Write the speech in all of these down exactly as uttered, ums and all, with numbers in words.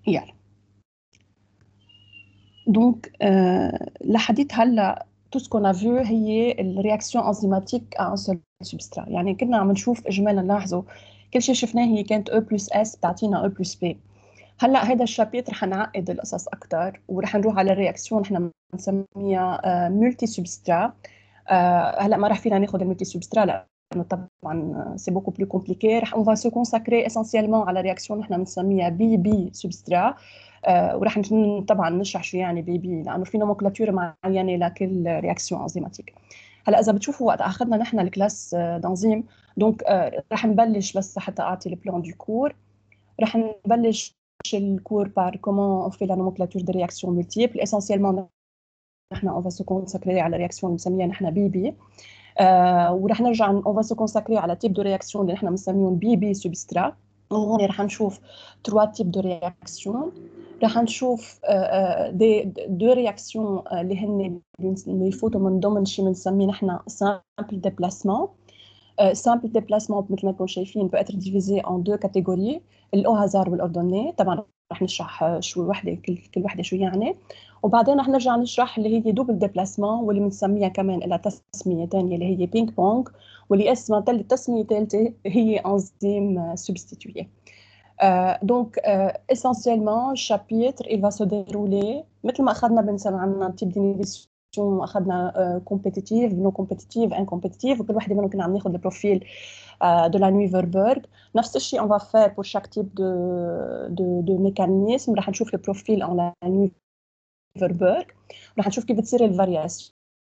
يلا دونك لحديت هلا tout ce qu'on a vu هي الرياكسيون انزيماتيك à un seul substrat. يعني كنا عم نشوف اجمالا نلاحظوا كل شيء شفناه هي كانت O plus S بتعطينا O plus P. هلا هذا الشابيتر رح نعقد القصص اكثر ورح نروح على الرياكسيون نحن بنسميها ملتي سبسترا. هلا ما رح فينا ناخذ الملتي سبسترا لانه طبعا سي بوكو بلو كومبليكي. رح اون فا سو كونساكري اسينسيالمون على رياكسيون نحن بنسميها بي بي سبسترا. آه ورح طبعا نشرح شو يعني بي بي لانه في نومنكلاتور معينه لكل رياكسيون انزيماتيك. هلا اذا بتشوفوا وقت اخذنا نحن الكلاس دانزيم دونك آه رح نبلش بس حتى اعطي البلان دو كور. رح نبلش الكور بار كومون اون في لا نومنكلاتور دي رياكسيون مولتيبل. اسينسيالمون نحن اون فا سو كونساكري على رياكسيون بنسميها نحن بي بي. آه ورح نرجع اون فا سو كونساكري على تيب دو رياكسيون اللي نحن بنسميهم بي بي سبسترا. وهون رح نشوف تروا تيب دو رياكسيون. رح نشوف دي دو رياكسيون اللي هن اللي يفوتوا من ضمن شيء بنسميه نحن سامبل ديبلاسمون. سامبل ديبلاسمون مثل ما انتم شايفين peut être divisé en deux catégories الاو هازار والاردني. طبعا رح نشرح شو وحده كل كل وحده شو يعني وبعدين رح نرجع نشرح اللي هي دوبل ديبلاسمون واللي بنسميها كمان لها تسميه ثانيه اللي هي بينج بونج واللي اسمها التسميه الثالثه هي انزيم سبستيتوي. دونك essentiellement le chapitre il va se dérouler مثل ما اخذنا بنسمي عندنا تيب دينيفيسيون اخذنا كومبيتيتيف نو كومبيتيتيف ان كومبيتيتيف وكل وحده منهم كنا عم ناخذ البروفيل de la Nuiverberg. نفس الشيء on va faire pour chaque type de de de mécanisme. رح نشوف البروفيل en la Nuiverberg. رح نشوف كيف بتصير الفارياسيون.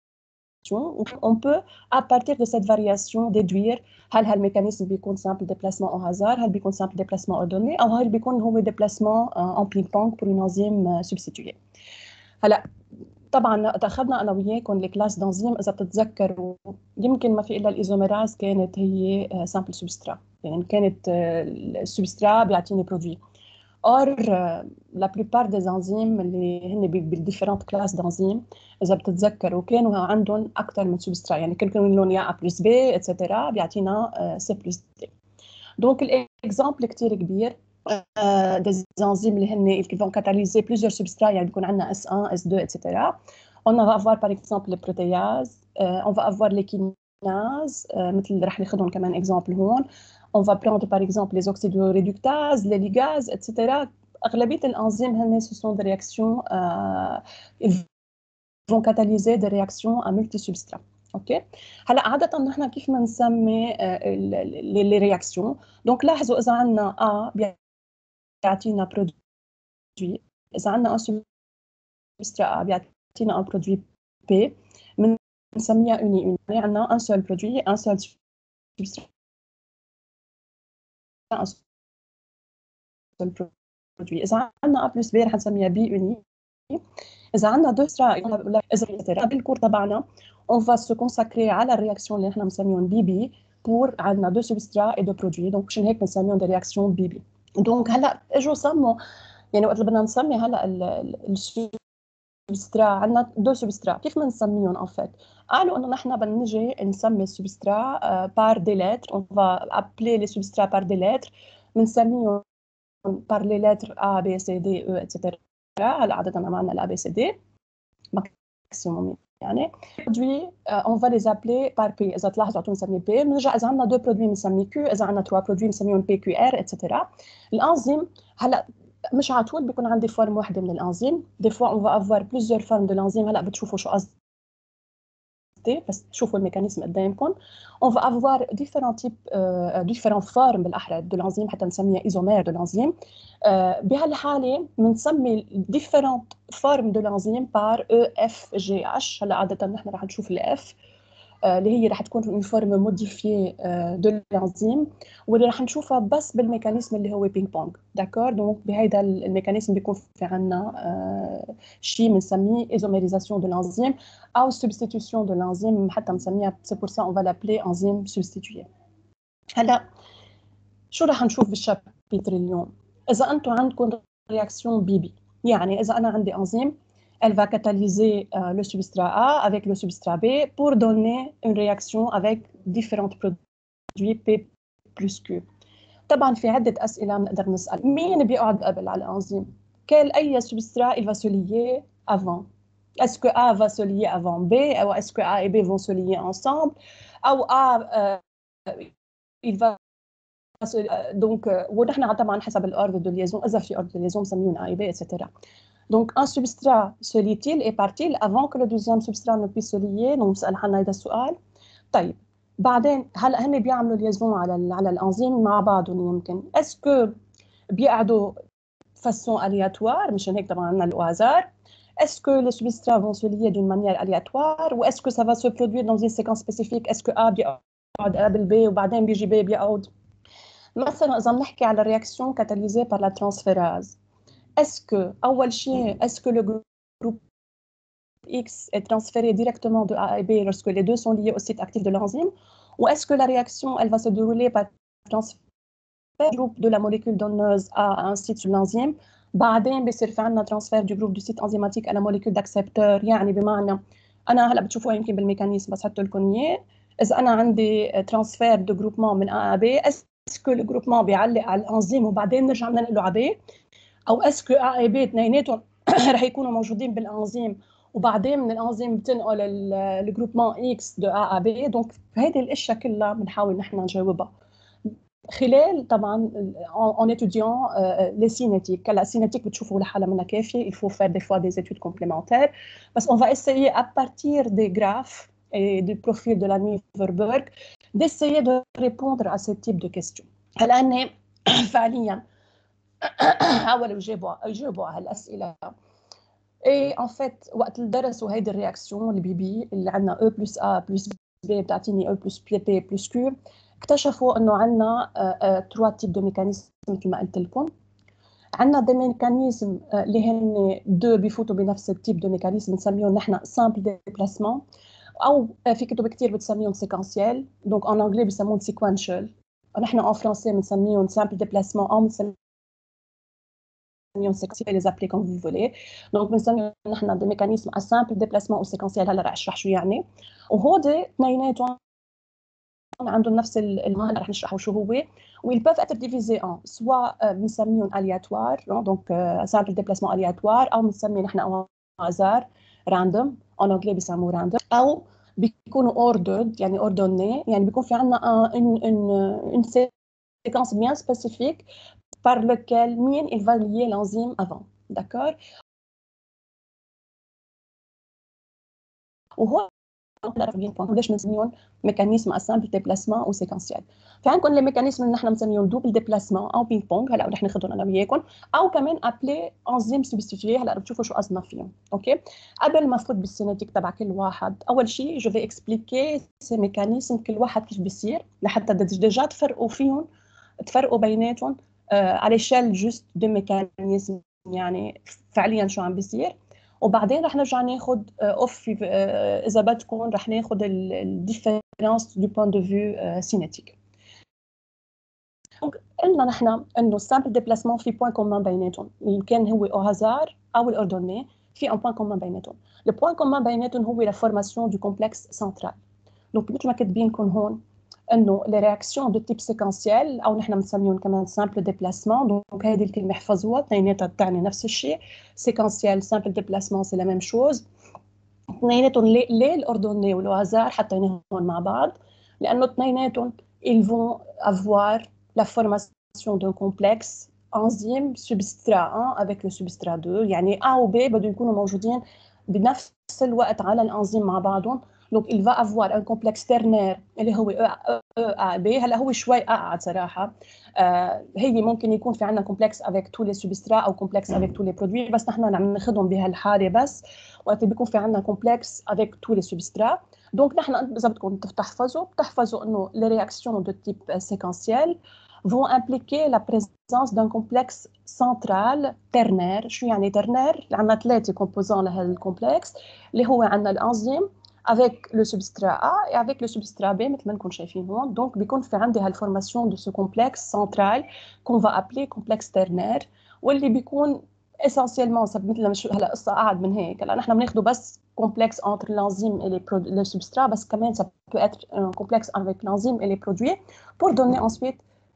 On peut à partir de cette variation déduire هل هالميكانيزم بيكون simple déplacement au hasard هل بيكون simple déplacement ordonné أو هل بيكون هو déplacement en ping-pong pour une enzyme substituée. هلا طبعا اخذنا انا وياكم الكلاس دانزيم اذا بتتذكروا يمكن ما في الا الايزوميراز كانت هي سامبل سبسترا. يعني كانت السبسترا بيعطيني برودوي. اور لا بلوبار دي انزيم اللي هن بالديفيرنت كلاس دانزيم اذا بتتذكروا كانوا عندهم اكثر من سبسترا. يعني كل كانوا لهم يا ا بلس بي اتسيتيرا بيعطينا سي بلس دي. دونك الاكزامبل كثير كبير des enzymes اللي هن qui vont catalyser plusieurs substrats. يعني بيكون عندنا S one S two et cetera. On va avoir par exemple les protéases, euh, on va avoir les kinases euh, مثل رح ناخذهم كمان exemple هون. On va prendre par exemple les oxydoréductases, les ligases et cetera. أغلبية الأنزيم هن ce sont des réactions euh, ils vont catalyser des réactions à multisubstrats. اوكي هلا عاده نحن كيف بنسمي لي رياكسيون. دونك لاحظوا اذا عندنا ا بيعطينا برودوي اذا عندنا ان سبسترا بيعطينا ان برودوي بي بنسميها اوني اوني. يعني عندنا ان سول برودوي ان سول سبسترا ان سول برودوي. اذا عندنا ا بلس بي رح نسميها بي اوني. اذا عندنا دو سبسترا اذا بالكور تبعنا on va se consacrer على الرياكسيون اللي نحن بنسميهم بي بي pour عندنا دو سبسترا et دو برودوي. دونك مشان هيك بنسميهم دي رياكسيون بي بي. دونك هلا اجوا سموا يعني وقت اللي بدنا نسمي هلا السبسترا عندنا دو سبسترا كيف بنسميهم ان فيت. قالوا انه نحن بنجي نسمي السبسترا بار دي لتر. اون فا ابلي لي سبسترا بار دي لتر بنسميهم بار لي لتر ا بي سي دي او اتسيتيرا. هلا عاده معنا الا بي سي دي ماكسيموم يعني برودوي اون فا لي ابلي بار بي. اذا تلاحظوا عطوا نسمي بي بنرجع اذا عندنا دو برودوي بنسمي كيو اذا عندنا ثلاثة برودوي بنسميهم بي كيو ار اتسيتيرا. الانزيم هلا مش على طول بيكون عندي فورم واحده من الانزيم. دي فوا اون فا افوار بليزيور فورم دو الانزيم. هلا بتشوفوا شو قصدي بس شوفوا الميكانيزم قدامكم. اون فا افوار ديفيرون تيب ديفيرون فورم بالاحرى دو الانزيم حتى نسميها ايزومير دو الانزيم. بهالحاله بنسمي ديفيرون فورم دو الانزيم بار او اف جي اتش. هلا عاده نحن رح نشوف الاف اللي هي رح تكون اون فورم موديفيي دو الانزيم واللي رح نشوفها بس بالميكانيزم اللي هو بينج بونج. داكور دونك بهيدا الميكانيزم بيكون في عندنا شيء بنسميه ايزوميريزاسيون دو الانزيم او سبستيتيوشن دو الانزيم حتى بنسميها سي بور سا اون فا لابلي انزيم سبستيتوي. هلا شو رح نشوف بالشابتر اليوم؟ اذا انتم عندكم رياكسيون بي بي يعني اذا انا عندي انزيم elle va catalyser euh, le substrat A avec le substrat B pour donner une réaction avec différents produits P plus Q. طبعا في عده اسئله بنقدر نسال. مين بيقعد قبل على الانزيم؟ quel أي substrat il va se lier avant? Est-ce que A va se lier avant B, ou est-ce que A et B vont se lier ensemble, ou A euh, il va se, euh, donc ونحن طبعا حسب الordre de liaison إذا في ordre de liaison بنسميهم A et B et cetera. Donc un substrat se lie-t-il et part-il avant que le deuxième substrat ne puisse se lier؟ donc نسأل حنا هذا السؤال. طيب بعدين هلا هن بيعملوا ليزون على على الانزيم مع بعضهم يمكن. اسكو بيقعدوا façon aléatoire, مشان هيك طبعا عندنا le hasard. Est-ce que les substrats vont se lier d'une manière aléatoire ou est-ce que ça va se produire dans une séquence spécifique? Est-ce que A بيقعد قبل B وبعدين بيجي B بيقعد؟ مثلا إذا بنحكي على réaction catalysée par la transférase, est-ce que أول شيء est-ce que le groupe X est transféré directement de A à B lorsque les deux sont liés au site actif de l'enzyme, ou est-ce que la réaction elle va se dérouler par transfert du groupe de la molécule donneuse A à un site sur l'enzyme بعدين بيصير في عندنا transfert du groupe du site enzymatique à la molécule d'accepteur. يعني بمعنى أنا هلا بتشوفوها يمكن بالميكانيزم بس حط لكم إياه. إذا أنا عندي transfert de groupement من A à B, est-ce que le groupement بيعلق على الأنزيم وبعدين نرجع بننقله على B, أو est-ce que A et B اثنيناتهم رح يكونوا موجودين بالأنزيم وبعدين من الأنزيم بتنقل الجروبمون X de A à B. donc هيدي الأشياء كلها بنحاول نحن نجاوبها خلال طبعا en étudiant les cinétiques. هلا cinétique بتشوفوا لحالها منها كافيه. il faut faire des fois des études complémentaires parce qu'on va essayer à partir des graphes et du profil de la Nyberg d'essayer de répondre à ce type de questions. هلا هن فعليا حاولوا يجاوبوا يجاوبوا على هالاسئله. اي ان فيت وقت اللي درسوا هيدي الرياكسيون البي بي اللي عندنا او بلس ا بلس بي بتعطيني او بلس بي بي بلس كيو، اكتشفوا انه عندنا ثلاث تيب دو ميكانيزم مثل ما قلت لكم. عندنا دي ميكانيزم اللي هن دو بيفوتوا بنفس التيب دو ميكانيزم بنسميهم نحن سامبل ديبلاسمون، او في كتب كثير بتسميهم سيكونسيال. دونك ان انجلي بسموهم سيكوانشال، نحن ان فرونسي بنسميهم سامبل ديبلاسمون او بنسميهم les appeler comme vous voulez. donc بنسميهم نحن دي ميكانيزم à simple déplacement او سيكونسيال. هلا رح اشرح شو يعني. وهودي اثنيناتهم عندهم نفس المعنى رح نشرحه شو هو. ويل peuvent être divisés en soit بنسميهم aléatoire donc simple déplacement aléatoire، او بنسمي نحن au hasard random en anglais بيسموه random، او بيكونوا ordered يعني ordonné يعني بيكون في عندنا une une une séquence bien spécifique par lequel مين il va lier l'enzyme avant. d'accord. وهو ليش بنسميهم ميكانيزم اسامبل ديبلاسمون او سيكونسيال. في عندكم لي ميكانيزم اللي نحن بنسميهم دوبل ديبلاسمون او بينج بونج، هلا رح ناخذهم انا وياكم، او كمان ابلي انزيم سبستيتيي. هلا بتشوفوا شو قصدنا فيهم. اوكي. قبل ما افوت بالسينيتيك تبع كل واحد، اول شيء جو في اكسبليكي سي ميكانيزم كل واحد كيف بيصير لحتى ديجا تفرقوا فيهم، تفرقوا بيناتهم على شال جوست دو ميكانيزم يعني فعليا شو عم بيصير. وبعدين رح نرجع ناخذ اوف اذا بدكم رح ناخذ الديفيرنس دو بوين دو فيو سينيتيك. دونك قلنا نحن انه السامبل ديبلاسمون في بوين كومون بيناتهم، اللي كان هو او هازار او الاوردوني، في ان بوين كومون بيناتهم. لو بوين كومون بيناتهم هو لا فورماسيون دو كومبلكس سنترال. دونك مثل ما كاتبين لكم هون انه لي رياكسيون دو تيب سيكونسيال او نحن بنسميهم كمان سامبل ديبلاسمون. دونك هذه الكلمه احفظوها، اثنيناتها بتعني نفس الشيء. سيكونسيال سامبل ديبلاسمون سي لا ميم شوز. اثنيناتهم ليه الاوردوني ولو هازار حطيناهم مع بعض؟ لانه اثنيناتهم ils vont avoir la formation d'un complexe enzyme substrat un avec le substrat deux. يعني A و B بدهم يكونوا موجودين بنفس الوقت على الانزيم مع بعضهم. donc il va avoir un complexe ternaire اللي هو E A B. هلا هو شوي اقعد صراحه. آه هي ممكن يكون في عندنا complexe avec tous les substrats او complexe avec tous les produits، بس نحن عم ناخذهم بهالحاله بس وقت بيكون في عندنا complexe avec tous les substrats. donc نحن اذا بدكم تحفظوا بتحفظوا انه les réactions de type séquentiel vont impliquer la présence d'un complexe central ternaire. شو يعني ternaire؟ عندنا ثلاثه composants لهالcomplexe اللي هو عندنا الانزيم avec le substrat A et avec le substrat B مثل ما نكون شايفين هون. donc بيكون في عندي هالفورماسيون de ce complexe central qu'on va appeler complexe ternaire، واللي بيكون essentiellement مثل ما هلا قصه قاعد من هيك. هلا نحن بناخده بس complexe entre l'enzyme et les le substrat، بس كمان ça peut être un complexe avec l'enzyme et les produits pour donner ensuite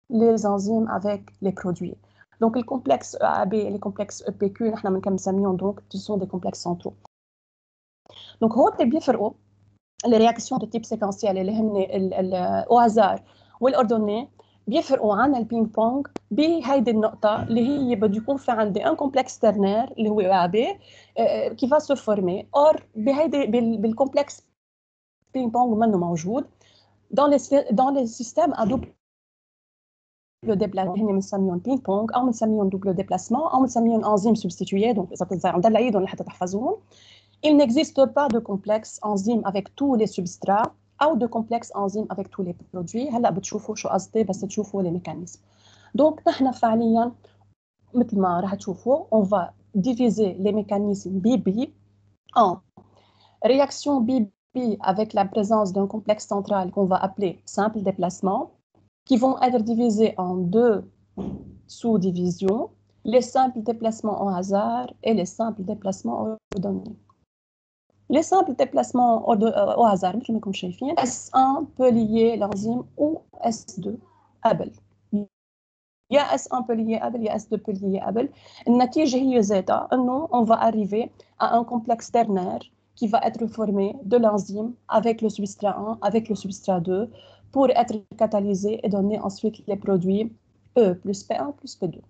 les enzymes avec les produits. Donc, le complexe E A B et les complexes E P Q, nous avons donc, ce sont des complexes centraux. Donc, هو اللي بيفرقوا les réactions de type séquentiel اللي هن au hasard والordonné بيفرقوا عن البينج بونج بهيدي النقطة اللي هي بده يكون في عندي un complexe ternaire اللي هو E A B qui va se former. Or, بهيدي بالcomplexe ping pong منه موجود. Dans les dans les systèmes à double déplacement هن بنسميهم بينج بونج أو بنسميهم double déplacement أو بنسميهم enzymes substituées. Donc إذا بتتذكروا عم دلعيدهم لحتى تحفظوهم. Il n'existe pas de complexe enzyme avec tous les substrats ou de complexe enzyme avec tous les produits. هلا بتشوفوا شو قصدي بس تشوفوا les mécanismes. Donc نحن فعليا مثل ما راح تشوفوا on va diviser les mécanismes B B en réaction B B avec la présence d'un complexe central qu'on va appeler simple déplacement qui vont être divisés en deux sous-divisions, les simples déplacements au hasard et les simples déplacements ordonnés. Les simples déplacements au, au hasard, comme vous voyez, S un peut lier l'enzyme ou S deux قبل. Il y a S un peut lier قبل, il y a S deux peut lier قبل. النتيجة هي ذاتها إنه on va arriver à un complexe ternaire qui va être formé de l'enzyme avec le substrat un, avec le substrat deux pour être catalysé et donner ensuite les produits E plus P un plus P deux.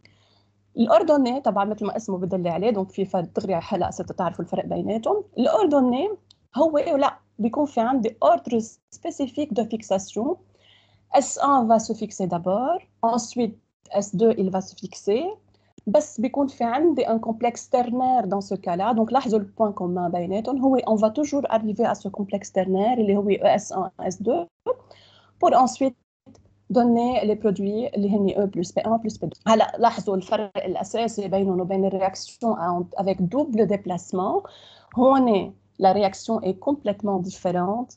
الأردني طبعا مثل ما اسمه بدل عليه دونك في فرق دغري هلا ستعرفوا الفرق بيناتهم. الأردني هو لا بيكون في عندي ordre spécifique de fixation. S un va se fixer d'abord, ensuite S deux il va se fixer. بس بيكون في عندي un complexe ternaire dans ce cas-là. Donc لاحظوا le point commun بيناتهم هو on va toujours arriver à ce complexe ternaire اللي هو S un S deux pour ensuite donner les produits اللي هن E plus P un plus P deux. هلا لاحظوا الفرق الأساسي بينهم وبين الرياكشن avec double déplacement. هون la réaction est complètement différente.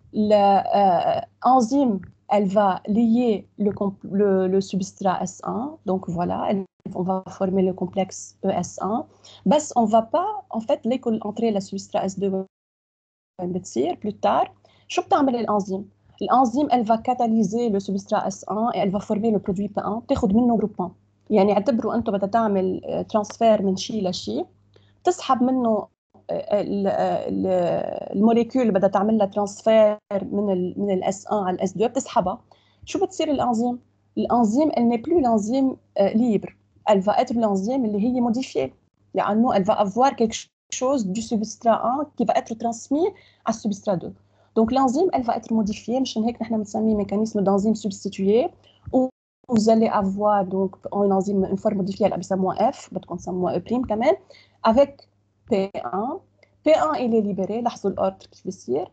L'enzyme euh, elle va lier le, le, le substrat S un, donc voilà, elle, on va former le complexe E S un. بس on va pas en fait l'école entrer la substrat S deux بتصير plus tard. شو بتعمل الأنزيم؟ الأنزيم elle va catalyser le substrat S un et elle va former le produit P un. بتاخد منه groupement. يعني اعتبروا أنتم بدها تعمل ترانسفير من شيء لشيء، تسحب منه الموليكول بدها تعمل لها ترانسفير من ال من الاس واحد على الاس اثنين بتسحبها. شو بتصير الانزيم؟ الانزيم elle n'est plus l'enzyme libre, elle va être l'enzyme اللي هي modifiée لانه elle va avoir quelque chose du substrat un qui va être transmis à substrat deux. Donc l'enzyme elle va être modifiée. مشان هيك نحن بنسميه mécanisme d'enzyme substituée où vous allez avoir donc une enzyme une forme modifiée اللي بيسموها F بدكم تسموها E' كمان avec P un. P un il est libéré, لاحظوا l'ordre qui بيصير.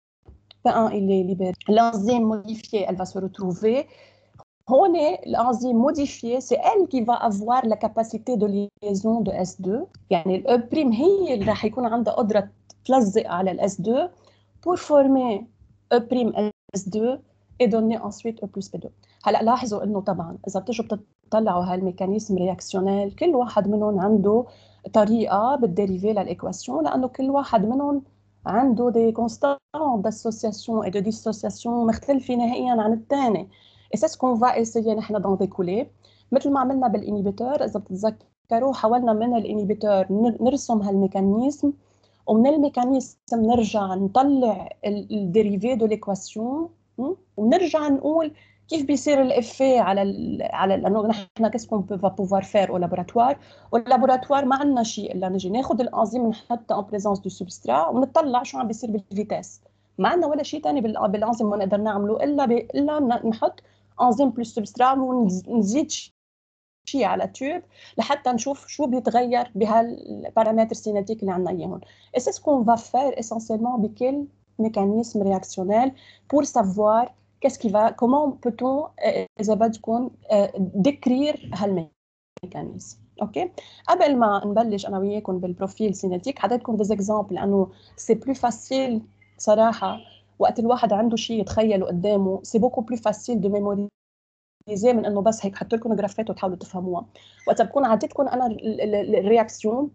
P un il est libéré. L'enzyme modifiée, elle va se retrouver. هون l'enzyme modifiée, c'est elle qui va avoir la capacité de liaison de S deux. يعني ال E' هي اللي راح يكون عندها قدرة تلزق على ال S deux pour former E' S deux et donner ensuite E plus P deux. هلا لاحظوا انه طبعا اذا بتجوا بتطلعوا هالميكانيزم رياكسيونيل كل واحد منهم عنده طريقه بالديريفي للايكواسيون لانه كل واحد منهم عنده دي كونستانت داسوسياسيون اي دو ديسوسياسيون مختلفه نهائيا عن الثاني. et c'est ce qu'on va essayer نحن d'en découler مثل ما عملنا بالانيبيتور. اذا بتتذكروا حاولنا من الانيبيتور نرسم هالميكانيزم ومن الميكانيزم نرجع نطلع الديريفي دو ليكواسيون ونرجع نقول كيف بيصير الافي على ال على لانه نحن كيس كون با بوفوار فير او لابوراتوار واللابوراتوار ما عندنا شيء الا نجي ناخذ الانزيم نحطها ان بريزونس دو سبسترا ونطلع شو عم بيصير بالفيتاس. ما عندنا ولا شيء ثاني بالانزيم ما نقدر نعمله الا الا نحط انزيم بلس سبسترا ونزيد شيء على تيوب لحتى نشوف شو بيتغير بهالبارامتر سينيتيك اللي عندنا اياهم. et c'est ce qu'on va faire essentiellement بكل mécanisme réactionnel pour savoir qu'est-ce qui va comment peut-on اذا بدكم décrire هالميكانيزم. اوكي قبل ما نبلش انا وياكم بالبروفيل سينيتيك حديتكم دي اكزامبل لانه سي بلو فاسيل صراحه وقت الواحد عنده شيء يتخيله قدامه سي بوكو بلو فاسيل دو ميموري زي من انه بس هيك حط لكم جرافات وتحاولوا تفهموها. وقت بكون عطيتكم انا الرياكسيون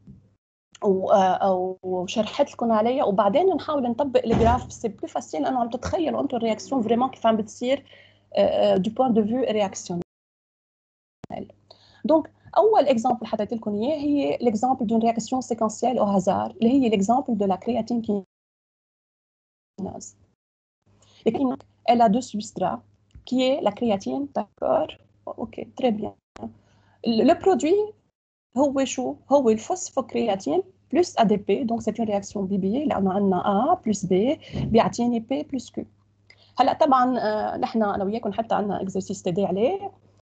او شرحت لكم عليها وبعدين نحاول نطبق الجراف سي بلو فاسيل لانه عم تتخيلوا انتم الرياكسيون فريمون كيف عم بتصير du point de vue réactionnel. Donc اول اكزامبل حطيت لكم اياه هي الاكزامبل دون رياكسيون سيكونسيال او هازار اللي هي الاكزامبل دو لا كرياتين كيناز. لكن elle a deux substrats qui est la créatine, d'accord? OK, très bien. Le, le produit هو شو؟ هو الفوسفوكرياتين plus A D P, donc c'est une réaction B B لانه عندنا A plus B بيعطيني P plus Q. هلا طبعا آه نحن انا وياكم حتى عندنا اكزرسيس تدي عليه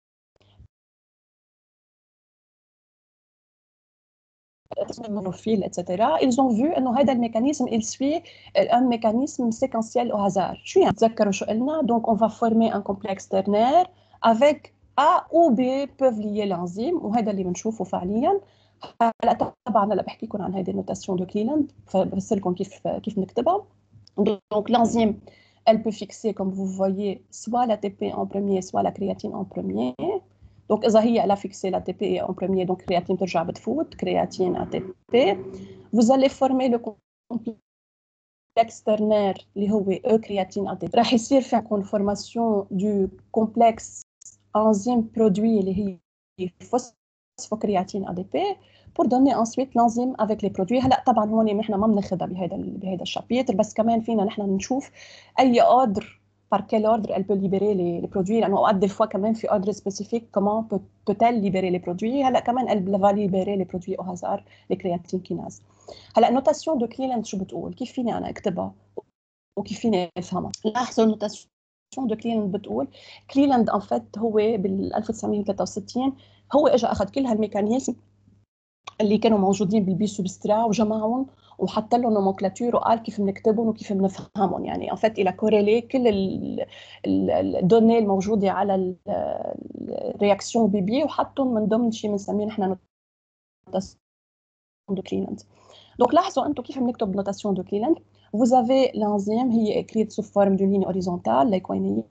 monophiles, et cetera. Ils ont vu que هذا الميكانيزم il suit un mécanisme séquentiel au hasard. شو يعني تذكروا شو قلنا؟ Donc on va former un complexe ternaire avec A ou B peuvent lier l'enzyme وهذا اللي بنشوفه فعليا. هلا طبعا هلا بحكي لكم عن هذه النوتاسيون دو كليلاند فبس لكم كيف كيف نكتبها. Donc l'enzyme elle peut fixer comme vous voyez soit l'A T P en premier soit la créatine en premier. Donc إذا هي elle a fixé l'A T P en premier donc créatine ترجع بتفوت créatine A T P. Vous allez former le complexe ternaire اللي هو E créatine A T P. راح يصير في عندكم formation du complexe enzyme produit اللي هي phosphocréatine A D P pour donner ensuite l'enzyme avec les produits. هلا طبعا هون نحن ما بناخذها بهذا بهذا الشابيتر بس كمان فينا نحن نشوف اي ordre par quel ordre elle peut libérer les, les produits. لأنه أوقات des fois كمان في ordre spécifique comment peut, peut-elle libérer les produits. هلا كمان elle va libérer les produits au hasard les créatine kinase. هلا النوتاسيون دو كليلاند شو بتقول؟ كيف فيني أنا أكتبها وكيف فيني أفهمها؟ لاحظوا النوتاسيون دو كليلاند بتقول كليلاند en fait هو بال ألف وتسعمية وثلاثة وستين هو اجى اخذ كل هالميكانيزم اللي كانوا موجودين بالبي سبسترا وجمعهم وحط لهم نومنكلاتور وقال كيف بنكتبهم وكيف بنفهمهم. يعني ان فيت الى كوريلي كل الدوني الموجوده على الرياكسيون بي بي وحطهم من ضمن شيء بنسميه نحن نوتاسيون دو كليلاند. دونك لاحظوا انتم كيف بنكتب نوتاسيون دو كليلاند. vous avez l'enzyme هي écrite sous forme d'une ligne horizontale ليكوينيه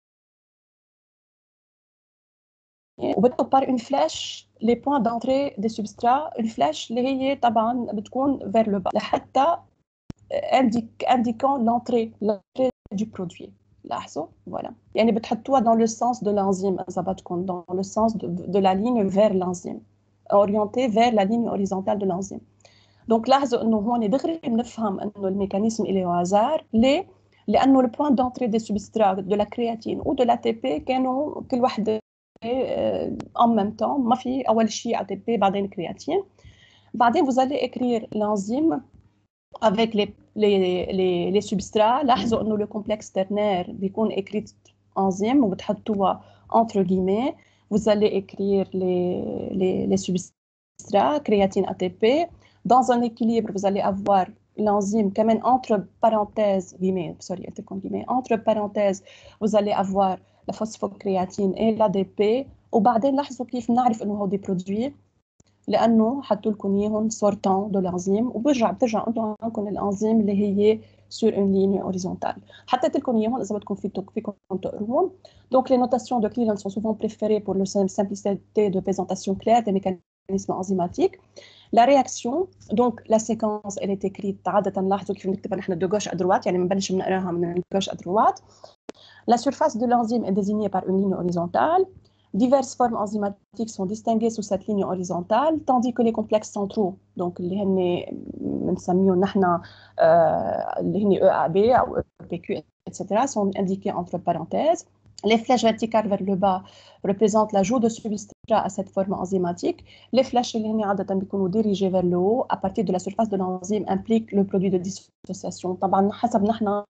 وبتكتب par une flèche les points d'entrée des substrats. une flèche اللي هي طبعا بتكون vers le bas لحتى indique indiquant l'entrée l'entrée du produit. لاحظوا voilà يعني بتحطوها dans le sens de l'enzyme إذا بدكم dans le sens de, de la ligne vers l'enzyme orientée vers la ligne horizontale de l'enzyme. donc لاحظوا انه هون دغري بنفهم انه الميكانيزم اللي هو هازار. ليه؟ لانه le point d'entrée des substrats de la créatine ou de l'A T P كانوا كل وحده en même temps. ما في اول شيء A T P بعدين كرياتين. بعدين vous allez écrire l'enzyme avec les les les les substrats. لاحظوا انه le complexe ternaire بيكون écrit enzyme وبتحطوها entre guillemets. vous allez écrire les les les substrats créatine A T P. dans un équilibre vous allez avoir l'enzyme quand même entre parenthèses guillemets sorry guillemets entre parenthèses vous allez avoir la phosphocréatine et l'A D P. وبعدين لاحظوا كيف نعرف انه هودي برودوي لانه حطوا لكم اياهم sortant de l'enzyme وبرجع بترجع انتم عندكم الانزيم اللي هي sur une ligne horizontale. حطيت لكم اياهم اذا بدكم فيكم فيكم تقروهم. donc les notations de Cleveland sont souvent préférées pour leur simplicité de présentation claire des mécanismes enzymatiques. la réaction donc la séquence elle est écrite عاده لاحظوا كيف بنكتبها نحن de gauche à droite يعني بنبلش بنقراها من gauche à droite. La surface de l'enzyme est désignée par une ligne horizontale. Diverses formes enzymatiques sont distinguées sous cette ligne horizontale, tandis que les complexes centraux, donc اللي هن بنسميهم نحن اللي هن E A B أو E P Q et cetera sont indiqués entre parenthèses. Les flèches verticales vers le bas représentent l'ajout de substrat à cette forme enzymatique. Les flèches اللي هن عادة بيكونوا dirigées vers le haut à partir de la surface de l'enzyme impliquent le produit de dissociation. طبعا حسب نحن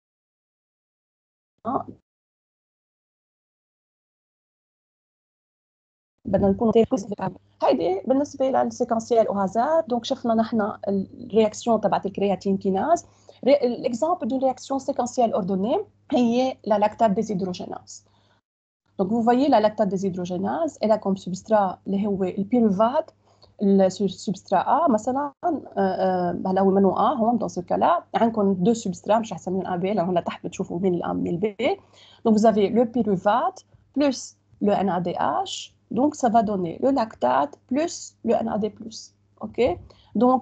بدنا نكون هيدي بالنسبه للسيكونسيال او هازار. دونك شفنا نحن الرياكسيون تبعت الكرياتين كيناز. الاكزامبل دون رياكسيون سيكونسيال اوردوني هي لا لاكتات ديزيدروجيناز. دونك vous voyez la lactate déshydrogénase elle a comme substrat اللي هو البيروفات السبسترا A مثلا هلا هو منو A هون dans ce cas là عندكم دو سبسترا مش رح نسميهم A B لانه هلا تحت بتشوفوا مين الA مين الB. donc vous avez le pyruvate plus le N A D H. Donc, ça va donner le lactate plus le N A D plus. OK? Donc,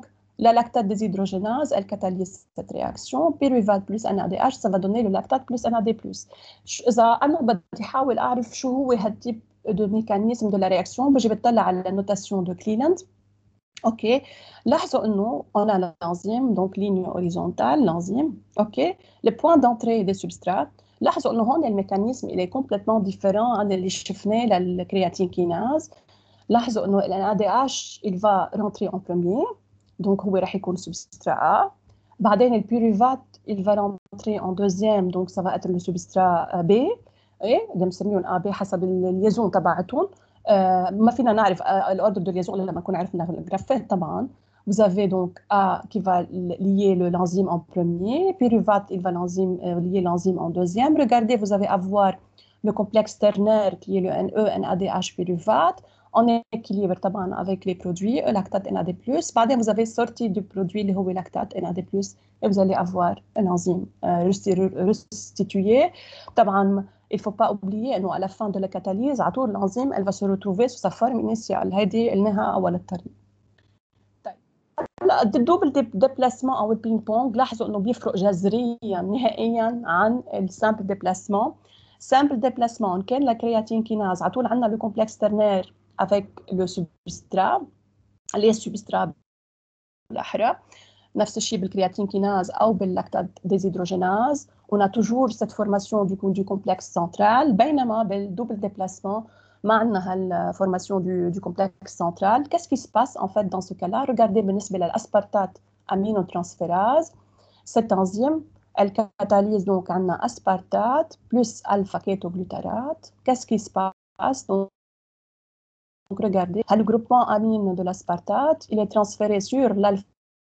La lactate déshydrogénase, elle catalyse cette réaction. Pyruvate plus N A D H, ça va donner le lactate plus N A D plus. إذا أنا بدي أحاول أعرف شو هو هالتيب de mécanisme de la réaction, بجي بتطلع على la notation de Cleland. OK. لاحظوا إنه on a l'enzyme, donc ligne horizontale, l'enzyme. OK. Le point d'entrée des substrats. لاحظوا إنه هون الميكانيزم il est complètement différent عن اللي شفناه للكرياتين كيناز. لاحظوا إنه ال N A D H il va rentrer en premier. Donc, هو راح يكون substrat A. بعدين البيروفات il va rentrer en deuxième, donc ça va être le substrat B. ايه اللي مسميهم A B حسب الليزون تبعتهم. آه ما فينا نعرف الاوردر دو ليزون الا لما نكون عرفنا الجرافات طبعا. Vous avez donc A qui va lier l'enzyme en premier, pyruvate il va l'enzyme, euh, lier l'enzyme en deuxième. Regardez, vous allez avoir le complexe ternaire qui est le N E N A D H pyruvate en équilibre طبعا avec les produits E lactate N A D plus. بعدين vous avez sorti du produit اللي هو lactate N A D plus et vous allez avoir une enzyme euh, restituée. طبعا il ne faut pas oublier qu'à la fin de la catalyse, à tout l'enzyme, elle va se retrouver sous sa forme initiale. هذه قلناها أول الطريق. طيب هلا الدوبل ديبلاسمون أو البينج بونج لاحظوا إنه بيفرق جذريا نهائيا عن السامبل ديبلاسمون. سامبل ديبلاسمون كان الكرياتين كيناز على طول عندنا لو كومبلكس ترنير avec le substrat, les substrats الأحرى. نفس الشيء بالكرياتين كيناز أو باللاكتات ديزيدروجيناز. On a toujours cette formation du, du complexe central. بينما بالدوبل déplacement ما عندنا هالفورماسيون du, du complexe central. Qu'est-ce qui se passe en fait dans ce cas-là? Regardez بالنسبة للأسبارتات aminotransférase. Cette enzyme, elle catalyse donc عندنا aspartate plus alpha kétoglutarate. Qu'est-ce qui se passe? Donc, donc regardez, le groupement amine de l'aspartate, il est transféré sur l'alpha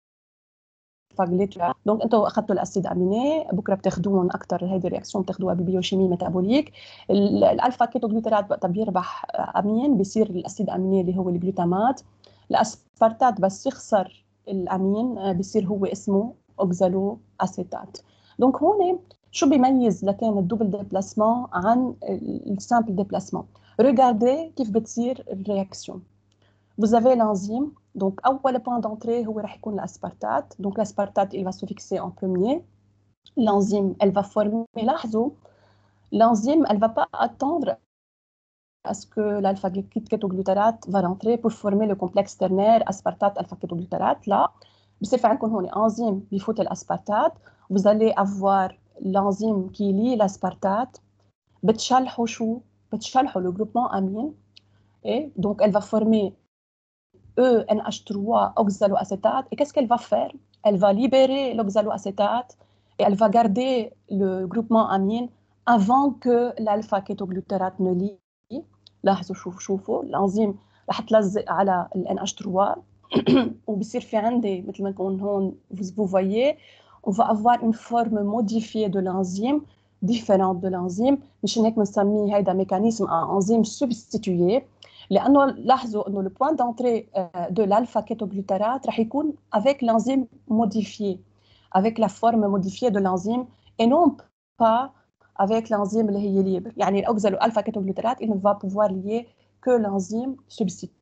فاغليترا. دونك انتوا اخذتوا الاسيد اميني بكره بتاخذوهم اكثر. هيدي الرياكسيون بتاخذوها بالبيوشيمي ميتابوليك. الالفا كيتوغلوترات وقتها بيربح امين بيصير الاسيد اميني اللي هو الجلوتامات. الاسبارتات بس يخسر الامين بيصير هو اسمه اوكزالو اسيتات. دونك هون شو بيميز لكان الدوبل ديبلاسمون عن السامبل ديبلاسمون؟ ريغاردي كيف بتصير الرياكسيون. Vous avez l'enzyme. Donc, le point d'entrée, c'est l'aspartate. Donc, l'aspartate, il va se fixer en premier. L'enzyme, elle va former l'enzyme. L'enzyme, elle ne va pas attendre à ce que l'alpha-kétoglutarate va rentrer pour former le complexe ternaire aspartate-alpha-kétoglutarate. Là, c'est fait une enzyme qui fout l'aspartate. Vous allez avoir l'enzyme qui lie l'aspartate. بتشلحوا شو؟ بتشلحوا le groupement amine. Et donc, elle va former E N H trois oxaloacétate. Et qu'est-ce qu'elle va faire? Elle va libérer l'oxaloacétate et elle va garder le groupement amine avant que l'alpha-kétoglutarate ne lie. لاحظوا شوفوا شوفوا الانزيم رح تلزق على ال N H trois وبصير في عندي مثل ما نكون هون vous voyez on va avoir une forme modifiée de l'enzyme différente de l'enzyme. مشان هيك بنسميه هيدا mécanisme enzyme substitué. لأنه لاحظوا إنه le point d'entrée de l'alpha-kétoglutarate رح يكون avec l'enzyme modifiée, avec la forme modifiée de l'enzyme et non pas avec l'enzyme اللي هي libre. يعني الأوكزالو alpha-kétoglutarate il ne va pouvoir lier que l'enzyme substituée.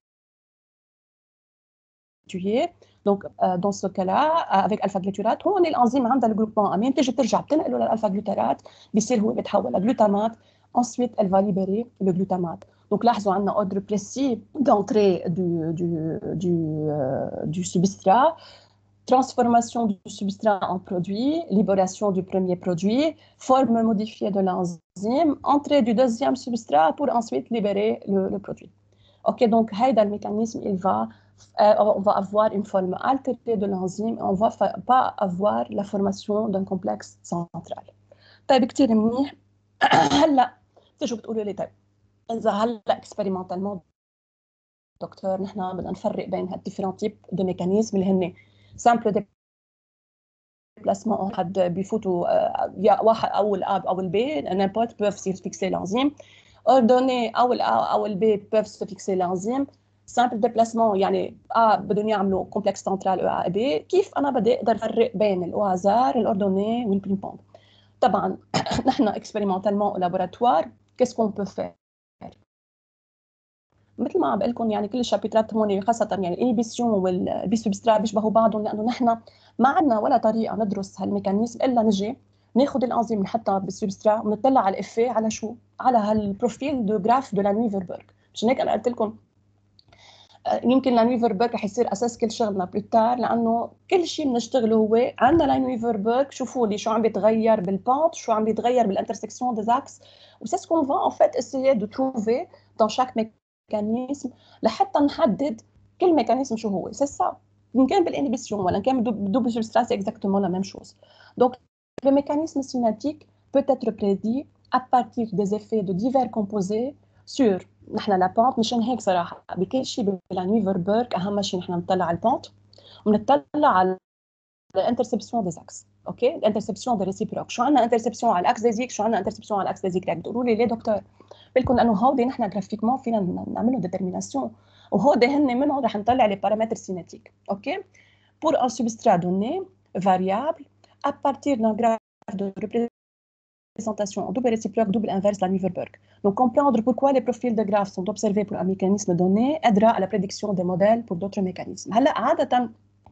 Donc dans ce cas-là avec alpha-glutarate هون الأنزيم عندها الجروبمون أمين تيجي ترجع بتنقله للألفا-glutarate بيصير هو بيتحول لجلوتامات. Ensuite elle va libérer le glutamate. Donc là, on a un ordre précis d'entrée du, du, du, euh, du substrat, transformation du substrat en produit, libération du premier produit, forme modifiée de l'enzyme, entrée du deuxième substrat pour ensuite libérer le, le produit. Ok, donc le mécanisme, il va, euh, on va avoir une forme altérée de l'enzyme, on ne va pas avoir la formation d'un complexe central. طيب كتير منيح. هلا تيجوا بتقولوا لي طيب إذا هلا اكسبيريمنتالمون دكتور نحن بدنا نفرق بين هالديفيرون تيب دو ميكانيزم اللي هن سامبل ديبلاسمون واحد بيفوتوا يا واحد او الاب او البي نيمبورت بيف سير فيكسي l'enzyme اوردوني او الا او البي بيف سير فيكسي l'enzyme. سامبل ديبلاسمون يعني ا بدهم يعملوا كومبلكس سنترال او ا بي. كيف انا بدي اقدر افرق بين الاوازار الاوردوني والبين بونج؟ طبعا نحن اكسبيريمنتالمون او لابوراتوار qu'est-ce qu'on peut faire? مثل ما عم بقول لكم يعني كل الشابترات هون خاصه يعني الانيبيسيون والبي سبسترا بيشبهوا بعضهم، لانه نحن ما عندنا ولا طريقه ندرس هالميكانيزم الا نجي ناخذ الانزيم نحطها بالسبسترا ونطلع على الافيه على شو؟ على هالبروفيل دو جراف دو لانويفربرغ. مشان هيك انا قلت لكم يمكن لانويفربرغ رح يصير اساس كل شغلنا بلوتار، لانه كل شيء بنشتغله هو عندنا لانويفربرغ. شوفوا لي شو عم بيتغير بالبونت، شو عم بيتغير بالانترسكسيون دي زاكس، وسي سكون فا ان فيت اسيي دو تروفي دون شاك ميكانيزم لحتى نحدد كل ميكانيزم شو هو. سي سا، ان كان بالانيبيسيون ولا ان كان بالدوبل سبسترا سي اكزاكتومون لا ميم شوز. دونك le mécanisme cinétique peut être prédit à partir des effets de divers composés sur نحن لا بونت. مشان هيك صراحه بكل شيء بالانويفربرغ اهم شيء نحن نطلع على البونت ونطلع على الانترسبسيون دي زاكس. اوكي، الانترسبسيون دي ريسيبروك. شو عندنا انترسبسيون على الاكس دي زيك، شو عندنا انترسبسيون على الاكس دي زيك. بتقولوا لي ليه دكتور؟ بقول انه هودي نحن جرافيكمون فينا نعملوا ديترميناسيون، وهودي هن منهم رح نطلع لي بارامتر سينيتيك. اوكي، pour un substrat donné variable à partir d'un graphe de représentation en double réciproque, double inverse de la Niverberg. Donc, comprendre pourquoi les profils de graphes sont observés pour un mécanisme donné aidera à la prédiction des modèles pour d'autres mécanismes. هلا عادة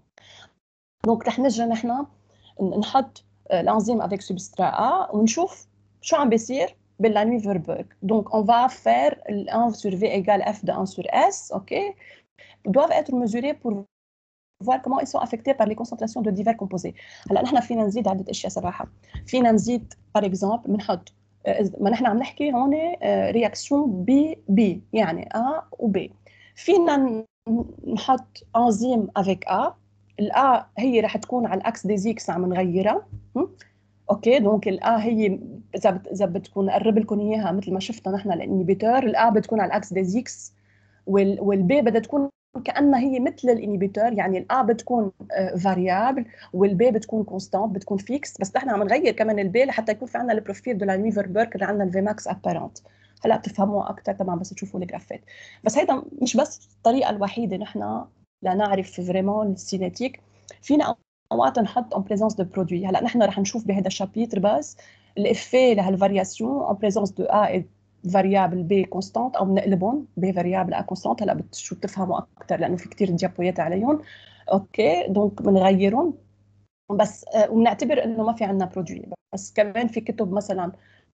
donc رح نجي نحن نحط l'enzyme avec substrat A ونشوف شو عم بيصير باللا Niverberg. Donc, on va faire un sur V égale F de un sur S, ok, doivent être mesurés pour voir comment ils sont affectés par les concentrations de divers composés. هلا نحن فينا نزيد عدة اشياء صراحه. فينا نزيد par exemple بنحط ما نحن عم نحكي هون رياكسيون بي بي يعني A و B. فينا نحط انزيم افيك A. الA هي رح تكون على الاكس دي زيكس عم نغيرها. اوكي، دونك الA هي اذا اذا بتكون اقرب لكم اياها مثل ما شفنا نحن الانيبيتور، الA بتكون على الاكس دي زيكس والبي بدها تكون كأنها هي مثل الانيبيتور، يعني الA بتكون فاريابل والبي بتكون كونستانت بتكون فيكس. بس نحن عم نغير كمان البي لحتى يكون في عندنا البروفيل دو لا نيفربرغ اللي عندنا الفي ماكس ابارنت. هلا بتفهموها اكثر طبعا بس تشوفوا الجرافات. بس هيدا مش بس الطريقه الوحيده نحن لنعرف فريمون السينيتيك. فينا اوقات نحط اون بريزونس دو برودوي. هلا نحن رح نشوف بهذا الشابيتر بس الافي لهالفارياسيون اون بريزونس دو A فاريابل بي كونستانت او بنقلبهم بي فاريابل ا كونستانت. هلا بتشو تفهموا اكثر لانه في كثير ديابويات عليهم. اوكي، دونك بنغيرهم بس وبنعتبر انه ما في عندنا برودوي. بس كمان في كتب مثلا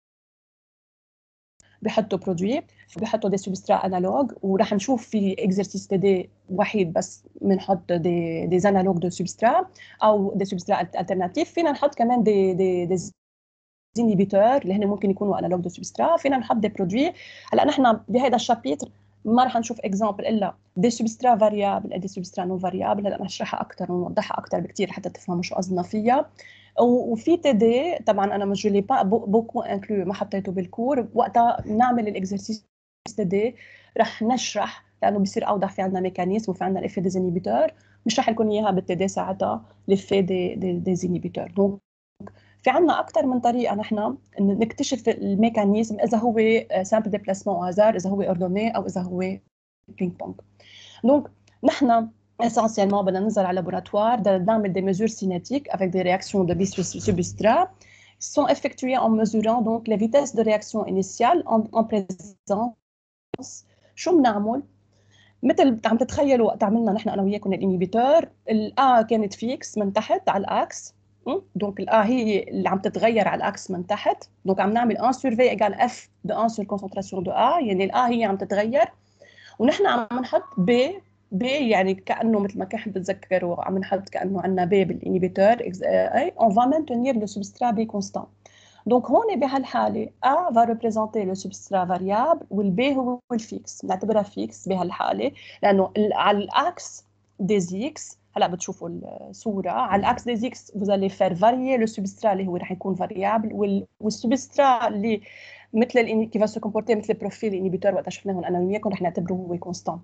بحطوا برودوي، بحطوا دي سبسترا انالوج، وراح نشوف في اكزرسيس تي دي وحيد بس بنحط دي دي انالوج دو سبسترا او دي سبسترا الترناتيف. فينا نحط كمان دي دي, دي انيبيتور اللي هن ممكن يكونوا انالوج دو سبسترا. فينا نحط دي برودوي. هلا نحن بهذا الشابيتر ما رح نشوف اكزامبل الا دي سبسترا فاريابل دي سبسترا نون فاريابل. هلا نشرحها اكثر ونوضحها اكثر بكثير حتى تفهموا شو قصدنا فيها. وفي تي دي طبعا انا جو لي با بوكو انكلو ما حطيته بالكور. وقتها نعمل الاكزرسيس تي دي رح نشرح لانه بصير اوضح في عندنا ميكانيزم وفي عندنا الافي دي انيبيتور. مش رح لكم اياها بالتي دي ساعتها الافي دي دي, دي انيبيتور. دونك في عندنا اكثر من طريقه نحن نكتشف الميكانيزم اذا هو سامبل ديبلاسمون هازار، اذا هو اوردوني او اذا هو بينج بونج. دونك نحن essentiellement بدنا ننزل على لابوراتوار بدنا نعمل des mesures cinétiques avec des réactions de substrat sont effectuées en mesurant donc les vitesses de réaction initiale en, en présence. شو بنعمل؟ مثل عم تتخيلوا وقت عملنا نحن انا وياكم الانيبيتور، الA كانت فيكس من تحت على الاكس. دونك الA هي اللي عم تتغير على الاكس من تحت. دونك عم نعمل واحد sur V égale F de واحد sur concentration de A، يعني الA هي عم تتغير ونحن عم نحط B B يعني كأنه مثل ما كنت بتذكروا عم نحط كأنه عندنا B بالانيبيتور اي on va maintenir le substrat B constant. دونك هون بهالحاله A va représenter le substrat variable والB هو الفيكس. بنعتبرها فيكس بهالحاله لانه على الاكس دي زيكس. هلا بتشوفوا الصوره على الاكس دي زيكس vous allez faire varier le substrat اللي هو رح يكون فاريابل والسبسترات اللي مثل الاني كيف سو كومبورتي مثل البروفيل الانيبيتور وقت شفناهم انا وياكم رح نعتبره هو كونستانت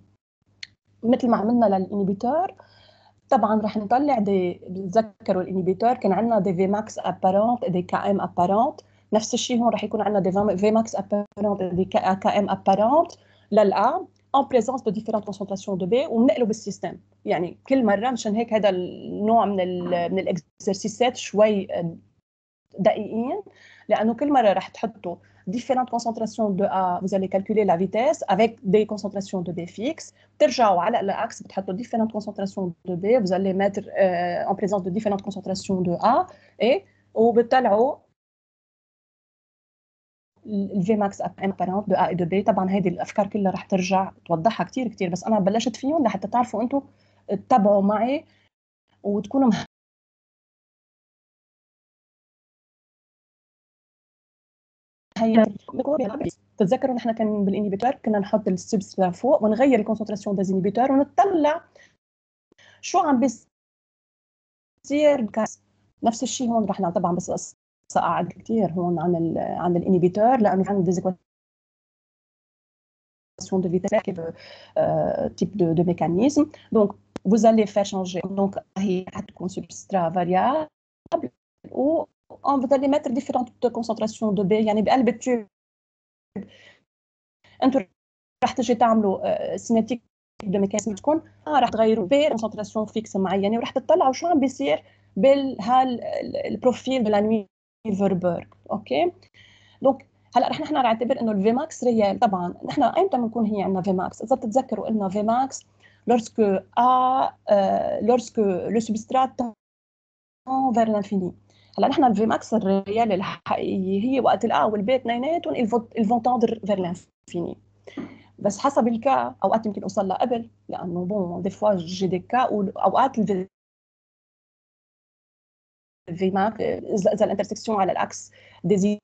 مثل ما عملنا للانيبيتور. طبعا رح نطلع دي بتذكروا الانيبيتور كان عندنا دي في ماكس ابارنت دي كي ام ابارنت. نفس الشيء هون رح يكون عندنا دي في ماكس ابارنت دي كي ام ابارنت للA en présence de différentes concentrations de B وبنقلب السيستم. يعني كل مره مشان هيك هذا النوع من ال من الاكسرسيسات شوي دقيقين لانه كل مره رح تحطوا différentes concentrations de A, vous allez calculer la vitesse avec des concentrations de B fixes. ترجعوا على l'axe بتحطوا différentes concentrations de B, vous allez mettre euh, en présence de différentes concentrations de A et وبتطلعوا ال Vmax apparent de A et de B. طبعا هذه الافكار كلها رح ترجع توضحها كثير كثير، بس انا بلشت فيهم لحتى تعرفوا انتم تتابعوا معي وتكونوا هي تتذكروا نحن كان بالانيبيتور كنا نحط الستبس لفوق ونغير الكونسنتراسيون داز انيبيتور ونطلع شو عم بيصير بكاس. نفس الشيء هون رح نعمل طبعا، بس صعب كثير هون عن ال عن الانيبيتور لانه عندنا ديزيكواسيون de vitesse euh, type de, de mécanisme. Donc vous allez faire changer, donc هي حتكون substrat variable و vous allez mettre différentes concentrations de B. يعني بقلب التيوب انتوا رح تجي تعملوا سينيتيك دو ميكانيزم تكون اه رح تغيروا ب كونسنتراسيون فيكس معينه ورح تطلعوا شو عم بيصير بالهال البروفيل دو لا نوي فيربرغ. اوكي دونك هلا رح نحن نعتبر انه الفي ماكس ريال. طبعا نحن ايمتى بنكون هي عندنا في ماكس؟ اذا بتتذكروا قلنا في ماكس lorsque a euh, lorsque le substrat tend vers l'infini. هلا نحن الفي ماكس الريال الحقيقيه هي وقت الا والبي اثنيناتهم ils vont tendre vers l'infini. بس حسب الكا اوقات يمكن اوصل لها قبل، لانه بون دي فوا جي دي كا واوقات الفي في ماك اذا الانترسكسيون على الاكس دي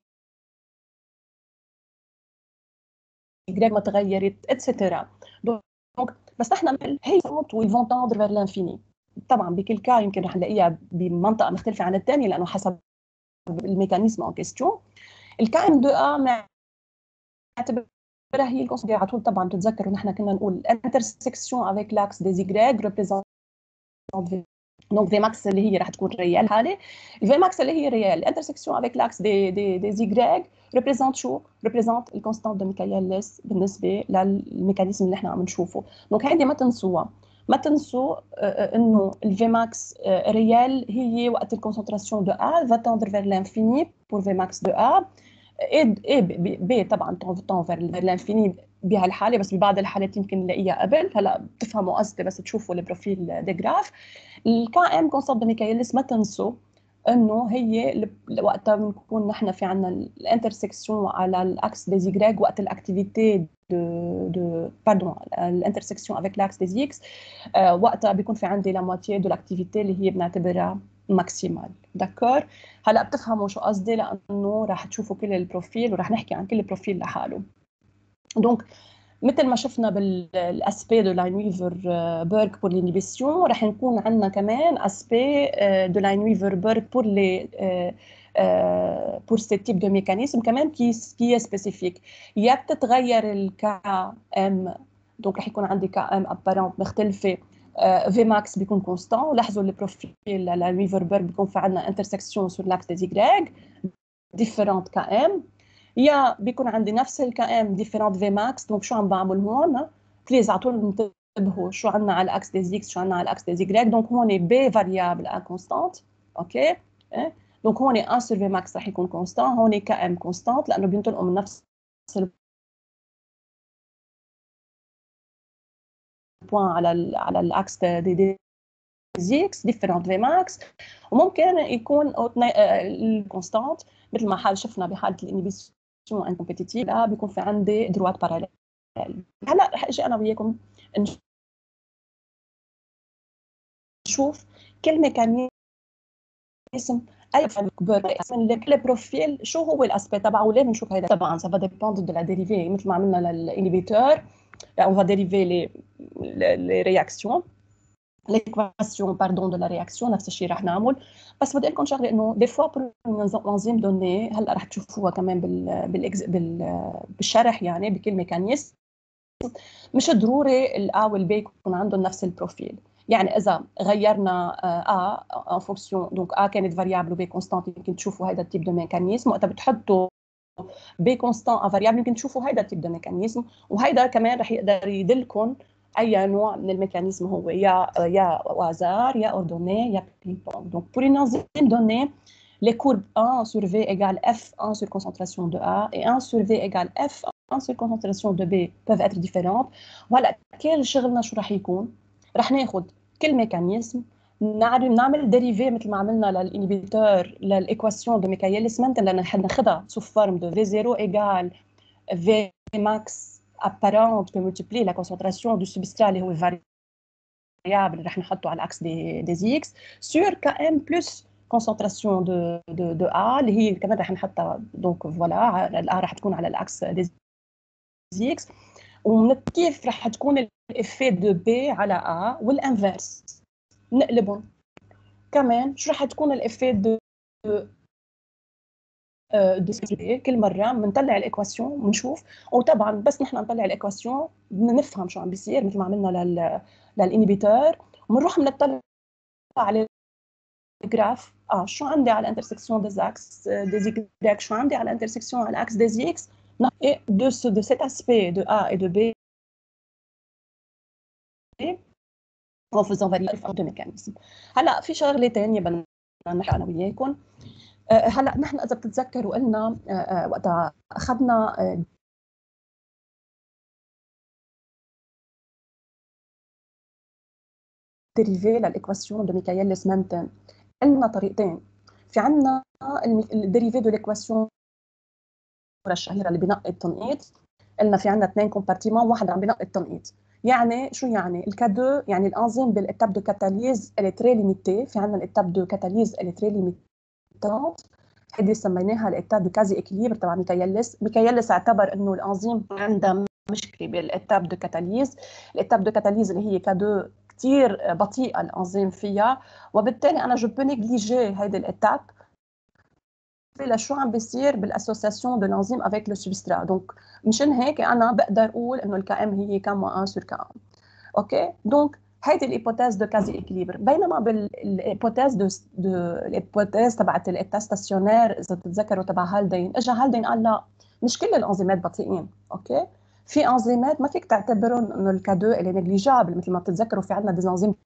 جريك ما تغيرت اتسترا. دونك بس نحن هي ويل فون تاندر فير لانفيني. طبعا بكل كا يمكن رح نلاقيها بمنطقه مختلفه عن الثانيه لانه حسب الميكانيزم ان كيستيون. الكا ام دو ا نعتبرها هي الكونسيدير على طول. طبعا بتتذكروا نحن كنا نقول الانترسكسيون افيك لاكس دي زيغريك ريبريزونت دونك في ماكس اللي هي رح تكون ريال حاله. الفي ماكس اللي هي ريال الانترسكسيون افيك لاكس دي دي دي زيغريك ريبريزونت شو؟ ريبريزونت الكونستانت دو ميكايلس بالنسبه للميكانيزم اللي نحن عم نشوفه. دونك هيدي ما تنسوها، ما تنسوا انه الفي ماكس ريال هي وقت الكونسنتراسيون دو ا va tendre vers l'infini pour في ماكس دو ا اي بي طبعا تون فير لانفيني بهالحاله، بس ببعض الحالات يمكن نلاقيها قبل. هلا بتفهموا قصدي بس تشوفوا البروفيل دي جراف. الكا ام كونستانت دو ميكايلس ما تنسوا انه هي وقتها بنكون نحن في عندنا الانترسكسيون على الاكس دي زيغريك وقت الاكتيفيتي دو دو باردون الانترسكسيون افيك لاكس دي زيكس وقتها بيكون في عندي لا موتيي دو الاكتيفيتي اللي هي بنعتبرها ماكسيمال. داكور هلا بتفهموا شو قصدي لانه راح تشوفوا كل البروفيل وراح نحكي عن كل بروفيل لحاله. دونك مثل ما شفنا بالاسبي دو لا نوي فيربرغ بور لينيبيسيون راح نكون عندنا كمان اسبي دو لا نوي فيربرغ بور لي بور سي تيب دو ميكانيزم كمان كي كي سبيسيفيك. يا بتتغير الكا ام دونك راح يكون عندي كا ام ابارونت مختلفه. في ماكس بيكون كونستان. لاحظوا البروفيل لا نوي فيربرغ بيكون في عندنا انترسكسيون سور لاكس دي زيغريك ديفيرونت كا ام، يا بيكون عندي نفس الكا ام ديفيرونت في ماكس. دونك شو عم بعمل هون؟ بليز على طول انتبهوا شو عندنا على الاكس دي زيكس شو عندنا على الاكس دي زيغريك. دونك هون بي فاريابل ان كونستانت. اوكي دونك هون ان سور في ماكس رح يكون كونستان، هون كا ام كونستانت لانه بينطلقوا من نفس البوان على ال على الاكس دي دي زيكس ديفيرونت في ماكس. وممكن يكون الكونستانت مثل ما حال شفنا بحاله الانيبيسيون ان كومبيتيتيف لا بيكون في عندي دروات باراليل. هلا رح اجي انا وياكم نشوف كل ميكانيزم اي من كل بروفيل شو هو الاسبي تبعه وليه بنشوف هيدا. طبعا سا فا ديبوند دو لا ديريفي مثل ما عملنا للانيبيتور on va dériver les les réactions l'équation pardon de la réaction نفس الشيء رح نعمل. بس بدي لكم شغله انه دي فوا بور انزيم دوني هلا رح تشوفوها كمان بال بال بالشرح يعني بكل ميكانيزم مش ضروري الا والبي يكون عندهم نفس البروفيل. يعني اذا غيرنا ا ان فونكسيون دونك ا كانت فاريابل وبي كونستانت يمكن تشوفوا هذا التيب دو ميكانيزم. وقت بتحطوا بي كونستان ا فاريابل يمكن تشوفوا هذا التيب دو ميكانيزم. وهيدا كمان رح يقدر يدلكم اي نوع من الميكانيزم هو يا يا وازار يا اوردوني يا بينج بونج. دونك بور انزيم دوني les courbes un sur V égale F un sur concentration de A et un sur V égale F un sur concentration de B peuvent être différentes. Voilà, quel شغلنا شو راح يكون؟ راح ناخذ كل ميكانيزم نعمل نعمل ديريفي مثل ما عملنا للانهبيتور للايكواسيون دو ميكايلس مانتن اللي ناخذها sous forme de V zéro égale V max apparente que multiplie la concentration du substrat اللي هو variable اللي راح نحطه على l'axe des, des X sur Km plus concentration de, de, de A اللي هي كمان راح نحطها donc voilà ال A راح تكون على l'axe des X ومن كيف راح تكون الإفي دو B على A والانفيرس نقلبهم كمان شو راح تكون الإفي دو دو سي كل مره بنطلع الايكواسيون بنشوف وطبعا بس نحن نطلع الايكواسيون بنفهم شو عم بيصير مثل ما عملنا لل للانهبيتور وبنروح بنطلع على الجراف اه شو عندي على الانترسكسيون دي اكس دي زيك شو عندي على الانترسكسيون على الاكس دي اكس et de ce de cet aspect de A et de B en faisant varier de mécanismes. هلا في شغله ثانيه بدنا نحكي انا وياكم. هلا نحن اذا بتتذكروا قلنا وقتها اخذنا ديريفي للايكواسيون دو ميكايلس مانتن قلنا طريقتين. في عندنا الديريفي دو ليكواسيون الشهيره اللي بنقي التنقيط. قلنا في عندنا اثنين كومبارتيمون واحد عم بنقي التنقيط. يعني شو يعني الكادو يعني الانزيم بالاتاب دو كاتاليز اللي تري ليميتي. في عندنا الاتاب دو كاتاليز اللي تري ليميتانت هذه سميناها الاتاب دو كازي اكليبر تبع ميكايلس. ميكايلس اعتبر انه الانزيم عندها مشكله بالاتاب دو كاتاليز. الاتاب دو كاتاليز اللي هي كادو كثير بطيئه الانزيم فيها وبالتالي انا جو بو نيجليجي هيدي الاتاب لشو عم بيصير بالاسوسياسيون دو الانزيم افيك لو سبسترا. دونك مشان هيك انا بقدر اقول انه الكي ام هي كام واحد سور كام. اوكي دونك هيدي الهيبوتيز دو كازي اكليبر. بينما بالهيبوتيز دو دو الهيبوتيز تبعت الاتاز ستاسيونير اذا بتتذكروا تبع هالدين اجى هالدين قال لا مش كل الانزيمات بطيئين. اوكي في انزيمات ما فيك تعتبرهم انه الكادو اللي نيجليجابل. مثل ما بتتذكروا في عندنا دي انزيم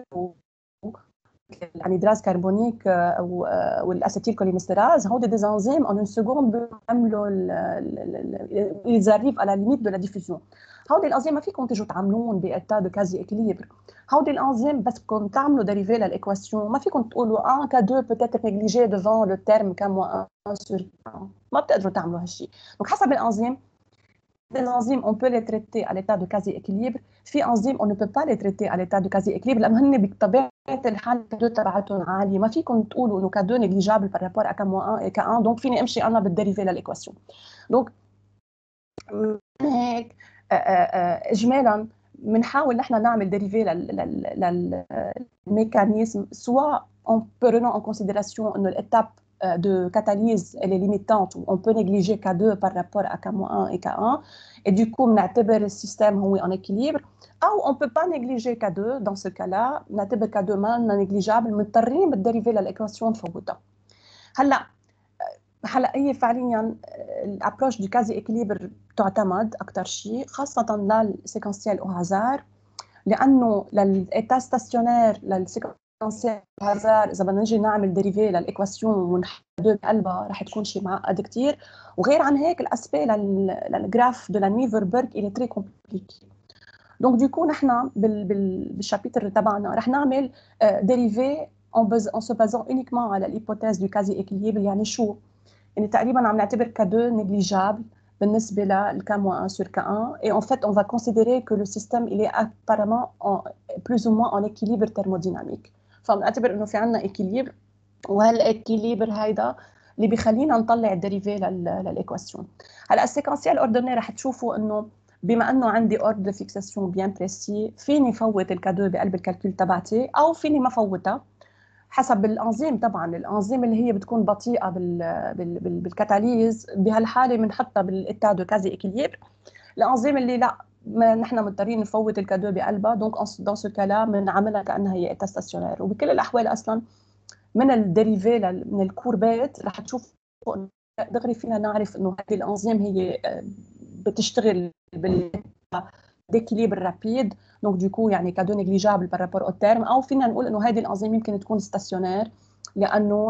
الانيدراز كربونيك والاسيتيل كولينستراز. هودي دي انزيم ان اون سكوند بيعملوا ils arrivent à la limite de la diffusion. هودي الانزيم ما فيكم تيجوا تعملون بإتا دو كازي اكليبر. هودي الانزيم بس بدكم تعملوا ديريفي للايكواسيون ما فيكم تقولوا ان كا دو peut-être négligé devant le terme كام واحد sur ما بتقدروا تعملوا هالشيء. دونك حسب الانزيم des enzymes on peut les traiter à l'état de quasi-équilibre. في enzymes on ne peut pas les traiter à l'état de quasi-équilibre لأنه هن بطبيعة الحال الكادو تبعتهم عالية. ما فيكم تقولوا إنه كادو نيجليجابل par rapport à كام واحد et كان دونك فيني أمشي أنا بالديريفي للإيكواسيون. دونك هيك إجمالاً بنحاول نحن نعمل ديريفي للميكانيزم سواء en prenant en considération إنه الإتاب de catalyse elle est limitante ou on peut négliger K deux par rapport à K moins un et K un et du coup نعتبر السيستم هو en équilibre ou on peut pas négliger K deux. dans ce cas-là نعتبر K deux ما négligeable مضطرين بالديريفي للايكواسيون نفوتها. هلا هلا هي فعليا الابروش دو كازي اكليبر تعتمد اكثر شيء خاصه للسيكونسيال او هازار لانه للايتا ستاسيونير للسيكونسيال هازار اذا بدنا نجي نعمل ديريفي للايكواسيون ونحدد بقلبها رح تكون شيء معقد كثير. وغير عن هيك الاسبي للجراف دو لا نيفربرغ il est très compliqué. دونك دوكو نحن بالشابيتر تبعنا رح نعمل ديريفي en se basant uniquement على الهيبوثيز دو كازي اكليبر. يعني شو؟ يعني تقريبا عم نعتبر كادو نيجليجابل بالنسبه للكام واحد sur K un et en fait on va considérer que le système il est apparemment en, plus ou moins en équilibre thermodynamique. فبنعتبر انه في عندنا équilibre وهالاكيليبر هيدا اللي بيخلينا نطلع الديريفي للايكواسيون. هلا السيكونسيال اوردوني رح تشوفوا انه بما انه عندي اوردر دو فيكساسيون بيان بريسي فيني فوت الكادو بقلب الكالكول تبعتي او فيني ما فوتها حسب الانزيم. طبعا الانزيم اللي هي بتكون بطيئه بال بال بال بالكاتاليز بهالحاله بنحطها بالاتا دو كازي اكيليبر. الانزيم اللي لا ما نحن مضطرين نفوت الكادو بقلبها دونك دون سو كالا بنعملها كانها هي اتا ستاسيونير. وبكل الاحوال اصلا من الديريفي من الكوربات رح تشوفوا دغري فينا نعرف انه هذه الانزيم هي بتشتغل بال d'équilibre rapide donc du coup يعني كادو نيجليجابل par rapport au terme او فينا نقول انه هذه الانزيم يمكن تكون ستاسيونير لانه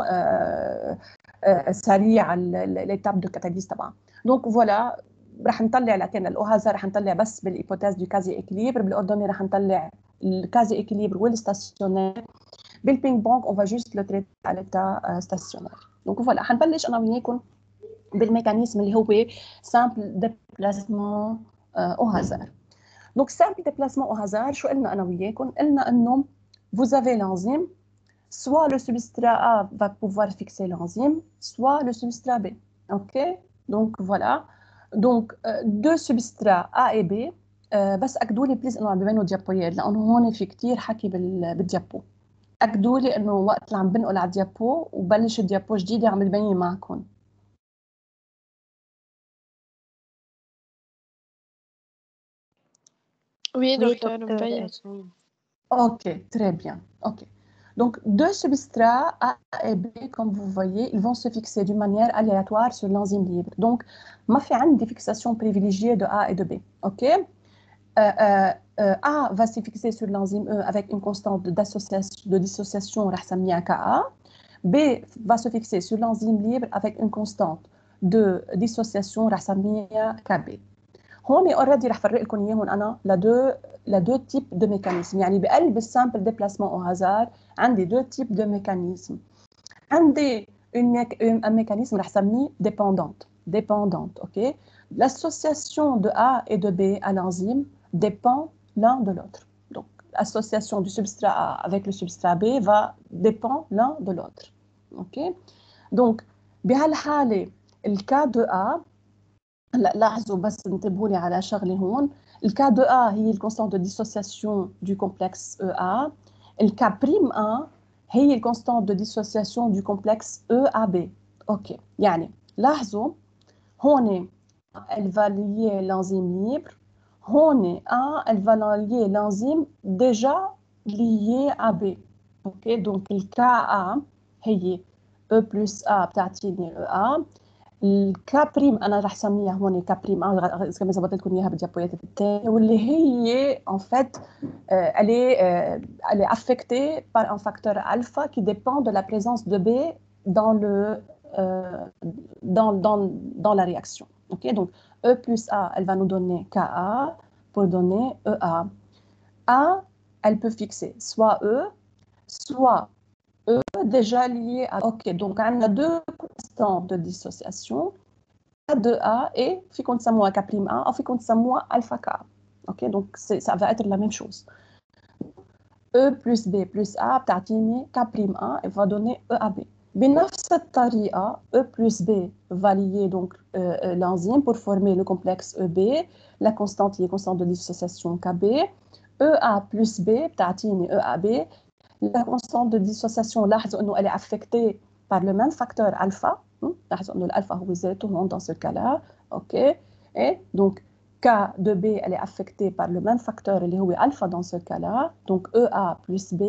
سريع l'étape de catalyse تبعها. دونك فوالا رح نطلع لكن الاوهازا رح نطلع بس بالهيبوثيز دو كازي اكيليبر، بالاردني رح نطلع الكازي اكيليبر والستاسيونير. بالبينج بونج اون فا جوست لو تريت على l'état ستاسيونير. دونك فوالا حنبلش انا وياكم بالميكانيزم اللي هو سامبل ديبلاسمون او هازار. دونك سامبل ديبلاسمون او هازار شو قلنا انا وياكم؟ قلنا انه vous avez l'enzyme, soit le substrat A va pouvoir fixer l'enzyme, soit le substrat B. Ok, donc voilà. Donc euh, deux substrats A et B. euh, بس اكدوا لي بليز انه عم ببينوا ديابويات لانه هون في كثير حكي بالديابو. اكدوا لي انه وقت اللي عم بنقل على الديابو وبلش الديابو جديده عم تبين معكم. Oui, docteur, docteur. Ok, très bien. Ok. Donc, deux substrats A et B, comme vous voyez, ils vont se fixer d'une manière aléatoire sur l'enzyme libre. Donc, ma fait une fixation privilégiée de A et de B. Ok. Euh, euh, euh, A va se fixer sur l'enzyme E avec une constante de, de dissociation Ka. B va se fixer sur l'enzyme libre avec une constante de dissociation Kb. هون اوريدي رح فرق لكم اياهم انا لدو لدو تيب دو ميكانيزم. يعني بقلب السامبل ديبلاسمون او هازار عندي دو تيب دو ميكانيزم. عندي un mécanisme رح سميه dépendante dépendante. OK, l'association de A et de B à l'enzyme dépend l'un de l'autre. Donc l'association du substrat A avec le substrat B va dépend l'un de l'autre. OK, donc بهالحاله الكا دو A هلا لاحظوا بس انتبهوا لي على شغله هون. الكا دو A هي الكونستانت دو ديسوسياسيون دو كومبلكس E A. الكا بريم A هي الكونستانت دو ديسوسياسيون دو كومبلكس E A B. اوكي، يعني لاحظوا هون elle va lier l'enzyme libre, هون A elle va lier l'enzyme déjà lié à B. اوكي، دونك الكا A هي E plus A بتعطيني E A. الكابريم انا رح سميها هون كابريم اه كما ظبطت لكم اياها بالديابويات الثانيه، واللي هي en fait euh, elle est euh, elle est affectée par un facteur alpha qui dépend de la présence de B dans le euh, dans dans dans la réaction. OK, donc E plus A elle va nous donner Ka pour donner E A. A elle peut fixer soit E soit E déjà lié à... OK, donc on a deux constantes de dissociation, K de A et فيكم تسموها K prime A أو فيكم تسموها alpha K. OK, donc ça va être la même chose. E plus B plus A بتعطيني K prime A et va donner E à B. بنفس الطريقة E plus B va lier donc euh, l'enzyme pour former le complexe E B. La constante est constante de dissociation K B. E A plus B بتعطيني E A B. La constante de dissociation, elle est affectée par le même facteur alpha. L'alpha est dans ce cas-là. OK. Et donc, K de B, elle est affectée par le même facteur, elle est alpha dans ce cas-là. Donc, E A plus B,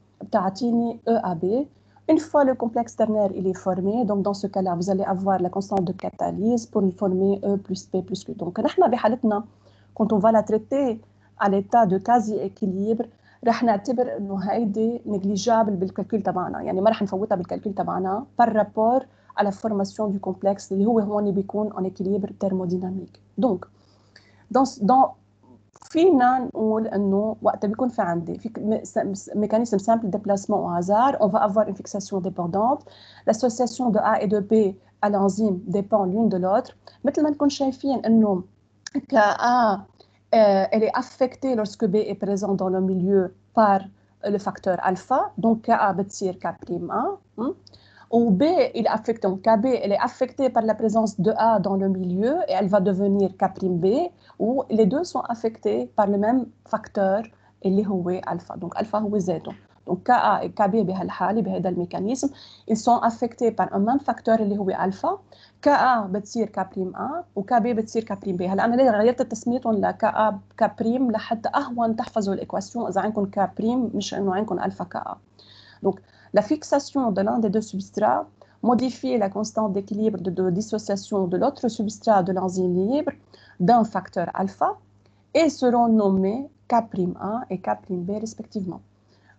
E A B. Une fois le complexe ternaire il est formé, donc dans ce cas-là, vous allez avoir la constante de catalyse pour former E plus B plus Q. Donc, quand on va la traiter à l'état de quasi-équilibre, رح نعتبر انه هيدي نيجليجابل بالكالكول تبعنا، يعني ما رح نفوتها بالكالكول تبعنا par rapport à la formation du complexe اللي هو هون بيكون en équilibre thermodynamique. donc dans dans فينا نقول انه وقت بيكون في عندي في mécanisme simple de déplacement au hasard, on va avoir une fixation dépendante. L'association de A et de B à l'enzyme dépend l'une de l'autre. مثل ما نكون شايفين انه ك A Euh, elle est affectée lorsque B est présent dans le milieu par le facteur alpha, donc Ka بتصير K prime A. Hein? Ou B, il est affecté, donc Kb, elle est affectée par la présence de A dans le milieu et elle va devenir K prime B, où les deux sont affectés par le même facteur, اللي هو alpha. Donc alpha هو زيتو. Donc Ka et Kb بهالحالة بهذا الميكانيزم ils sont affectés par un même facteur اللي هو alpha. Ka بتصير K prime A و Kb بتصير K prime B. هلا أنا ليه غيرت تسميتهم ل Ka K prime لحتى أهون تحفظوا الإكواسيون إذا عندكم K prime مش إنه عندكم alpha Ka. Donc la fixation de l'un des deux substrats modifie la constante d'équilibre de, de dissociation de l'autre substrat de l'enzyme libre d'un facteur alpha et seront nommés K prime A et K prime B respectivement.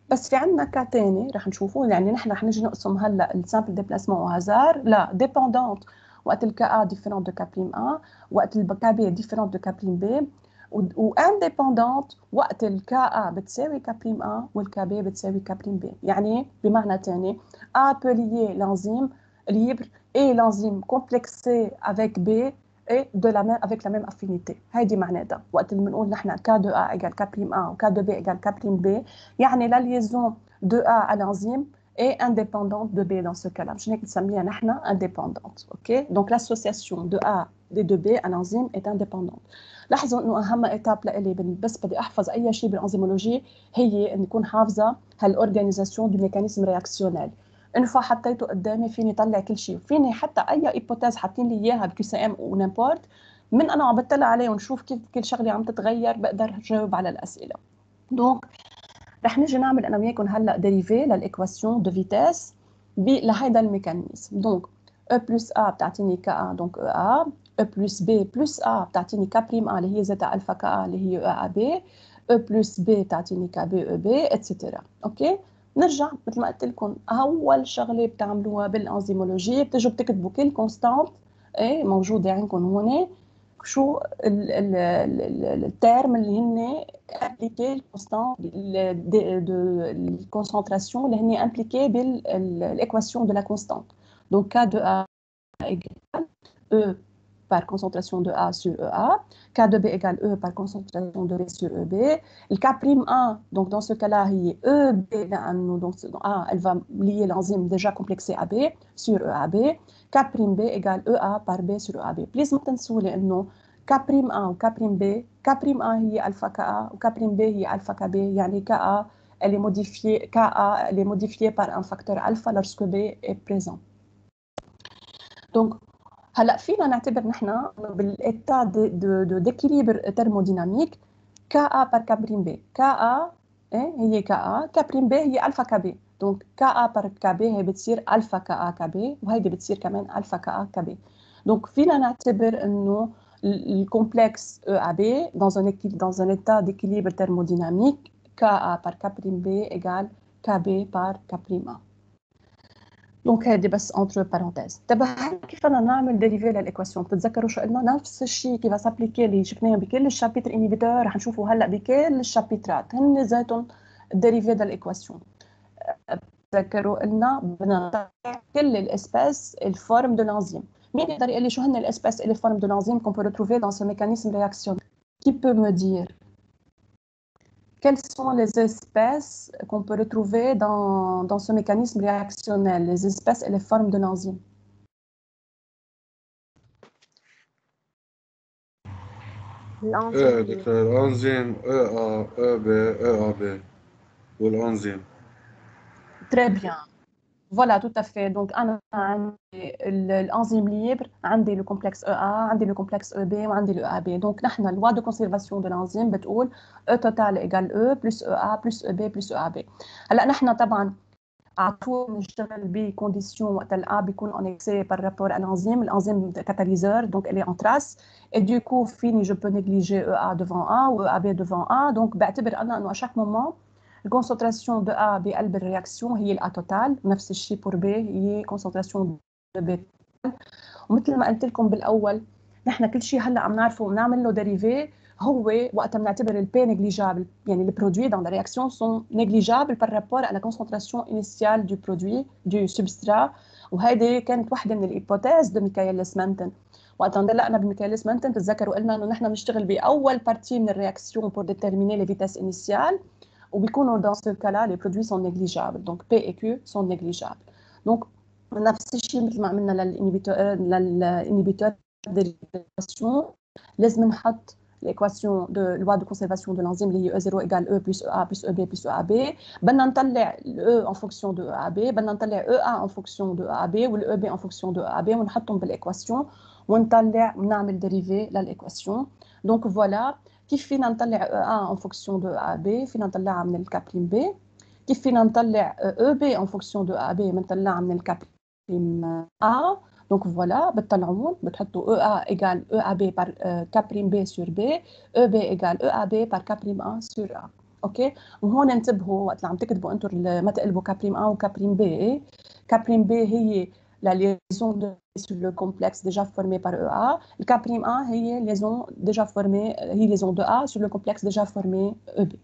بس في عندنا كا تاني رح نشوفه، يعني نحن رح نجي نقسم هلا السامبل ديبلاسمون او هازار لا ديبوندونت وقت الكا ا ديفيرونت دو كا بريم ا، وقت الكا بي ديفيرونت دو كا بريم بي، و انديبوندونت وقت الكا ا بتساوي كا بريم ا والكا بي بتساوي كا بريم بي. يعني بمعنى تاني ا peut lier l'enzyme libre et l'enzyme complexée avec B et de la même, avec la même affinité. هيدي معناتها وقت اللي بنقول نحن K de A égale K' A ou K de B égale K' B، يعني la liaison de A à l'enzyme est indépendante de B dans ce cas-là. مش هيك بنسميها نحن indépendante. OK؟ Donc l'association de A et de B à l'enzyme est indépendante. لاحظوا انه اهم ايتاب لإلي بس بدي احفظ اي شيء بالانزيمولوجي هي ان نكون حافظه هالاورجانيزاسيون دو ميكانيزم رياكسيونيل. ان فوا حطيته قدامي فيني طلع كل شيء، فيني حتى اي ايبوتيز حاطين لي اياها بكيو سي ام ونيمبورت، من انا عم بطلع عليه ونشوف كيف كل شغله عم تتغير بقدر جاوب على الاسئله. دونك رح نجي نعمل انا وياكم هلا ديريفي للايكواسيون دو فيتاس لهيدا الميكانيزم. دونك E plus A بتعطيني كا A دونك E A، E plus B plus A بتعطيني كا بريم A اللي هي زيتا الفا كا A اللي هي E A B، E plus B بتعطيني كا B E B اتسترا. اوكي نرجع مثل ما قلت لكم اول شغله بتعملوها بالانزيمولوجي بتجوا بتكتبوا كل كونستانت ايه موجوده عندكم هون، شو التيرم اللي هن امبليكي الكونستانت دو الكونسنتراسيون اللي هن امبليكي بالايكواسيون دو لا كونستانت. دونك K de A égale E par concentration de A sur E A, K de B égale E par concentration de B sur E B. Le K prime A, donc dans ce cas-là, il est E B, donc A, elle va lier l'enzyme déjà complexée à B sur E A B. K prime B égale E A par B sur E A B. Please ما تنسوا لأنه K prime A و K prime B، K prime A هي alpha K A و K prime B هي alpha K B، يعني K A elle est modifiée, K A elle est modifiée par un facteur alpha lorsque B est présent. Donc هلا فينا نعتبر نحن بالايتا دو ديكيليبر ترموديناميك كا ا بار كا بريم بي، كا ا هي كا ا، كا بريم بي هي الفا كا بي، دونك كا ا بار كا بي هي بتصير الفا كا ا كا بي، وهيدي بتصير كمان الفا كا ا كا بي. دونك فينا نعتبر انه الكومبلكس او ا بي dans un dans un état d'équilibre thermodynamique كا ا بار كا بريم بي égale كا بي بار كا بريم ا. دونك هذه بس انتر بارونتيز. تبع كيف بدنا نعمل ديريفي للايكواسيون؟ بتتذكروا شو قلنا؟ نفس الشيء كيف سابليكي اللي شفناه بكل الشابيتر انيبيتور رح نشوفه هلا بكل الشابيترات، هن ذاتهم ديريفي للايكواسيون. بتتذكروا قلنا بدنا نطلع كل الاسباس الفورم دو l'enzyme. مين يقدر يقول لي شو هن الاسباس اللي فورم دو l'enzyme qu'on peut retrouver dans ce mécanisme réactionnel? Qui peut me dire quelles sont les espèces qu'on peut retrouver dans, dans ce mécanisme réactionnel, les espèces et les formes de l'enzyme? الأنظمة الأنزيم E A E B E A B والأنزيم. Très bien. Voilà, tout à fait. Donc, أنا عندي الأنزيم libre, عندي le complexe E A, عندي le complexe E B وعندي le E A B. Donc, نحن loi de conservation de l'enzyme بتقول E total égale E plus E A plus E B plus E A B. هلا نحن طبعا على طول نشتغل بكونديسيون وقت الA بيكون en excès par rapport à l'enzyme. L'enzyme catalyseur, donc elle est en trace. Et du coup, fini, je peux négliger E A devant A ou E A B devant A. Donc, بعتبر أنا إنه à chaque moment الكونسنتراسيون دو A بقلب الرياكسيون هي الA توتال، نفس الشيء بور B هي كونسنتراسيون دو B. ومثل ما قلت لكم بالاول نحن كل شيء هلا عم نعرفه بنعمل له ديريفي هو وقت بنعتبر البي نيجليجابل، يعني les produits dans la réaction sont négligeables par rapport à la concentration initiale du produit du substrat. وهيدي كانت وحده من الهيبوثيز دو ميكايلس مانتن. وقت ندلقنا بميكايلس مانتن بتتذكروا قلنا انه نحن بنشتغل باول بارتي من الرياكسيون pour déterminer les vitesses initiales وبيكونوا dans ce cas-là les produits sont négligeables. Donc P et Q sont négligeables. Donc نفس الشيء مثل ما عملنا للانيبيتور للانيبيتور ديريفاسيون لازم نحط l'équation de loi de conservation de l'enzyme اللي هي E zéro égale E plus E A plus E B plus E A B. بدنا نطلع E en fonction de E A B، بدنا نطلع E A en fonction de E A B وال E B en fonction de E A B ونحطهم بالايكواسيون ونطلع ونعمل ديريفي للايكواسيون. دونك فوالا كيف فينا نطلع E A en fonction de E A B، فينا نطلعها من الكابرين B. كيف فينا نطلع E B en fonction de E A B بنطلعها من الكابرين A. Donc voilà, بتطلعون بتحطوا E A égale E A B par euh, K' B sur B, E B égale E A B par K' A sur A. اوكي. وهون انتبهوا وقت اللي عم تكتبوا انتم ما تقلبوا كابريم A وكابريم B. كابريم B هي la liaison de sur le complexe déjà formé par E A. Le caprime A هي liaison déjà formée, هي liaison de A sur le complexe déjà formé E B.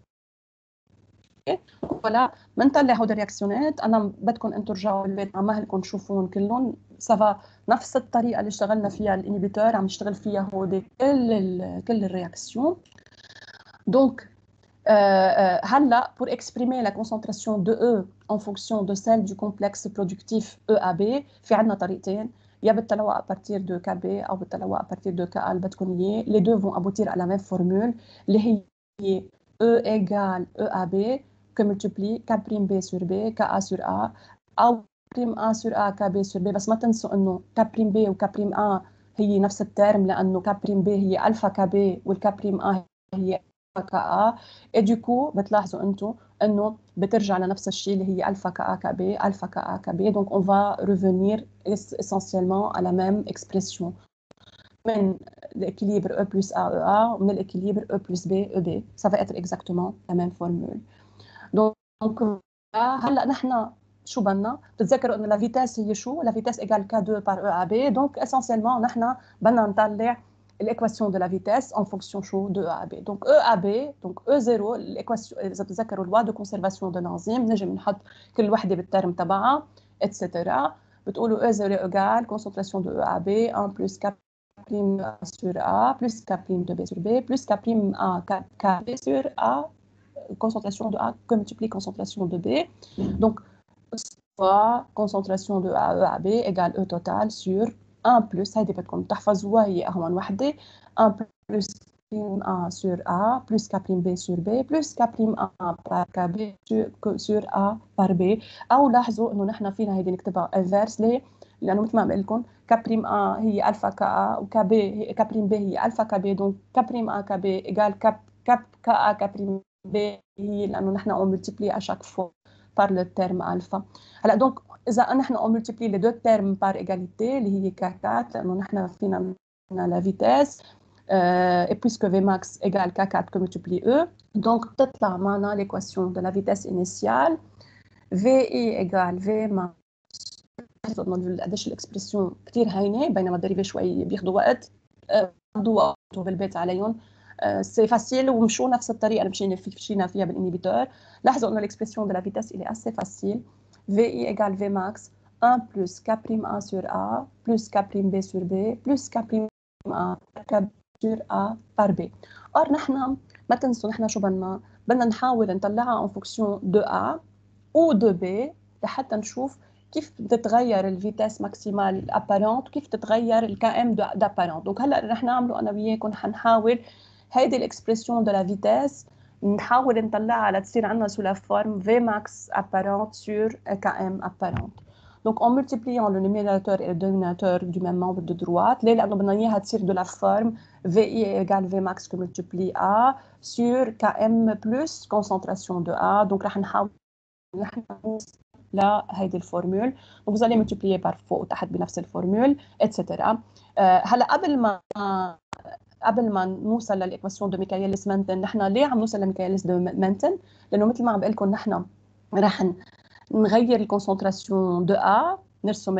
فوالا بنطلع هود الرياكسيونات. انا بدكم انتم ترجعوا البيت على مهلكم تشوفون كلهم سافا نفس الطريقه اللي اشتغلنا فيها الانهبيتور عم نشتغل فيها هودي كل كل الرياكسيون. دونك هلا pour exprimer la concentration de E en fonction de celle du complexe productif E A B في عندنا طريقتين، يا بالتلوى à partir de K B او بالتلوى à partir de K A اللي بدكم اياه. les deux vont aboutir à la même formule اللي هي E égale E A B que multiplie K prime B sur B K A sur A أو prime A sur A K B sur B. بس ما تنسوا إنه K prime B و K prime A هي نفس الترم، لأنه K prime B هي ألفا K B وال K prime A هي ألفا K A. et du coup بتلاحظوا أنتم إنه بترجع لنفس الشيء اللي هي ألفا K A K B ألفا K A K B. donc on va revenir essentiellement à la même expression من l'équilibre E plus A E A ومن l'équilibre E plus B E B. ça va être exactement la même formule. donc هلا نحن شو بدنا بتتذكروا انه لا فيتاس هي شو؟ لا فيتاس ايجال K deux par E A B. donc essentiellement نحن بدنا نطلع l'équation de la vitesse en fonction شو de E A B. donc E A B donc E zéro l'équation اذا بتتذكروا loi de conservation de l'enzyme نجي بنحط كل وحده بالترم تبعها etc. بتقولوا E zéro égale concentration de E A B un plus K prime A sur A plus K prime de B sur B plus K prime A K B sur A concentration de A que multiplie concentration de B. donc fois concentration de A E A B égale E total sur un plus هيدي بدكم تحفظوها هي أهون وحدة un plus prime A sur A plus K prime B sur B plus K prime A par K B sur, sur A par B. أو لاحظوا إنه نحن فينا هيدي نكتبها inverse. ليه؟ لأنه مثل ما بقول لكم K prime A هي ألفا K A و K B K prime B هي ألفا K B. donc K prime A K B égale K K K A K prime B هي لأنه نحن on multiplie à chaque fois par le terme alpha. هلا دونك اذا نحن on multiplie les deux termes par égalité اللي هي K quatre لانه نحن فينا la vitesse euh, et puisque Vmax égale K quatre que multiplie E donc بتطلع معنا l'équation de la vitesse initiale VI égale Vmax. قديش الاكسبرسيون كثير هينه بينما الدريفه شوي بياخذوا وقت قضوا وقته بالبيت عليهم. سي فاسيل ومشوا نفس الطريقه اللي مشينا مشينا فيها بالانهبيتور. لاحظوا انه l'expression de la vitesse il est assez facile. Vi égale Vmax un plus K prime A sur A plus K prime B sur B plus K prime A K sur A par B. or نحن ما تنسوا نحن شو بدنا بدنا نحاول نطلعها en fonction de A ou de B لحتى نشوف كيف بتتغير الفيتاس ماكسيمال ابارنت وكيف تتغير الكي ام دابارنت. دونك هلا رح نعمله انا وياكم حنحاول هيدي الاكسبرسيون دو لا فيتاس نحاول نطلعها لتصير عندنا سو لا فورم في ماكس apparent sur K M apparent. donc en multipliant le numérateur et le dénominateur du même membre de droite. ليه؟ لانه بدنا اياها تصير de la forme V I égale V max que multiplie A sur K M plus concentration de A. donc رح نحاول نحن لا هيدي الفورمول. donc vous allez multiplier par فوق وتحت بنفس الفورمول etc. هلا قبل ما قبل ما نوصل للايكواسيون دو ميكايلس مانتن نحن ليه عم نوصل لميكايلس دو مانتن؟ لانه مثل ما عم بقول لكم نحن رح نغير الكونسنتراسيون دو A نرسم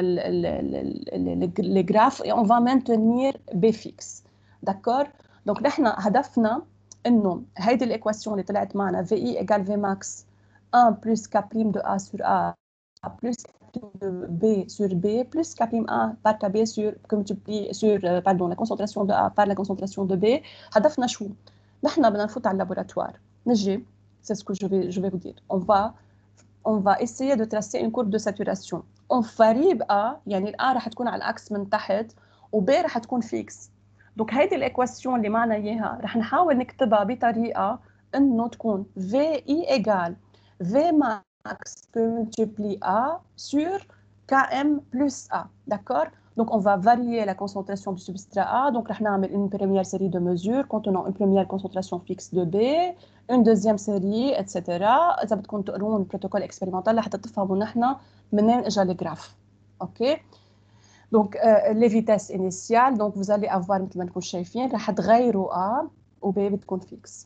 الجراف et on va maintenir B fixe. d'accord. donc نحن هدفنا انه هيدي الايكواسيون اللي طلعت معنا VI égale Vmax un plus K prime de A sur A plus K prime de B sur B plus K prime A par K B sur, sur pardon, la concentration de A par la concentration de B. هدفنا شو؟ نحن بدنا نفوت على اللابوراتوار نجي c'est ce que je vais, je vais vous dire. on va on va essayer de tracer une courbe de saturation. on varie ب A يعني ال A رح تكون على الأكس من تحت و B رح تكون فيكس. donc هيدي الإيكواسيون اللي معنا إياها رح نحاول نكتبها بطريقة إنه تكون VI égale Vmax que multiplie A sur K M plus A. D'accord. donc on va varier la concentration du substrat A. donc رح نعمل une première série de mesures contenant une première concentration fixe de B, une deuxième série et cetera. إذا بدكم تقرون البروتوكول إكسبيريمنتال لحتى تفهموا نحن منين إجا الجراف. أوكي. donc euh, les vitesses initiales donc vous allez avoir مثل ما نكون شايفين رح تغيروا A و B بتكون فيكس.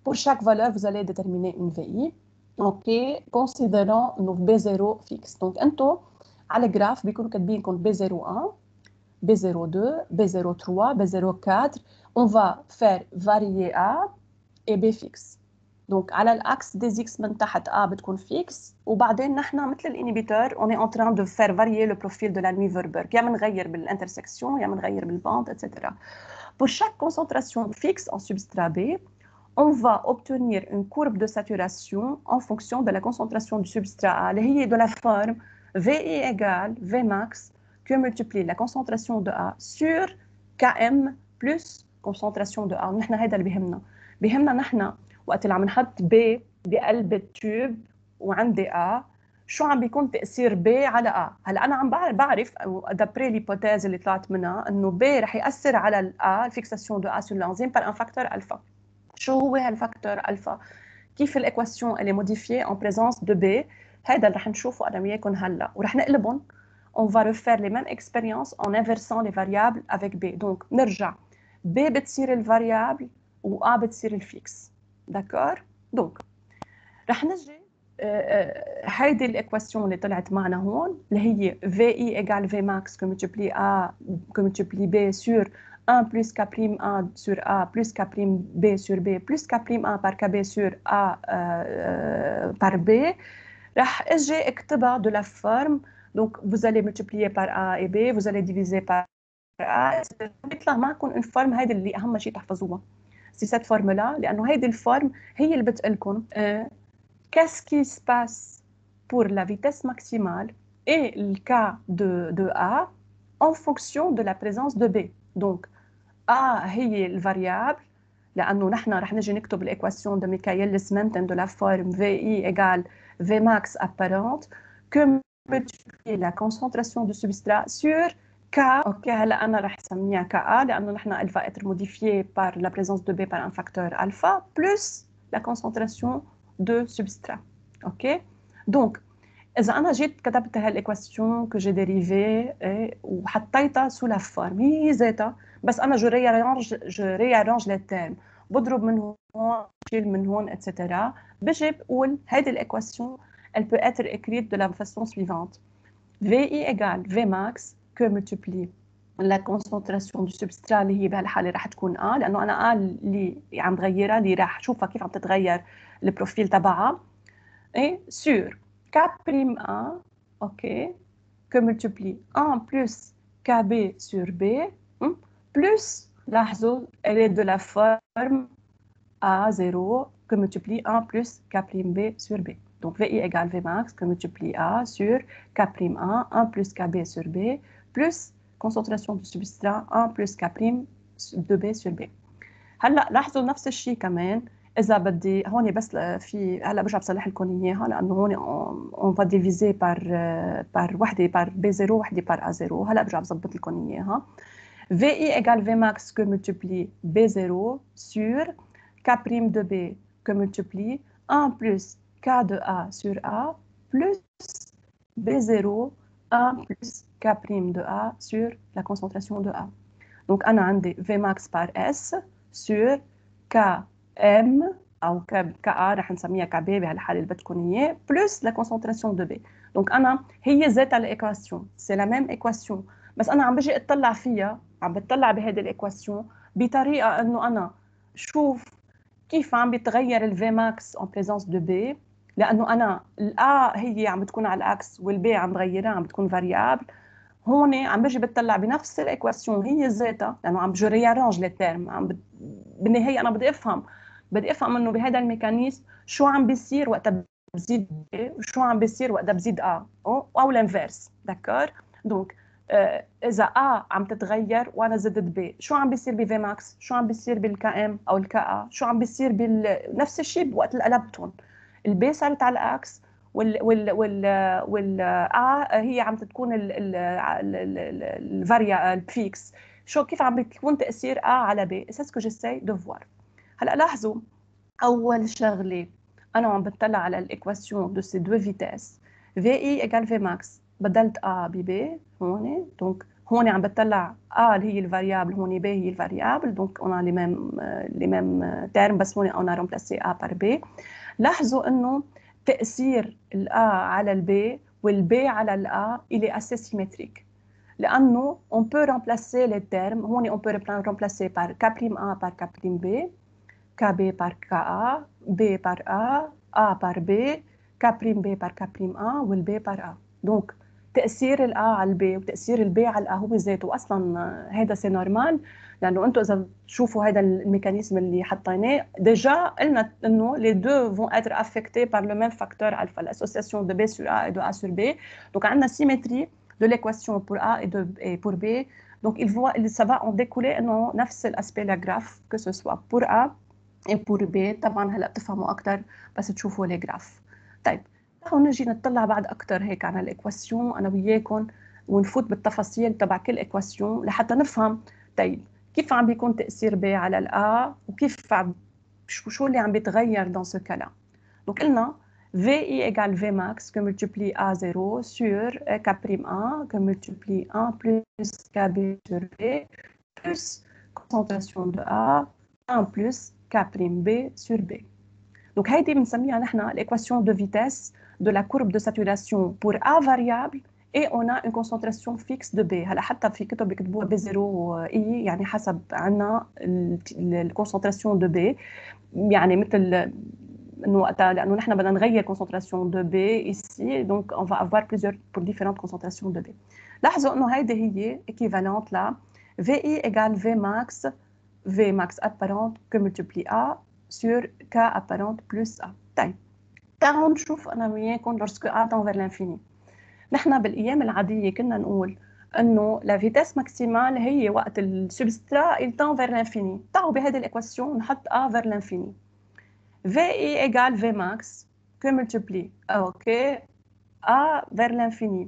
Pour chaque valeur, vous allez déterminer une V I. OK, considérons nos B zéro fixe. Donc, انتو على الجراف بيكونوا كاتبين كون B zéro un, B zéro deux, B zéro trois, B zéro quatre. On va faire varier A et B fixe. Donc, على الأكس des X من تحت A بتكون fixe. وبعدين نحن مثل الانيبيتور on est en train de faire varier le profil de la Nuit-Verberg. يا منغير بالintersection, يا منغير بالباند, et cetera. Pour chaque concentration fixe en substrat B, on va obtenir une courbe de saturation en fonction de la concentration du substrat A, اللي هي de la forme V I égale V max que multiplie la concentration de A sur K M plus concentration de A. نحن هيدا اللي بيهمنا. بيهمنا نحن وقت اللي عم نحط B بقلب التيوب وعندي A، شو عم بيكون تأثير B على A. هلا أنا عم بعرف دابري ليبوتيز اللي طلعت منها إنه B رح يأثر على ال A الفيكساسيون دو A sur l'enzyme par un facteur alpha. شو هو هالفاكتور ألفا؟ كيف الإكواسيون اللي موديفيée en présence de B؟ هذا اللي رح نشوفه أنا وياكم هلا ورح نقلبهم. On va refaire les mêmes expériences en inversant les variables avec B. Donc نرجع B بتصير الفاريابل و A بتصير الفيكس. داكور؟ دونك رح نجي هيدي الايكواسيون اللي طلعت معنا هون اللي هي في اي ايجال في ماكس كو ملتيبلي ا كو ملتيبلي بي سور un plus k prime a sur a plus k prime b sur b plus k prime a par kb sur a euh, par b رح اجي اكتبها de la forme. Donc vous allez multiplier par a et b, vous allez diviser par a. بيطلع معكم une forme هيدي اللي اهم شيء تحفظوها. C'est cette forme-là, لأنه هيدي الفورم هي اللي بتقلكم euh, qu'est-ce qui se passe pour la vitesse maximale et le cas de, de A en fonction de la présence de B. Donc, A هي الفاريابل لأنه نحن رح نجي نكتب الإكواسيون de Michaelis-Menten de la forme V I égale V max apparente que multiplier la concentration du substrat sur K. OK, هلا أنا رح سميها كA لأنه نحن elle va être modifiée par la présence de B par un facteur alpha plus la concentration de substrat. OK? Donc, إذا أنا جيت كتبت هالإكواسيون que j'ai dérivée وحطيتها sous la forme هي ذاتها بس أنا je réarrange je réarrange les termes بضرب من هون بشيل من هون et cetera. بجي بقول هيدي الإكواسيون elle peut être écrite de la façon suivante. V I égale V max que multiplie la concentration du substrat اللي هي بهالحالة رح تكون A لأنه أنا A اللي عم تغيرها اللي رح شوفها كيف عم تتغير البروفيل تبعها et sur K prime A OK que multiplie un plus K B sur B plus لاحظوا elle est de la forme A zéro que multiplie un plus K prime B sur B. Donc V I égale V max que multiplie A sur K prime A un plus K B sur B plus concentration du substrat un plus K prime de B sur B. هلا لاحظوا نفس الشيء كمان إذا بدي هون بس في هلا برجع بصلح لكم إياها لأنه هون on va diviser par par وحدة par B zéro وحدة par A zéro. هلا برجع بظبط لكم إياها. V I égale V max que multiplie B zéro sur K prime de B que multiplie un plus K de A sur A plus B zéro un plus K prime de A sur la concentration de A. Donc أنا عندي V max par S sur K M أو K A رح نسميها K B بهالحالة اللي بدكم إياه plus la concentration de B. Donc أنا هي ذات الإيكواسيون c'est la même équation بس أنا عم بجي أطلع فيها عم بتطلع بهذه الإيكواسيون بطريقة إنه أنا شوف كيف عم بيتغير ال V max en présence de B لأنه أنا ال A هي عم بتكون على الأكس وال B عم بغيرها عم بتكون variable. هون عم بجي بتطلع بنفس الإيكواسيون هي ذاتها لأنه عم بجي ريارانج لي تيرم عم بت... بالنهاية أنا بدي أفهم بدي أفهم إنه بهذا الميكانيزم شو عم بيصير وقت بزيد B وشو عم بيصير وقت بزيد A أو أو الانفيرس. داكور؟ دونك إذا A عم تتغير وأنا زدت B شو عم بيصير ب V max شو عم بيصير بالك M أو الك A شو عم بيصير بال نفس الشيء وقت اللي قلبتهم ال B صارت على الأكس وال وال وال وال A هي عم تكون ال ال الفاريا الفيكس شو كيف عم بيكون تأثير A على B. C'est ce que j'essaie de voir. هلا لاحظوا أول شغلة أنا عم بتطلع على الإيكواسيون de ces deux vitesses V I égale V max بدلت A ب B هون. Donc هون عم بتطلع A اللي هي الفاريابل، هون B هي الفاريابل، دونك on a les mêmes les mêmes termes بس هون on a remplacé A par B. لاحظوا انه تأثير ال A على ال B وال B على ال A il est assez symétrique. لأنه on peut remplacer les termes. هون on peut remplacer par K'A par K'B, Kb par Ka, B par A, A par B, K'B par K'A وال B par A. دونك تأثير ال A على ال B وتأثير ال B على ال A هو ذاته أصلاً هذا سي نورمال، لأنه أنتم إذا تشوفوا هذا الميكانيزم اللي حطيناه ديجا قلنا إنه les deux vont être affectés par le même facteur alpha, l'association de B sur A et de A sur B. Donc عندنا symétrie de l'équation pour A et, de, et pour B. Donc il va, ça va en découler إنه نفس الأسبيع الجراف que ce soit pour A et pour B. طبعاً هلا بتفهموا أكتر بس تشوفوا les graphes. طيب تعالوا نجي نطلع بعد أكتر هيك على الإكواسيون أنا وياكم ونفوت بالتفاصيل تبع كل إكواسيون لحتى نفهم طيب كيف عم بيكون تأثير B على ال A وكيف عم شو اللي عم بيتغير dans ce cas-là. Donc قلنا V I égale V max que multiplie A zéro sur K'A que multiplie un plus Kb sur B plus concentration de A un plus K'B sur B. Donc هيدي بنسميها نحن l'équation de vitesse de la courbe de saturation pour A variable et on a une concentration fixe de B. هلا حتى في كتب بيكتبوها B zéro I يعني حسب عنا الكونسنتراسيون de B، يعني مثل انه وقتها لانه نحن بدنا نغير concentration de B ici donc on va avoir plusieurs pour différentes concentrations de B. لاحظوا انه هيدي هي équivalente ل V I égale V max V max apparente que multiplie A sur K apparente plus A. طيب تعالوا نشوف انا وياكم lorsque A tend vers l'infini. نحن بالايام العاديه كنا نقول انه la vitesse maximale هي وقت السبسترا il tend vers l'infini. تعالوا بهذه الايكواسيون نحط A vers l'infini. V I égale V max que multiplie OK A vers l'infini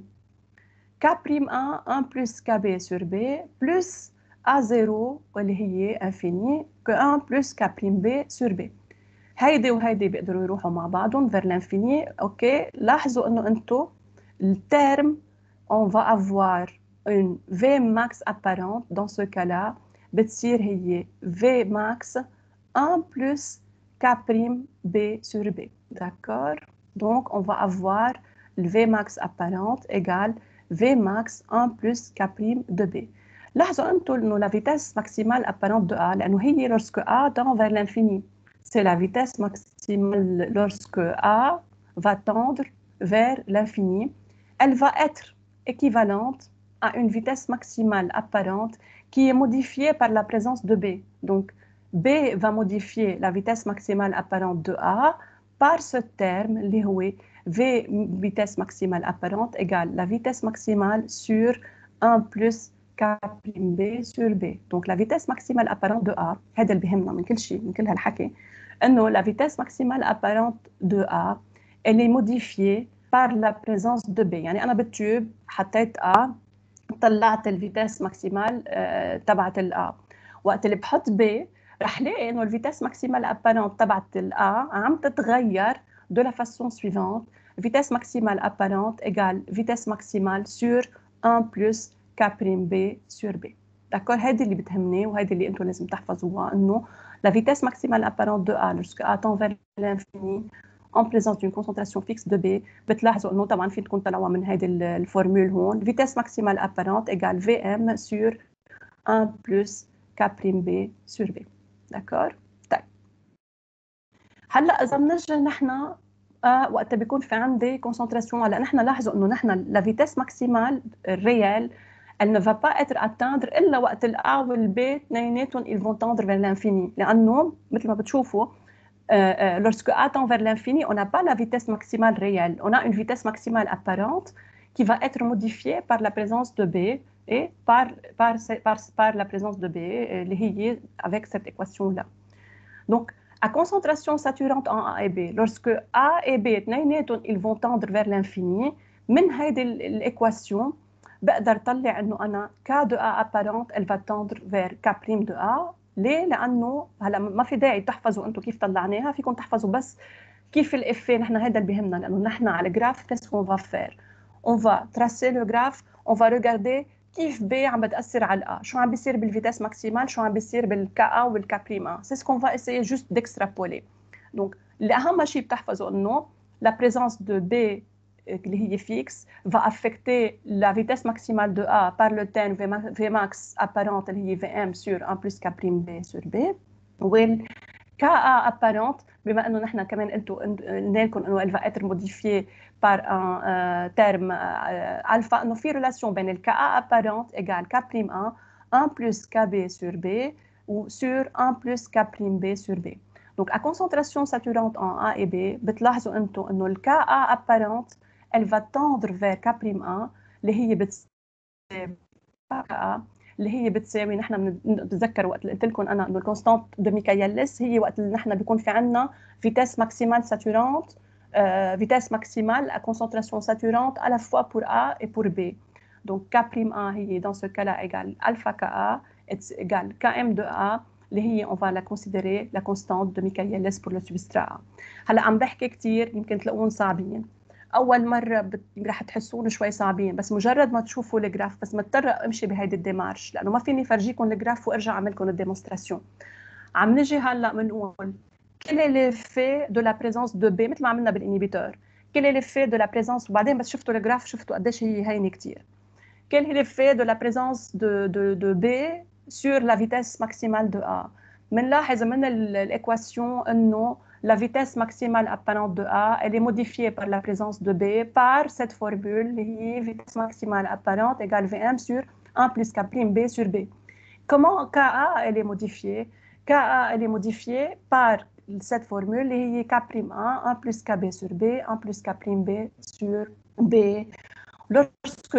K'A un plus Kb sur B plus A zéro اللي هي infini que un plus K'B sur B. هيدي وهيدي بيقدروا يروحوا مع بعضهم vers l'infini. OK لاحظوا انه انتو الترم on va avoir une V max apparente dans ce cas-là بتصير هي V max un plus K'B sur B. D'accord? Donc on va avoir le V max apparente égale V max un plus K'B de B. لاحظوا انتم انه la vitesse maximale apparente de A لانه هي lorsque A tend vers l'infini. C'est la vitesse maximale lorsque A va tendre vers l'infini. Elle va être équivalente à une vitesse maximale apparente qui est modifiée par la présence de B. Donc B va modifier la vitesse maximale apparente de A par ce terme اللي هو V vitesse maximale apparente égale la vitesse maximale sur un plus K'B sur B. Donc la vitesse maximale apparente de A هذا اللي بيهمنا من كل شيء من كل هالحكي انه la vitesse maximale apparente de A elle est modifiée par la présence de B. يعني انا بالتيوب حطيت A طلعت الفيتاس ماكسيمال تبعت ال A. وقت اللي بحط B رح لاقي انه الفيتاس ماكسيمال ابارنت تبعت ال A عم تتغير de la façon suivante vitesse maximale apparente égale vitesse maximale sur un plus K'B sur B. D'accord? هيدي اللي بتهمني وهيدي اللي انتم لازم تحفظوها انه la vitesse maximale apparente de A lorsque A tend vers l'infini en présence d'une concentration fixe de B. بتلاحظوا انه طبعا في تكون طلعوا من هيدي الفورمول هون vitesse maximale apparente égale Vm sur un plus K'B sur B. D'accord? طيب هلا اذا بنرجع نحن آه وقت بيكون في عندي concentration هلا نحن لاحظوا انه نحن la vitesse maximale réelle elle ne va pas être atteindre الا وقت ال A وال B اثنيناتهم ils vont tendre vers l'infini لانه مثل ما بتشوفوا euh, lorsque A tend vers l'infini on n'a pas la vitesse maximale réelle, on a une vitesse maximale apparente qui va être modifiée par la présence de B et par, par, par, par la présence de B اللي هي avec cette équation là. Donc à concentration saturante en A et B, lorsque A et B اثنيناتهم ils vont tendre vers l'infini من هيدي l'équation بقدر طلع انه انا K de A apparente elle va tendre vers K' de A. ليه؟ لانه هلا ما في داعي تحفظوا انتم كيف طلعناها، فيكم تحفظوا بس كيف الافيه. نحن هذا اللي بهمنا لانه نحن على الجراف qu'est-ce qu'on va faire? On va tracer le graphe, on va regarder كيف B عم بتاثر على الA شو عم بيصير بالفيتاس ماكسيمال شو عم بيصير بالكا والكا بريم A c'est ce qu'on va essayer juste d'extrapoler donc الاهم شيء بتحفظوا انه la présence de B اللي هي fixe va affecter la vitesse maximale de A par le terme Vmax apparente اللي هي Vm sur un plus K prime B sur B وال كا apparente بما انه نحن كمان قلتوا قلنا لكم انه elle va être modifiée par un euh, terme euh, alpha انه في relation بين الكا apparente égale K prime A un plus Kb sur B ou sur un plus K prime B sur B. Donc à concentration saturante en A et B بتلاحظوا انتم انه الكا apparente elle va tendre vers K prime A اللي هي بتساوي اللي هي بتساوي نحن بنتذكر وقت اللي قلت لكم انا انه الكونستانت دو ميكايلس هي وقت اللي نحن بيكون في عندنا فيتاس ماكسيمال ساتورانت فيتاس ماكسيمال à concentration saturante à la fois pour A et pour B. Donc K prime A هي dans ce cas-là égale alpha Ka égale Km de A اللي هي on va la considérer la constante de Michaelis pour le substrat. هلا عم بحكي كثير يمكن تلاقون صعبين. اول مره بت... رح تحسون شوي صعبين بس مجرد ما تشوفوا الجراف بس مضطره امشي بهيدي الديمارش لانه ما فيني فرجيكم الجراف وارجع اعمل لكم الديمونستراسيون. عم نجي هلا بنقول quel est l'effet de la présence de B مثل ما عملنا بالانيبيتور quel est l'effet de la présence وبعدين بس شفتوا الجراف شفتوا قديش هي هينه كثير. quel est l'effet de la présence de de de B sur la vitesse maximale de A. بنلاحظ من الايكواسيون انه la vitesse maximale apparente de A, elle est modifiée par la présence de B par cette formule, la vitesse maximale apparente égale Vm sur un plus K prime B sur B. Comment Ka elle est modifiée? Ka elle est modifiée par cette formule, la K prime A, un plus Kb sur B, un plus K prime B sur B. Lorsque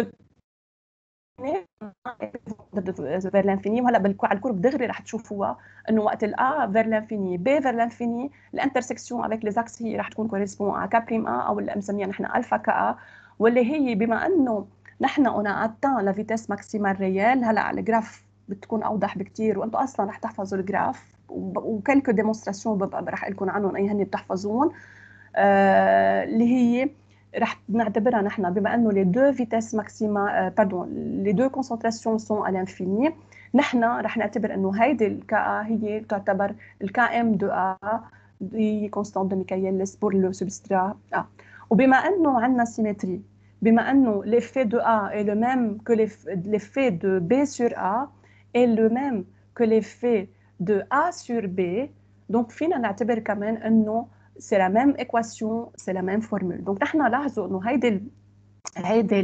vers l'infini وهلا على الكورب دغري رح تشوفوها انه وقت الA vers l'infini B vers l'infini الانترسكسيون avec les axes هي رح تكون correspond à K prime A او اللي بنسميها نحن الفا كا واللي هي بما انه نحن on a atteint la vitesse maximale réelle هلا على الجراف بتكون اوضح بكثير وانتم اصلا رح تحفظوا الجراف وكلكو ديمونستراسيون رح اقول لكم عنهم اي هن بتحفظون آه اللي هي رح نعتبرها نحن بما انه les deux vitesses maximales pardon les deux concentrations sont à l'infini نحن رح نعتبر انه هيدي الكا هي تعتبر الكام دو A هي constante de Michaelis pour le substrat A. وبما انه عندنا symétrie بما انه l'effet de A est le même que l'effet de B sur A est le même que l'effet de A sur B donc فينا نعتبر كمان انه c'est la même équation, c'est la même formule. Donc نحن لاحظوا انه هيدا هيدا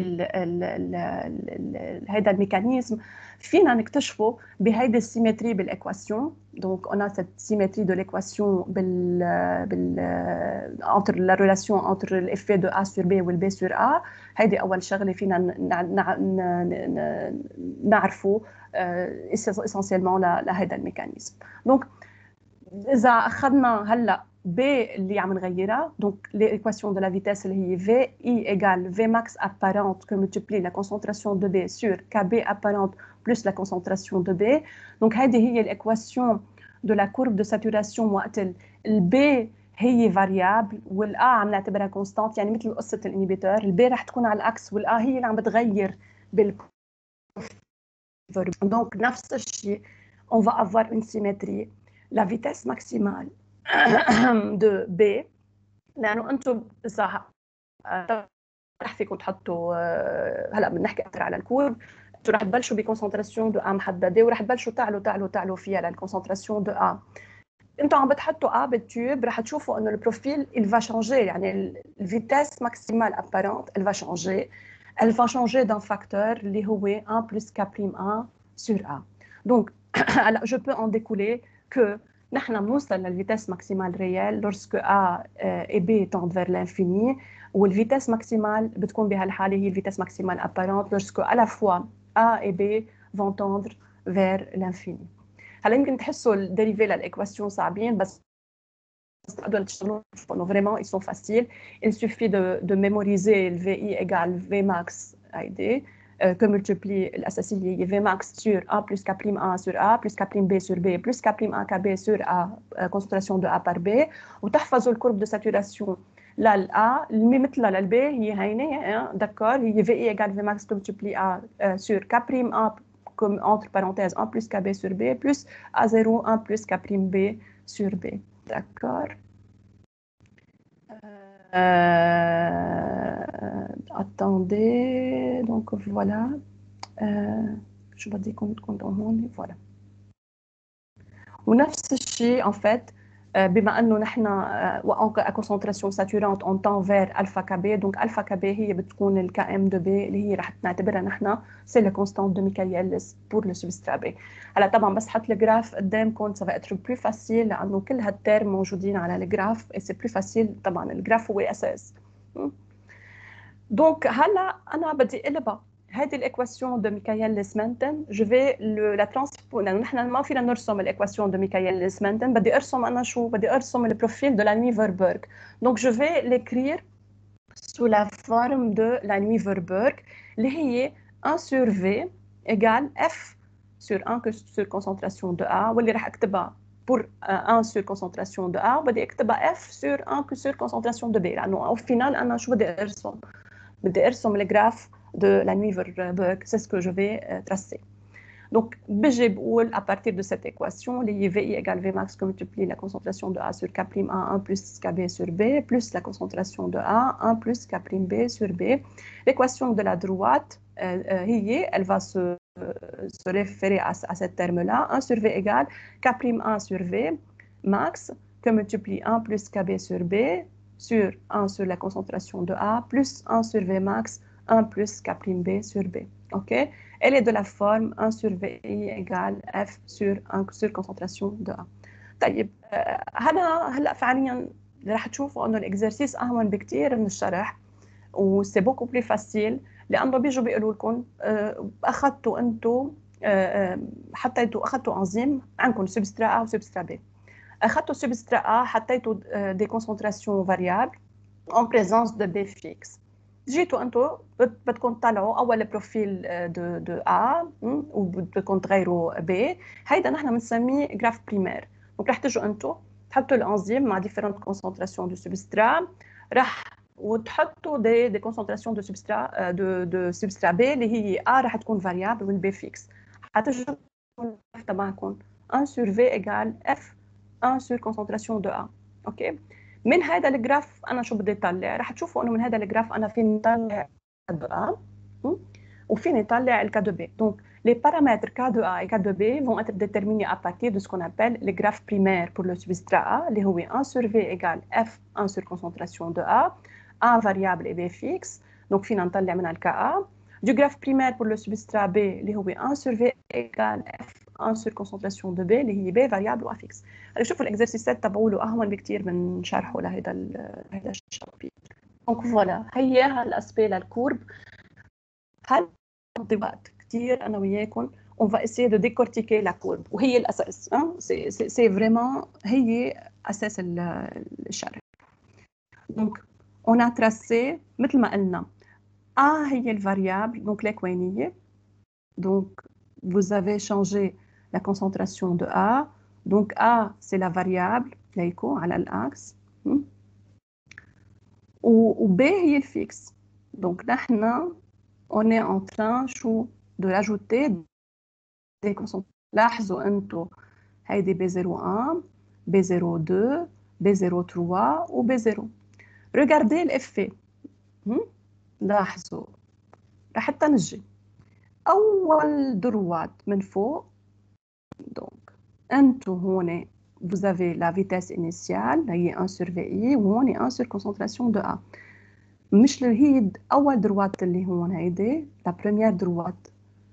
هيدا الميكانيزم فينا نكتشفه بهيدي السيمتري بالايكواسيون. Donc on a cette symétrie de l'équation بال بال entre la relation entre l'effet de A sur B ou le B sur A. هيدي اول شغله فينا نعرفه essentiellement لهيدا الميكانيزم. Donc اذا اخذنا هلا B اللي عم نغيرها donc l'équation de la vitesse اللي هي V I égale Vmax apparente que multiplie la concentration de B sur Kb apparente plus la concentration de B. donc هذه هي l'équation de la courbe de saturation وقت ال B هي variable وال A عم نعتبرها constante يعني مثل قصة الانيبيتور ال B رح تكون على العكس وال A هي اللي عم بتغير بال donc نفس الشيء on va avoir une symétrie la vitesse maximale de B لانه انتم اذا رح فيكم تحطوا هلا بنحكي اكثر على الكورب انتم رح تبلشوا بكونسنتراسيون دو A محدده ورح تبلشوا تعلوا تعلوا تعلوا فيها للكونسنتراسيون دو A. انتم عم بتحطوا A بالتيوب رح تشوفوا انه البروفيل il va changer يعني الفيتاس ماكسيمال apparente elle va changer elle va changer d'un facteur اللي هو un plus K prime A sur A. donc هلا je peux en découler que نحن بنوصل للفيتاس ماكسيمال ريال lorsque A et B tendent vers l'infini والفيتاس ماكسيمال بتكون بهالحاله هي الفيتاس ماكسيمال apparente lorsque à la fois A et B vont tendre vers l'infini. هلا يمكن تحسوا الديريفي للايكواسيون صعبين بس تقدروا تشتغلوا انه vraiment ils sont faciles. il suffit de de mémoriser le V I égale Vmax هيدي que multiplie l'associé Vmax sur A plus K prime A sur A plus K prime B sur B plus K prime A Kb sur A concentration de A par B وتحفظوا الكورب de saturation للA اللي مثلها للB هي هينه d'accord هي V I égale V max multiplié A euh, sur K prime A comme entre parenthèses un plus K B sur B plus A zéro un plus K prime B sur B d'accord. Euh, attendez donc voilà euh, je vais dire compte compte voilà. ونفس الشيء en fait بما انه نحن à concentration saturante on tend vers alpha Kb donc alpha Kb هي بتكون ال Km de B اللي هي رح نعتبرها نحن c'est la constante de Michaelis pour le substrat B. هلا طبعا بس حط الجراف قدامكم ça va être plus facile لانه كل هالترم موجودين على الجراف et c'est plus facile طبعا الجراف هو اساس. دونك هلا انا بدي اقلبها هذه الايكواسيون دو ميكاييلس مانتن جو في لا ترانسبو لانه نحن ما فينا نرسم الايكواسيون دو ميكاييلس مانتن بدي ارسم انا شو بدي ارسم البروفيل دو لا نوي فيربورغ دونك جو في ليكرير سو لا فورم دو لا نوي فيربورغ اللي هي واحد sur V égale F sur واحد sur concentration de A واللي راح اكتبها pour واحد sur concentration de A بدي اكتبها F sur واحد sur concentration de B لانه au final انا شو بدي ارسم بدي ارسم الجراف de la nuit Verberg, c'est ce que je vais euh, tracer. Donc, بجي بقول à partir de cette équation, les V I égale V max que multiplie la concentration de A sur K prime A un plus K B sur B plus la concentration de A un plus K prime B sur B. L'équation de la droite, euh, euh, elle va se, euh, se référer à, à ce terme-là. un sur V égale K prime A sur V max que multiplie un plus K B sur B sur un sur la concentration de A plus un sur V max un plus K prime B sur B. Ok? Elle est de la forme un sur V I égale F sur un sur concentration de A. طيب هذا هلا فعليا رح تشوفوا انه الاكزرسيس اهون بكثير من الشرح وسي بوكو بلي فاسيل لانه بيجوا بيقولوا لكم اخذتوا انتم حطيتوا اخذتوا انزيم عندكم سبسترا A وسبسترا B. اخذتوا سبسترا A حطيتوا دي كونسنتراسيون فاريابل en présence de B fixe. جيتوا انتم بدكم تطلعوا اول بروفيل دو دو A وبدكم تغيروا B هيدا نحن بنسميه جراف بريمير. دونك رح تجوا انتم تحطوا الانزيم مع ديفيرنت كونسنتراسيون دو سبسترا رح وتحطوا دي دي كونسنتراسيون دو سبسترا دو دو سبسترا B اللي هي A رح تكون فاريابل والبي فيكس حتجوا تبعكم واحد sur V égale F واحد sur concentration de A. اوكي من هذا الجراف انا شو بدي اطلع رح تشوفوا انه من هذا الجراف انا فيني اطلع K de A وفيني اطلع ال K de B. Donc les paramètres K de A et K de B vont être déterminés à partir de ce qu'on appelle le graphe primaire pour le substrat A اللي هو واحد sur V égale F واحد sur concentration de A A variable et B fixe. Donc فينا نطلع منها ال Ka du graphe primaire pour le substrat B اللي هو واحد sur V égale F واحد sur concentration de B اللي هي B variable و A fixe. هلا شوفوا الاكزرسيسات تبعوله اهون بكثير من شرحه لهذا هذا الشابتر. دونك فوالا هي هالاسبي للكورب هل نقضي وقت كثير انا وياكم on va essayer de décortiquer la courbe وهي الاساس سي سي فريمون هي اساس الشرح. دونك on a tracé مثل ما قلنا A هي الفاريابل دونك الكوينيه دونك vous avez changé la concentration de A. Donc A, c'est la variable, laïco, à l'axe. Ou B, c'est le fixe. Donc là, on est en train de rajouter des concentrations. Là, vous avez B zéro un, B zéro deux, B zéro trois ou B zéro. Regardez l'effet. Là, راح تنجي. أول دروات من فوق. Donc, انتو هون vous avez la vitesse initiale هي واحد sur V I وهون واحد sur concentration de A. مش اللي هي أول دروات اللي هون هيدي la première droite.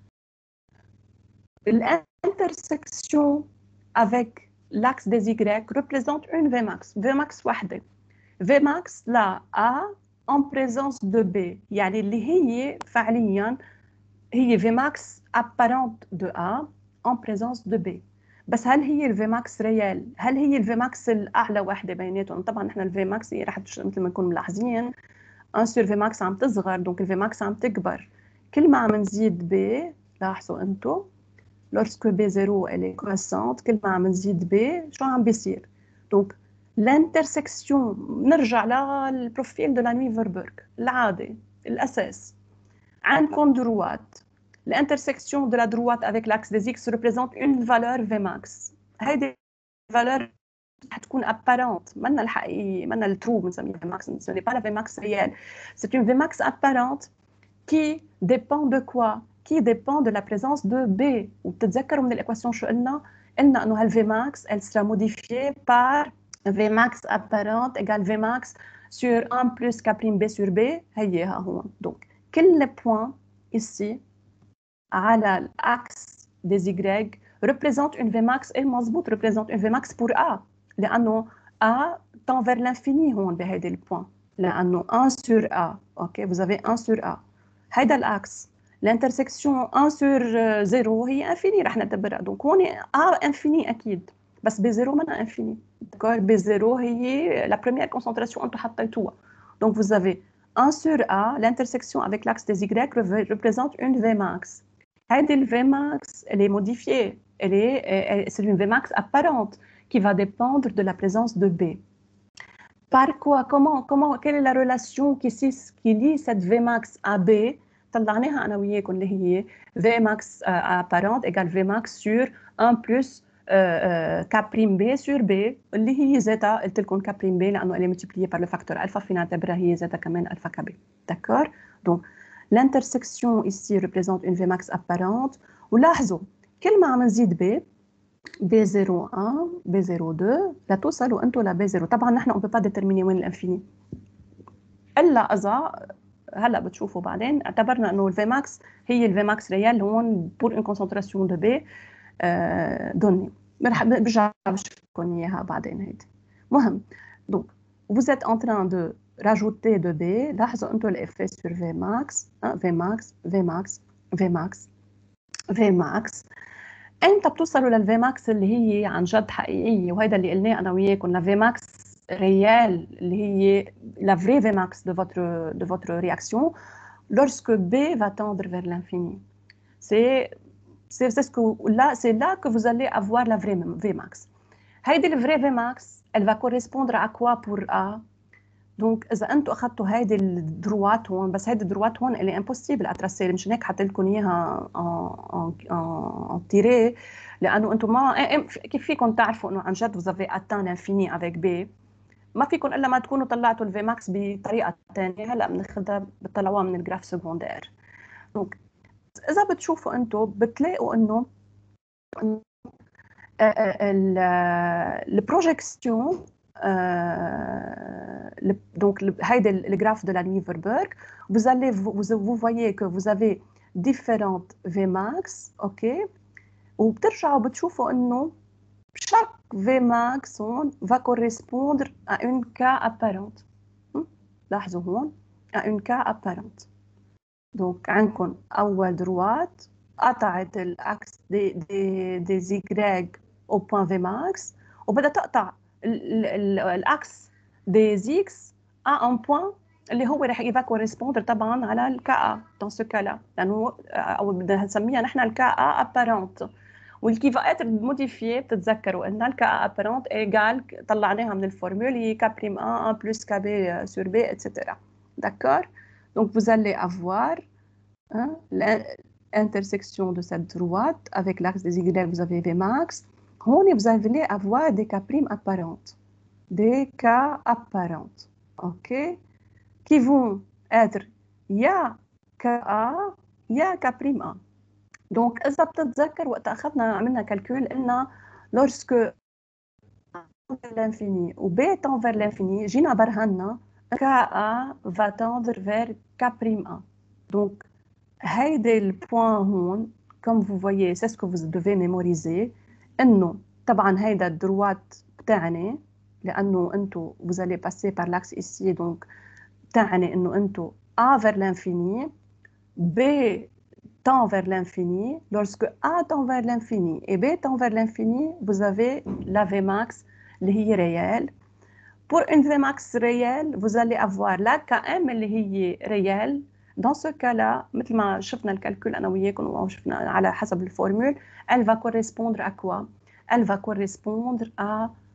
L'intersection avec l'axe des Y représente une V max. V max واحدة. V max لا A en présence de B يعني اللي هي فعليا هي V max apparente de A en présence de B. بس هل هي الفي ماكس ريال؟ هل هي الفي ماكس الاعلى وحده بيناتهم؟ طبعا نحن الفي ماكس راح مثل ما نكون ملاحظين ان سور في ماكس عم تصغر دونك الفي ماكس عم تكبر كل ما عم نزيد ب لاحظوا انتم لورسكو بي زيرو الي كروسونت كل ما عم نزيد ب شو عم بيصير؟ دونك l'intersection نرجع للبروفيل de la Nuiverburg العادي الأساس عندكم droite l'intersection de la droite avec l'axe des x représente une valeur Vmax هيدي valeur حتكون apparente منا الحقيقية منا الترو بنسميها Vmax ce n'est pas la Vmax réelle c'est une Vmax apparente qui dépend de quoi qui dépend de la présence de B وبتتذكروا من l'équation شو قلنا قلنا انه هال Vmax elle sera modifiée par Vmax apparente égale Vmax sur un plus K' B sur B هيها هون donc كل les points ici على l'axe des Y représente une Vmax et مزبوط représente une Vmax pour A لأنه A tend vers l'infini هون بهيدا البوان لأنه un sur A ok vous avez un sur A هيدا l'axe l'intersection un sur zéro هي infini رح نعتبرها donc هون A infini أكيد بس B zéro منا infini d'accord B zéro هي la première concentration أنتو حطيتوها donc vous avez un sur A l'intersection avec l'axe des Y représente une Vmax هيدي ال Vmax elle est modifiée elle est elle, c'est une Vmax apparente qui va dépendre de la présence de B par quoi comment comment quelle est la relation qui qui lie cette Vmax à B طلعناها أنا وياكم اللي هي Vmax apparente égale Vmax sur un plus K' B sur B اللي هي زيتا قلت لكم K' B لأنه elle est multipliée par le facteur alpha فينا نعتبرها هي زيتا كمان alpha K B d'accord donc l'intersection ici représente une Vmax apparente ولاحظوا كل ما عم نزيد B B zéro un B zéro deux لتوصلوا انتم ل B zéro طبعا نحن on peut pas déterminer وين الانفيني الا اذا هلا بتشوفوا بعدين اعتبرنا انه الفيماكس هي الفيماكس ريال هون pour une concentration de B donnée برجع بشوفكم اياها بعدين هيدي مهم donc vous êtes en train de rajouter de B لاحظوا انتم l'effet sur Vmax Vmax Vmax Vmax Vmax امتى بتوصلوا للفيماكس اللي هي عن جد حقيقيه وهذا اللي قلناه انا وياكم الفيماكس ريال اللي هي la vraie Vmax de votre de votre réaction lorsque B va tendre vers l'infini c'est c'est c'est ce que là c'est là que vous allez avoir la vraie Vmax هيدي la vraie Vmax elle va correspondre à quoi pour A donc اذا انتم اخذتوا هيدي الدروات هون بس هيدي الدروات هون اللي امبوسيبل اتراسي مشان هيك حاطه لكم اياها ان ان تيري لانه انتم ما كيف فيكم تعرفوا انه عن جد vous avez atteint l'infini avec B ما فيكم الا ما تكونوا طلعتوا الفيماكس بطريقه ثانيه هلا بناخذها بتطلعوها من الجراف سكوندير دونك اذا بتشوفوا انتم بتلاقوا انه البروجيكسيون Euh, donc le graphe de la Nuiverburg vous allez vous, vous voyez que vous avez différentes Vmax ok وبترجعوا بتشوفوا انه chaque Vmax va correspondre à une K apparente لاحظوا هون à une K apparente donc عندكم اول droite قطعت الاكس دي دي دي Y au point Vmax وبدها تقطع الاكس دي زيكس ا ان بوين اللي هو رح يبقى كوريسبوندر طبعا على الكا دون سو كالا لانه او بدنا نسميها نحن الكا ابارونت والكي فا اتر موديفيي بتتذكروا ان الكا ابارونت ايغال طلعناها من الفورمول هي كا بريم un plus K B sur B et cetera d'accord donc vous allez avoir hein, l'intersection de cette droite avec l'axe des Y vous avez Vmax vous allez avoir des K' apparentes, des K apparentes, ok, qui vont être ya Ka, ya K'. Donc, إذا بتتذكر وقت أخذنا عملنا calcul قلنا lorsque l'infini ou B tend vers l'infini, جينا برهنا Ka va tendre vers K'. Donc, هيدا البوان هون, comme vous voyez, c'est ce que vous devez mémoriser. انه طبعا هيدا الدروات بتاعنا لانه انتو vous allez passer par l'axe ici donc بتاعنا انه انتو A vers l'infini B tend vers l'infini lorsque A tend vers l'infini et B tend vers l'infini vous avez la Vmax اللي هي réelle pour une Vmax réelle vous allez avoir la Km اللي هي réelle dans ce cas-là مثل ما شفنا الكالكول انا وياكم وشفنا على حسب الفورمول elle va correspondre à quoi elle va correspondre à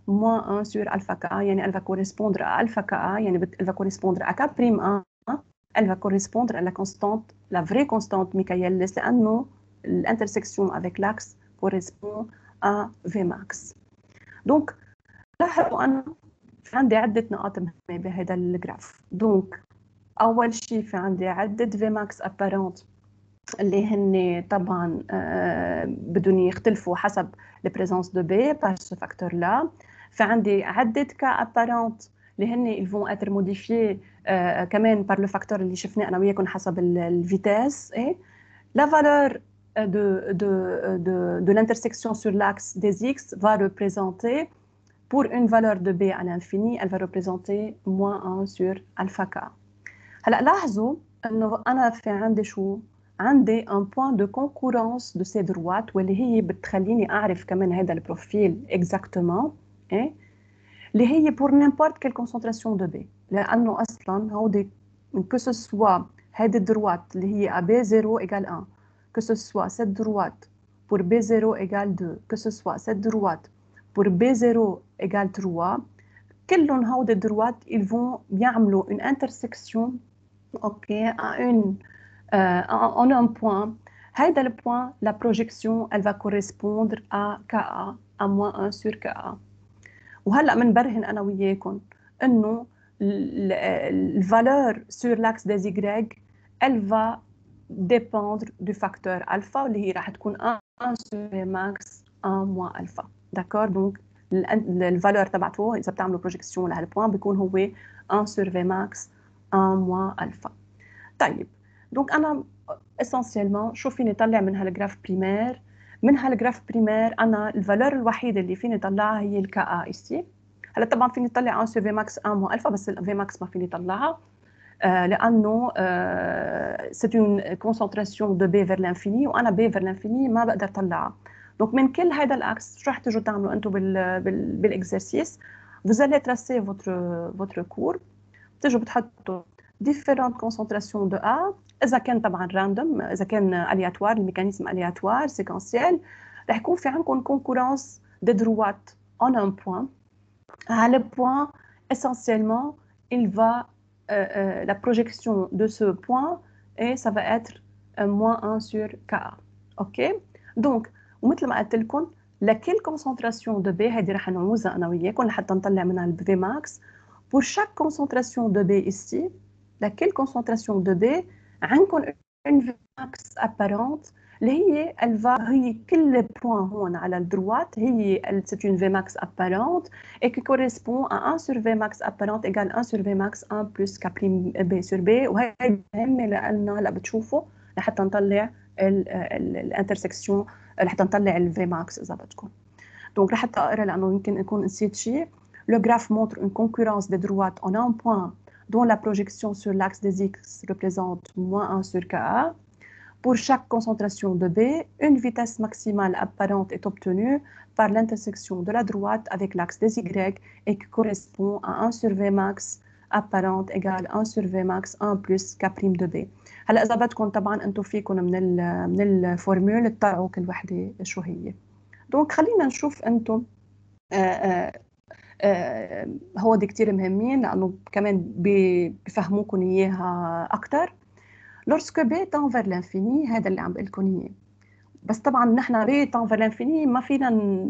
moins un sur alpha K, يعني elle va correspondre à alpha K, يعني elle va correspondre à K prime un, elle va correspondre à la constante, la vraie constante Michaelis, لأنه l'intersection avec l'axe correspond à Vmax. Donc لاحظوا أنا في عندي عدة نقاط مهمة بهذا الجراف. دونك أول شيء في عندي عدة Vmax apparent اللي هن طبعا آه بدهم يختلفوا حسب البريزونس دو بي بار سو فاكتور لا. في عندي عدة كا ابارونت اللي هن ils vont être modifiés آه كمان par le facteur اللي شفناه انا وياكم حسب الفيتاس. ايه la valeur de de de de l'intersection sur l'axe des x va représenter pour une valeur de b à l'infini, elle va représenter moins un sur alpha k. هلا لاحظوا انه انا في عندي شو عندي un point de concurrence de ces droites واللي هي بتخليني أعرف كمان هذا البروفيل exactement إيه اللي هي pour n'importe quelle concentration de B لأنه أصلاً هودي que ce soit هذه الدروات اللي هي à B zéro égale un que ce soit cette droite pour B zéro égale deux que ce soit cette droite pour B zéro égale trois كلهم هودي الدروات ils vont يعملوا une intersection ok à une Euh, on a un point. هذا le point, la projection, elle va correspondre à K A, à moins un sur K A. وهلأ منبرهن أنا وياكم إنه la valeur sur l'axe des Y, elle va dépendre du facteur alpha اللي هي راح تكون un sur Vmax un moins alpha. D'accord? Donc le valeur تبعته إذا بتعملوا projection لهالبوان بيكون هو un sur Vmax un moins alpha. طيب دونك انا اسينسيلمون شو فيني طلع من هالجراف بريمير؟ من هالجراف بريمير انا الفالور الوحيده اللي فيني طلعها هي الكا ا ايسي. هلا طبعا فيني طلع واحد سور في ماكس ان مو الفا بس الفي ماكس ما فيني طلعها آه لانه سي اون كونسنتراسيون دو بي فير لانفيني وانا بي فير لانفيني ما بقدر طلعها. دونك من كل هذا الاكس شو رح تيجوا تعملوا انتم بال بال بالاكزرسيس؟ vous allez tracer votre votre cours بتيجوا بتحطوا différentes concentrations de A إذا كان طبعاً random إذا كان aléatoire الميكانيزم aléatoire séquentiel رح يكون في عندكم concurrence de droite en un point. À le point essentiellement il va euh, euh, la projection de ce point et ça va être euh, moins un sur K A. ok donc ومثل ما قلت لكم لكل concentration de B هذه رح نعوزها أنا وياكم لحتى نطلع منها ال Vmax. pour chaque concentration de B ici laquelle concentration de B عندكم une Vmax apparente اللي هي elle va هي كل point هون على الدروات هي c'est une Vmax apparente et qui correspond à un sur Vmax apparente égale un sur Vmax un plus K prime B sur B. وهي مهمة لأنه هلا بتشوفوا لحتى نطلع الانترسكشن لحتى نطلع ال Vmax إذا بدكم. donc رح أقرأ لأنه يمكن أكون نسيت شيء. Le graphe montre une concurrence des droites en un point dont la projection sur l'axe des X représente moins un sur K A. Pour chaque concentration de B, une vitesse maximale apparente est obtenue par l'intersection de la droite avec l'axe des Y et qui correspond à un sur Vmax apparente égale un sur Vmax un plus K prime de B. هلا إذا بدكم طبعاً أنتم فيكم من ال من الفورمول تطلعوا كل وحدة شو هي. donc خلينا نشوف أنتم آه هو دي كتير مهمين لأنه كمان بيفهموكم إياها أكتر. lorsque B tend vers l'infini هذا اللي عم بقول لكم إياه. بس طبعا نحن B tend vers l'infini ما فينا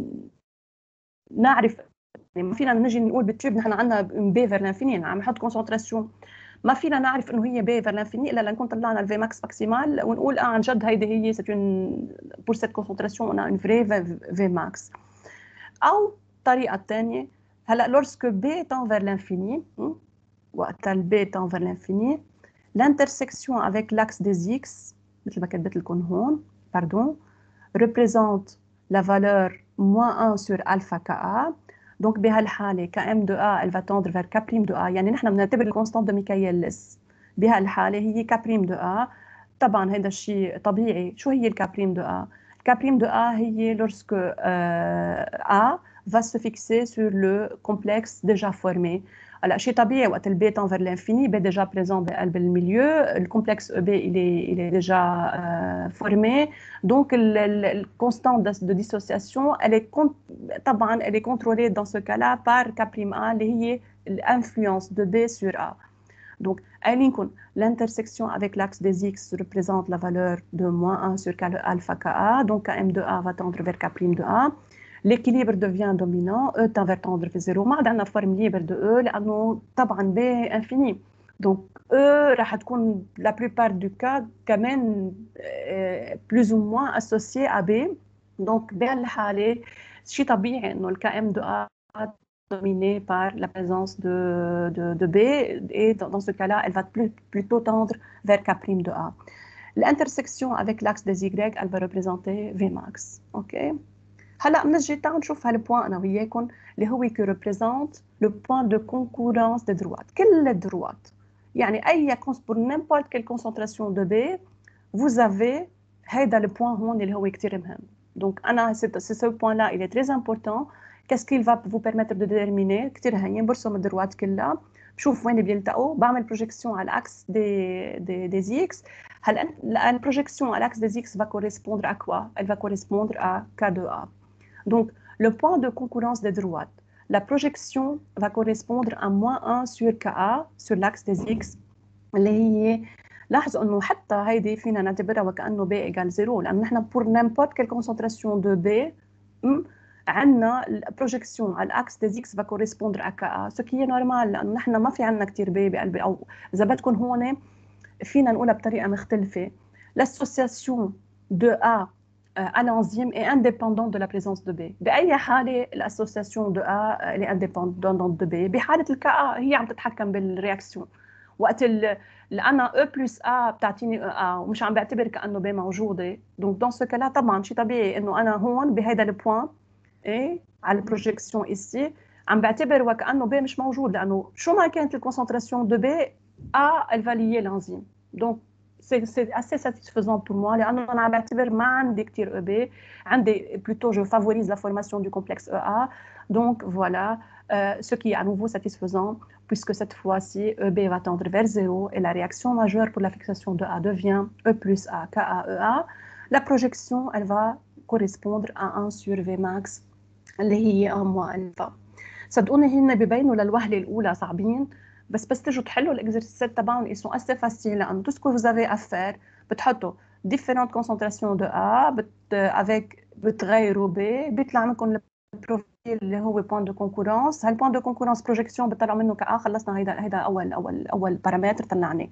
نعرف يعني ما فينا نجي نقول بالتيوب نحن عندنا B vers l'infini يعني عم نحط كونسنتراسيون ما فينا نعرف إنه هي B vers l'infini إلا لنكون طلعنا ال Vmax maximal ونقول آه عن جد هيدي هي c'est une pour cette concentration on a une vraie Vmax. أو الطريقة الثانية هلا lorsque B tend vers l'infini وقت ال B tend vers l'infini l'intersection avec l'axe des X مثل ما كتبت لكم هون pardon représente la valeur moins un sur alpha K A. donc بهالحالة K M de A elle va tendre vers K prime de A يعني نحن بنعتبر الكونستانت de Michaelis بهالحالة هي K prime de A. طبعا هذا الشيء طبيعي. شو هي ال K prime de A؟ K prime de A هي lorsque euh, A va se fixer sur le complexe déjà formé هلا شيء طبيعي وقت البي تend vers l'infini بي ديجا بريزون بقلب الميليو الكومبلكس او بي il est il est déjà euh, formé donc الكونستانت دو ديسوسياسيون elle est طبعا elle est contrôlée dans ce cas là par K prime A اللي هي l'influence de B sur A. Donc l'intersection avec l'axe des X représente la valeur de moins un sur K alpha K A, donc K M de A va tendre vers K prime de A. L'équilibre devient dominant, E tend vers tendre vers zéro. ما عندنا forme libre de E لأنه طبعا B infini. Donc E راح تكون la plupart du cas quand même euh, plus ou moins associée à B. Donc بهالحالة شيء طبيعي إنه ال K M de A dominée par la présence de, de, de B et dans, dans ce cas-là, elle va plus, plutôt tendre vers K' de A. L'intersection avec l'axe des Y, elle va représenter Vmax. Ok? هلا بنجي تعالوا نشوف هالبوان انا وياكم اللي هو كي représente le point de concurrence des droites. كل الدروات يعني اي pour n'importe quelle concentration de B vous avez هيدا البوان هون اللي هو كثير مهم. Donc انا c'est ce point là il est très important. Qu'est-ce qu'il va vous permettre de déterminer كثير هين برسم الدروات كلها بشوف وين بيلتقوا بعمل بروجيكسيون على الاكس دي دي دي x. هلا la projection à l'axe des x va correspondre à quoi? Elle va correspondre à K de A. Donc le point de concurrence des droites, la projection va correspondre à moins un sur K A sur l'axe des x اللي هي لاحظوا انه حتى هيدي فينا نعتبرها وكانه B égale zéro لانه نحن pour n'importe quelle concentration de B عندنا البروجيكسيون على الاكس دي اكس va correspondre à K A ce qui est normal لانه نحن ما في عندنا كثير B بقلب او اذا بدكم هون فينا نقولها بطريقه مختلفه l'association de A à l'enzyme est indépendante de la présence de B. بأي حالة l'association de A elle est indépendante de B. بحالة ال K A هي عم تتحكم بالرياكسيون. وقت ال أنا E plus A بتعطيني E A ومش عم بعتبر كأنه B موجودة. donc dans ce cas-là طبعا شيء طبيعي إنه أنا هون بهذا البوان إيه على البروجيكسيون ici عم بعتبر وكأنه B مش موجود لأنه شو ما كانت الكونسنتراسيون de B A elle va lier l'enzyme. donc c'est assez satisfaisant pour moi لأنه أنا عم بعتبر ما عندي كتير E B عندي plutôt je favorise la formation du complexe E A donc voilà euh, ce qui est à nouveau satisfaisant puisque cette fois-ci E B va tendre vers zéro et la réaction majeure pour la fixation de A devient E plus A K A E A. La projection elle va correspondre à un sur Vmax اللي هي un moins alpha. صدقوني هن ببينوا للوهلة الأولى صعبين بس بس تجوا تحلوا الاكزرسيسات تبعهم ils sont assez faciles لأنه tout ce que vous avez à faire بتحطوا différentes concentrations de A بت avec بتغيروا B بيطلع منكم البروفيل اللي هو point de concurrence. هالبوان دو concurrence projection بتطلعوا منه كا خلصنا هيدا هيدا أول أول أول بارامتر طلعناه.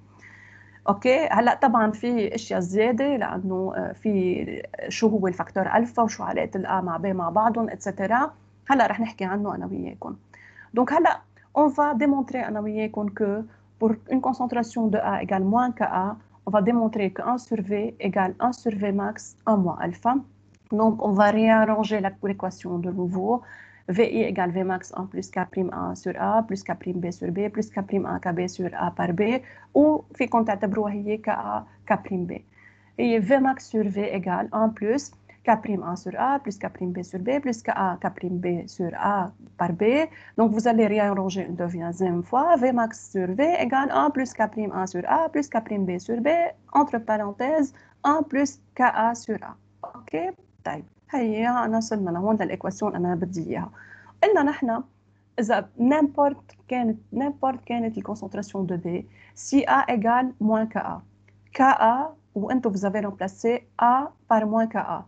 اوكي هلا طبعا في اشياء زياده لانه في شو هو الفاكتور الفا وشو علاقه الA مع B مع بعضهم اتسترا هلا رح نحكي عنه انا وياكم. دونك هلا on va démontrer أنا وياكم que pour une concentration de A égale moins K A, on va démontrer que un sur V égale un sur Vmax un moins alpha. Donc on va réarranger l'équation de nouveau. V I égale Vmax un plus K prime A sur A plus K prime B sur B plus K prime A K B sur A par B ou فيكم تعتبروها هي K A K prime B. Et Vmax sur V égale un plus K prime A sur A plus K prime B sur B plus K A K prime B sur A par B. Donc vous allez réarranger une deuxième fois. Vmax sur V égale un plus K prime A sur A plus K prime B sur B entre parenthèses un plus K A sur A. Ok طيب هيا أنا وصلنا لهون للإكواسيون أنا بدي إياها. قلنا نحن إذا n'importe كانت n'importe كانت الكونسنتراسيون de B si A égale moins K A K A وأنتم vous avez remplacé A par moins K A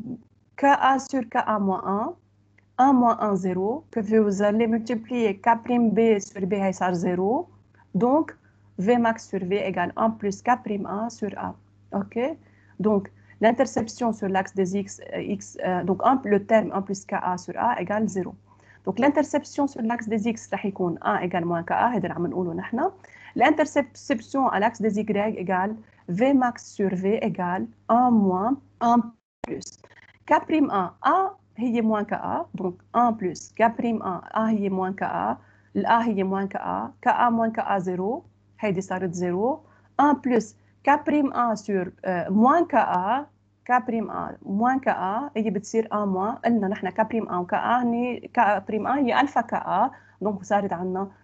K A sur K A moins un un moins un zéro que vous allez multiplier K prime B sur B هيصير zéro donc Vmax sur V égale un plus K prime A sur A. Ok donc l'interception sur l'axe des X, X euh, donc un, le terme un plus K A sur A égale zéro. Donc l'interception sur l'axe des X رح يكون A égale moins K A هذا اللي عم نقوله نحن. L'interception à l'axe des Y égale Vmax sur V égale un moins un plus K prime A A هي moins K A donc un plus K prime A A هي moins K A ال A هي moins K A K A moins K A zéro هيدي صارت zéro un plus K prime A sur euh, moins K A K prime A moins K A هي بتصير un moins قلنا نحن K prime A و K A هني K prime A هي alpha K A donc صارت عنا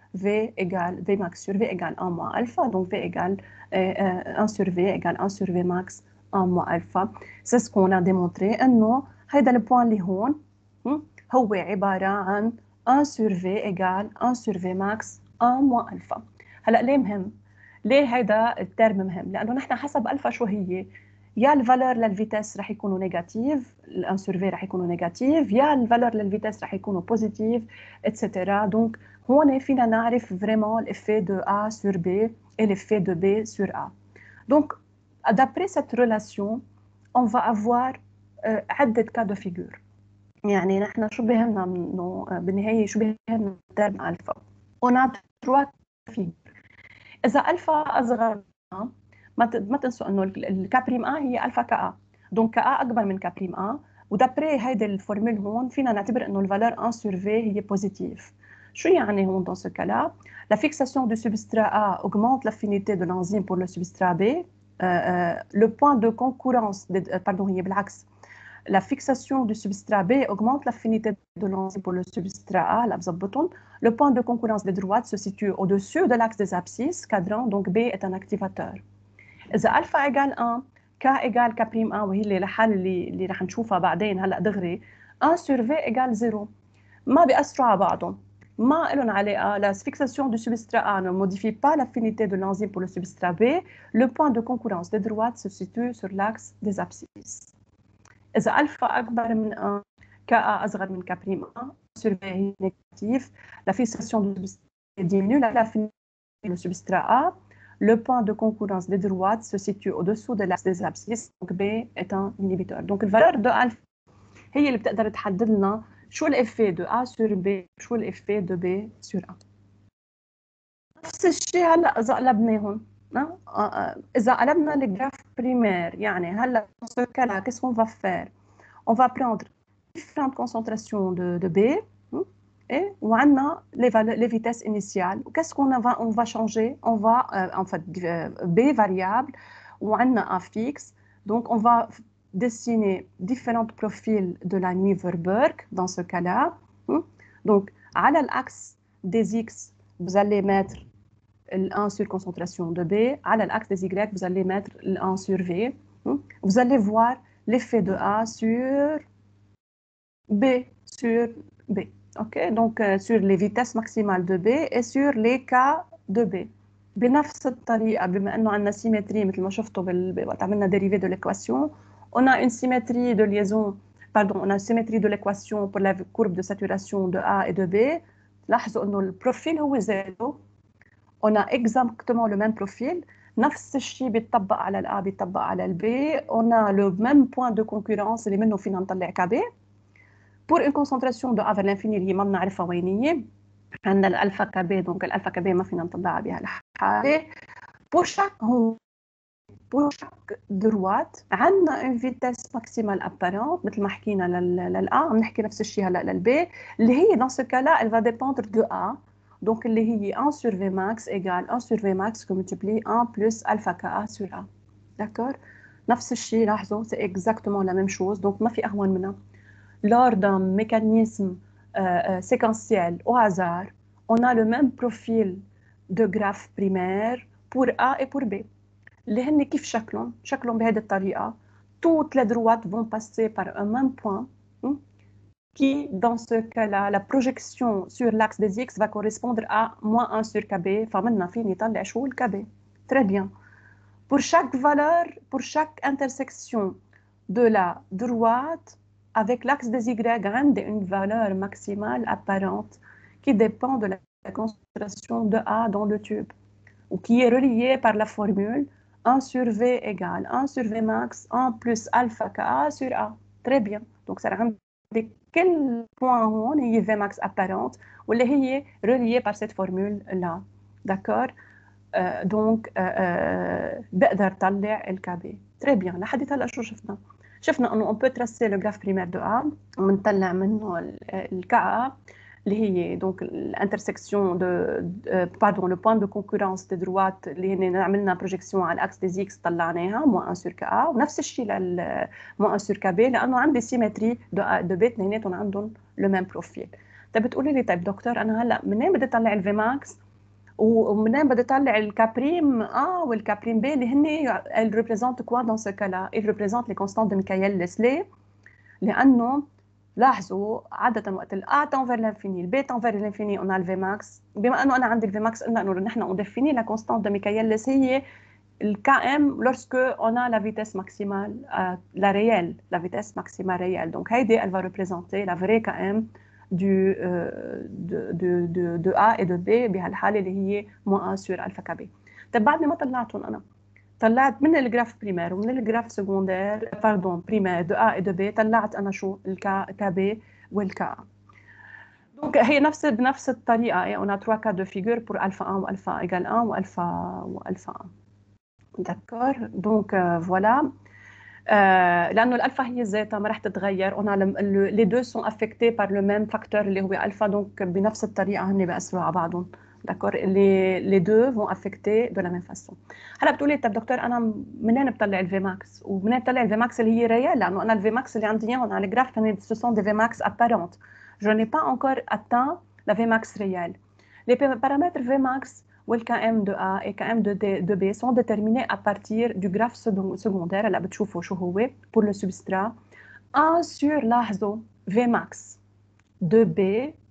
V égale V max sur V égale un moins alpha, donc V égale euh, un sur V égale un sur V max un moins alpha. C'est ce qu'on a démontré انه هيدا البوان اللي هون هو عباره عن un sur V égale un sur V max un moins alpha. هلا ليه مهم؟ ليه هيدا الترم مهم؟ لانه نحن حسب الفا شو هي؟ يا الفالور للفيتاس رح يكونوا نيجاتيف، الان سور في رح يكونوا نيجاتيف، يا الفالور للفيتاس رح يكونوا بوزيتيف اتسيتيرا. دونك هون فينا نعرف فريمون l'effet de A sur B et l'effet de B sur A. Donc d'après cette relation on va avoir euh, عدة cas de figure. يعني نحن شو بهمنا منه بالنهاية، شو بهمنا ترم ألفا؟ on a trois figures. إذا ألفا أصغر ما ما تنسوا إنه الكابريم A هي ألفا كا، دونك كا أكبر من كابريم A، ودابري هيدا الفورمول هون فينا نعتبر إنه الفالور un sur V هي بوزيتيف. شو يعني هون dans ce cas-là؟ La fixation du substrat A augmente l'affinité de l'enzyme pour le substrat B. Euh, euh, le point de concurrence, de, euh, pardon, هي بالعكس. La fixation du substrat B augmente l'affinité de l'enzyme pour le substrat A, la بظبطهم. Le point de concurrence des droites se situe au-dessus de l'axe des abscisses, cadran, donc B est un activateur. إذا ألفا إيجال un, K إيجال K prime un، وهي اللي الحالة اللي اللي رح نشوفها بعدين هلا دغري، un sur V إيجال zéro. ما بيأثروا على بعضهم، ما لهم علاقة. La fixation du substrat A ne modifie pas l'affinité de l'enzyme pour le substrat B. Le point de concurrence des droites se situe sur l'axe des abscisses. إذا ألفا أكبر من un، Ka أصغر من K prime un، sur V هي négative. La fixation du substrat diminue l'affinité du substrat A. Le point de concurrence des droites se situe au-dessous de l'axe des abscisses. Donc B est un inhibiteur. Donc الفالور de alpha هي اللي بتقدر تحدد لنا شو l'effet de A sur B، شو l'effet de B sur A. نفس الشيء هلا إذا قلبناهم، إذا قلبنا الجراف primaire، يعني هلا dans ce cas-là qu'est-ce qu'on va faire؟ On va prendre différentes concentrations de, de B et on a les, les vitesses initiales. Qu'est-ce qu'on va, on va changer? On va, euh, en fait, B variable, on a A fixe. Donc, on va dessiner différents profils de la Nieverburg dans ce cas-là. Donc, à l'axe des X, vous allez mettre le un sur concentration de B. À l'axe des Y, vous allez mettre le un sur V. Vous allez voir l'effet de A sur B, sur B. OK, donc euh, sur les vitesses maximales de B et sur les cas de B. بنفس الطريقة، بما أنه عندنا symétrie مثل ما شفتوا بال... وقت عملنا dérivée de l'équation، on a une symétrie de liaison، pardon, on a une symétrie de l'équation pour la courbe de saturation de A et de B. لاحظوا أنه البروفيل هو زيرو. On a exactement le même profil. نفس الشيء بيطبق على ال A بيطبق على ال B. On a le même point de concurrence اللي منه فينا نطلع K B. Pour une concentration de A vers l'infini اللي ما بنعرفها وين هي، عندنا الألفا كبي، دونك الألفا كبي ما فينا نطلعها بهالحالة. Pour chaque pour chaque droite عندنا une vitesse maximale apparente مثل ما حكينا لل A، عم نحكي نفس الشيء هلا لل B اللي هي dans ce cas-là elle va dépendre de A. Donc اللي هي un sur V max égale un sur V max que multiplie un plus alpha Ka sur A. D'accord؟ نفس الشيء لاحظوا c'est exactement la même chose، donc ما في أهون منها. Lors d'un mécanisme euh, euh, séquentiel au hasard, on a le même profil de graphe primaire pour A et pour B. اللي هن كيف شكلهم؟ شكلهم بهذه الطريقة. Toutes les droites vont passer par un même point hein, qui, dans ce cas-là, la projection sur l'axe des X va correspondre à moins un sur K B. فمنا فيني طلع شو ال K B. Très bien. Pour chaque valeur, pour chaque intersection de la droite avec l'axe des Y, a une valeur maximale apparente qui dépend de la concentration de A dans le tube ou qui est reliée par la formule un sur V égale un sur V max un plus alpha Ka sur A. Très bien. Donc, ça rend quel point هون هي V max apparente واللي هي reliée par cette formule-là. D'accord? Euh, donc, euh, euh, بقدر طلع ال K B. Très bien. لحد هلا شو شفنا؟ شفنا انه on peut tracer le graphe primaire de A ومنطلع منه ال Ka اللي هي donc l'intersection de pardon le point de concurrence des droites اللي هن عملنا projection على الاكس des X طلعناها moins un sur Ka، ونفس الشيء لل moins un sur K B لانه عندي symétrie de A de B اثنيناتهم عندهم le même profil. طيب بتقولي لي طيب دكتور انا هلا منين بدي اطلع الفي ماكس ومنين بدي اطلع الكابريم ا والكابريم بي اللي هن elles représentent quoi dans ce cas-là؟ ils représentent les constantes de Michaelis. ليه؟ لانه لاحظوا عاده وقت الA tend vers l'infini الB tend vers l'infini on a le Vmax. بما انه انا عندي الفي ماكس قلنا انه نحن on définit la constante de Michaelis هي le K M lorsque on a la vitesse maximale euh, la réelle la vitesse maximale réelle. Donc Heidi elle va représenter la vraie K M du euh, de, de, de, de A et de B بهالحاله اللي هي moins un sur alpha K B. طيب بعد ما طلعتهم انا طلعت من الجراف بريمير ومن الجراف سكوندير باردون بريمير دو A et de B طلعت انا شو الكا كا بي والكا. دونك هي نفس بنفس الطريقه يعني on a trois cas de figure pour alpha un والفا égale un والفا والفا un. D'accord, donc euh, voilà. Euh, لأنه الألفا هي ذاتها ما رح تتغير. On a le, le, les deux sont affectés par le même facteur اللي هو ألفا. Donc بنفس الطريقة هن بيأثروا على بعضهم. D'accord, les, les deux vont affecter de la même façon. هلا بتقولي طب دكتور أنا منين بطلع الفي ماكس؟ ومنين بطلع الفي ماكس اللي هي ريال؟ لأنه أنا الفي ماكس اللي عندي إياهم على الجراف ce sont des Vmax apparentes. Je n'ai pas encore atteint la Vmax réelle. Les paramètres Vmax le K M de A et K M de, D, de B sont déterminés à partir du graphe secondaire. Là, بتشوفوا شو هو pour le substrat un sur لاحظوا Vmax de B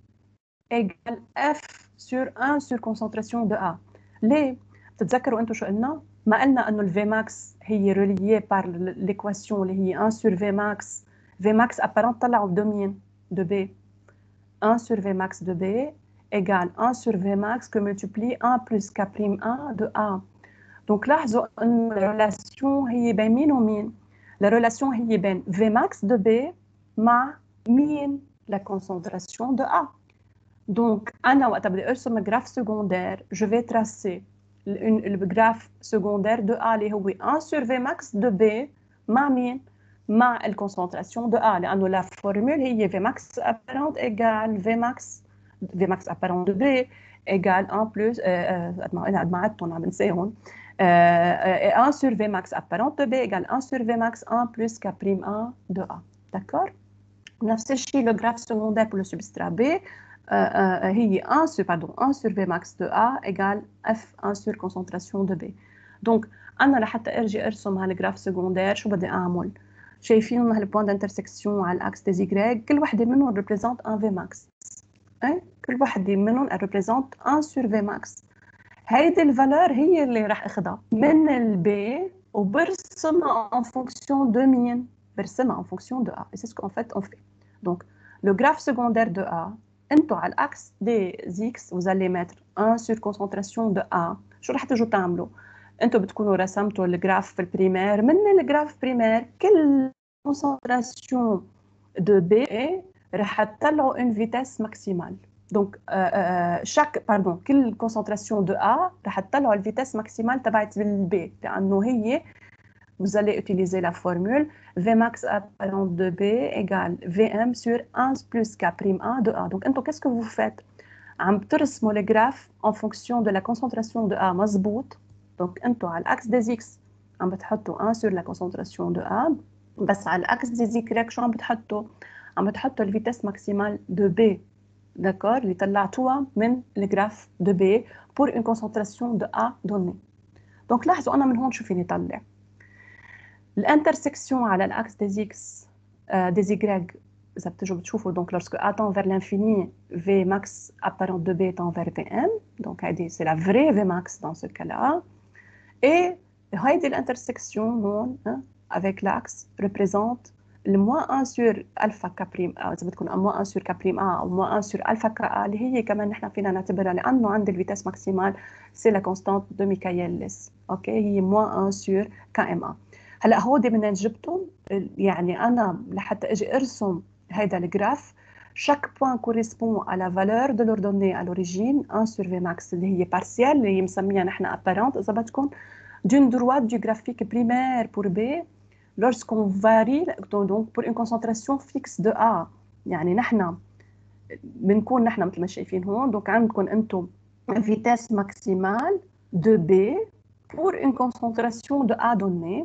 égale F sur un sur concentration de A. ليه؟ بتتذكروا انتم شو قلنا؟ ما قلنا انه ال Vmax هي reliée par l'équation اللي هي un sur Vmax Vmax apparent طلعوا de مين؟ de B. un sur Vmax de B égale un sur Vmax que multiplie un plus K' un de A. Donc لاحظوا أن la relation هي بين مين ومين؟ La relation هي بين Vmax de B مع مين؟ La concentration de A. Donc أنا وقت بدي أرسم graphe secondaire je vais tracer le graphe secondaire de A اللي هو un sur Vmax de B مع مين؟ مع la concentration de A. لأنه la formule هي Vmax apparente égale Vmax Vmax apparent de B égale un plus قد ما عدتهم عم بنساهم un sur Vmax apparent de B égale un sur Vmax un plus K' un de A. D'accord? نفس الشيء le graphe secondaire pour le substrat B هي un sur pardon un sur Vmax de A égale F un sur concentration de B. Donc أنا لحتى أرجع أرسم هالجراف secondaire شو بدي أعمل؟ شايفين هالبوان d'intersection على الأكس des Y كل وحدة منهم représente un Vmax. hein? كل وحدة منهم elle représente un sur Vmax. هيدي الفالور هي اللي راح اخدها من البي وبرسمها en fonction de مين؟ برسمها en fonction de A. Et c'est ce qu'en fait on fait. Donc le graphe secondaire de A انتو على الاكس des X vous allez mettre un sur concentration de A. شو راح تجوا تعملوا؟ انتو بتكونوا رسمتوا الجراف في البريمير من الجراف بريمير كل concentration de B راح تطلعوا une vitesse maximale. Donc euh, euh, chaque pardon كل concentration de A راح تطلعوا la vitesse maximale تبعت B لأنه هي vous allez utiliser la formule Vmax apparent de B égale Vm sur un plus K' un de A. Donc انتو qu'est-ce que vous faites؟ عم بترسموا le graphe en fonction de la concentration de A مزبوط. Donc انتو على l'axe des X عم بتحطوا un sur la concentration de A بس على l'axe des Y شو عم بتحطوا؟ عم بتحطوا la vitesse maximale de B. D'accord, اللي طلعتوها من الجراف de B pour une concentration de A donnée. Donc لاحظوا أنا من هون شو فيني طلع الانترسكسيون على الأكس des X euh, des Y إذا بتجوا بتشوفوا donc lorsque A tend vers l'infini Vmax apparent de B tend vers Vm. Donc هيدي c'est la vraie Vmax dans ce cas-là. Et هيدي الانترسكسيون هون avec l'axe représente le moins un sur alpha K' A إذا بدكم moins un sur K' A أو moins un sur alpha K A اللي هي كمان نحن فينا نعتبرها لأنه عند الفيتاس ماكسيمال c'est la constante de Michaelis. أوكي هي moins un sur K M A. هلا هودي منين جبتهم؟ يعني أنا لحتى أجي أرسم هيدا الجراف chaque point correspond à la valeur de l'ordonnée à l'origine un sur Vmax اللي هي partielle اللي هي مسميها نحن apparente إذا بدكم d'une droite du graphique primaire pour B lorsqu'on varie donc pour une concentration fixe de A. يعني نحن بنكون نحن مثل ما شايفين هون donc عندكم انتم vitesse maximale de B pour une concentration de A donnée.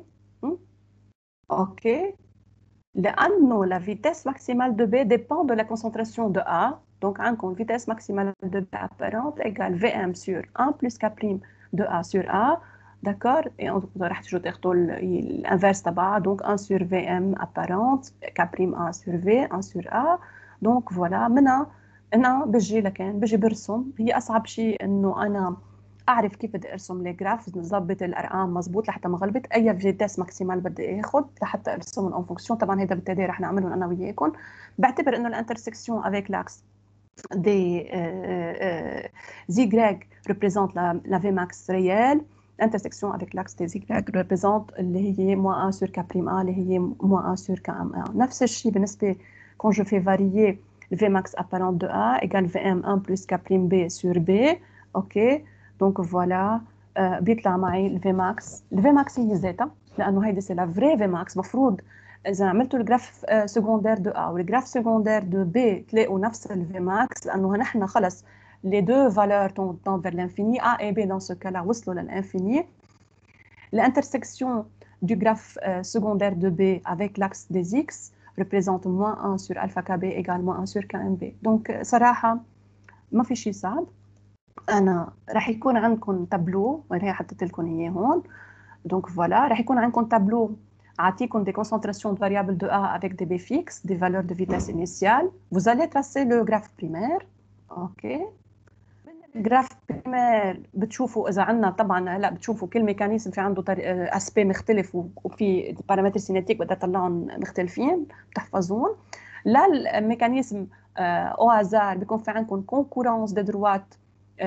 OK. لأنه la vitesse maximale de B dépend de la concentration de A. Donc, عندكم vitesse maximale de B apparente égale V M sur un plus K prime de A sur A, d'accord? Et on va rajouter l'inverse تبعها, donc un sur V M apparente, K prime A sur V, un sur A. Donc voilà, منها أنا بجي لكن بجي برسم. هي أصعب شيء إنه أنا أعرف كيف بدي أرسم لي جراف، نظبط الأرقام مزبوط لحتى ما غلبت أي فيتاس ماكسيمال بدي آخذ لحتى أرسمهم أون فونكسيون. طبعا هيدا بالتالي رح نعملهم أنا وياكم. بعتبر إنه الانترسكسيون avec l'axe des euh, euh, Y représente la, la Vmax réelle. L'intersection avec l'axe des Y représente اللي هي moins un sur K prime A اللي هي moins un sur K M A. نفس الشيء بالنسبة quand je fais varier le Vmax apparent de A égale V M un plus K prime B sur B. OK. Donc voilà, euh, بيطلع معي ال Vmax. ال Vmax هي ذاتها لأنه هيدي c'est la vraie Vmax. مفروض إذا عملتوا الجراف سكوندير دو A والجراف سكوندير دو B تلاقوا نفس ال Vmax لأنه نحن خلص les deux valeurs tendent vers l'infini. A et B dans ce cas-là وصلوا للinfini. L'intersection du graphe euh, secondaire de B avec l'axe des X représente moins un sur alpha K B égale moins un sur K M B. Donc صراحة ما في شيء صعب. أنا رح يكون عندكم تابلو وهي حطيت لكم إياه هون. Donc voilà, رح يكون عندكم تابلو عطيكم des concentrations de variables de A avec des B fixes, des valeurs de vitesse initiale. Vous allez tracer le graphe primaire. OK. جراف بريمير بتشوفوا اذا عندنا طبعا هلا بتشوفوا كل ميكانيزم في عنده اسبي مختلف وفي بارامتر سينيتيك بدها تطلعهم مختلفين بتحفظون. لا الميكانيزم او هازار بيكون في عندكم كونكورونس دي دروات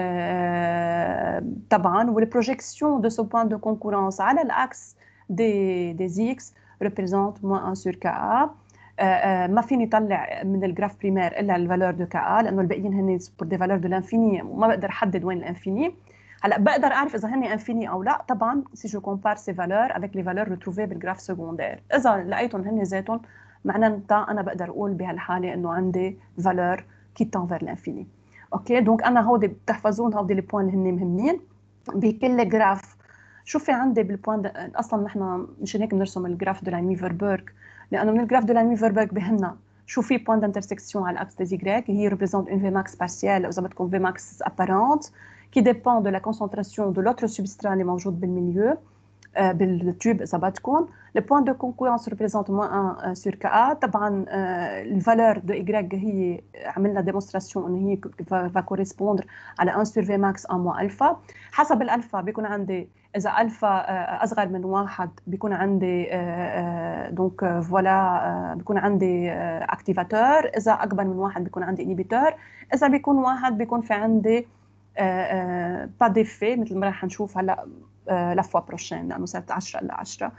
طبعا والبروجيكسيون دو سو بوين دو كونكورونس على الاكس دي دي زيكس ريبريزونت موان واحد سور كا ا. ما فيني طلع من الجراف بريمير الا الفالور دو كا لانه الباقيين هن بور دي فالور دو لانفيني وما بقدر احدد وين الانفيني. هلا بقدر اعرف اذا هن انفيني او لا طبعا سي جو كومبار سي فالور افيك لي فالور ريتروفي بالجراف سكوندير. اذا لقيتهم هن ذاتهم معناتها انا بقدر اقول بهالحاله انه عندي فالور كي تون فير لانفيني. اوكي دونك انا هودي بتحفظون هودي لي بوين اللي هن مهمين بكل جراف. شو في عندي بالبوين اصلا نحن مشان هيك بنرسم الجراف دو لاينويفربرغ لانه من الجراف دو لاينويفربرغ بهنا شو في بوين دانترسكسيون على الاكس دي زيغريك هي ريبريزونت اون فيماكس بارسيال او اذا بدكم فيماكس ابارونت كي ديبون دو لا كونسنتراسيون دو لوتر سبسترا اللي موجود بالميليو بالتوب اذا بدكم. لو بوين دو كونكورونس ريبريزونت موان واحد سور كا طبعا الفالور دو ايغريك هي عملنا ديمونستراسيون انه هي فا كوريسبوندر على واحد سور في ماكس ان موا الفا. حسب الالفا بيكون عندي اذا الفا اصغر من واحد بيكون عندي دونك فوالا بيكون عندي اكتيفاتور، اذا اكبر من واحد بيكون عندي انيبيتور، اذا بيكون واحد بيكون في عندي با ديفي مثل ما رح نشوف هلا لا فوا بروشين لانه صارت عشرة الا عشرة.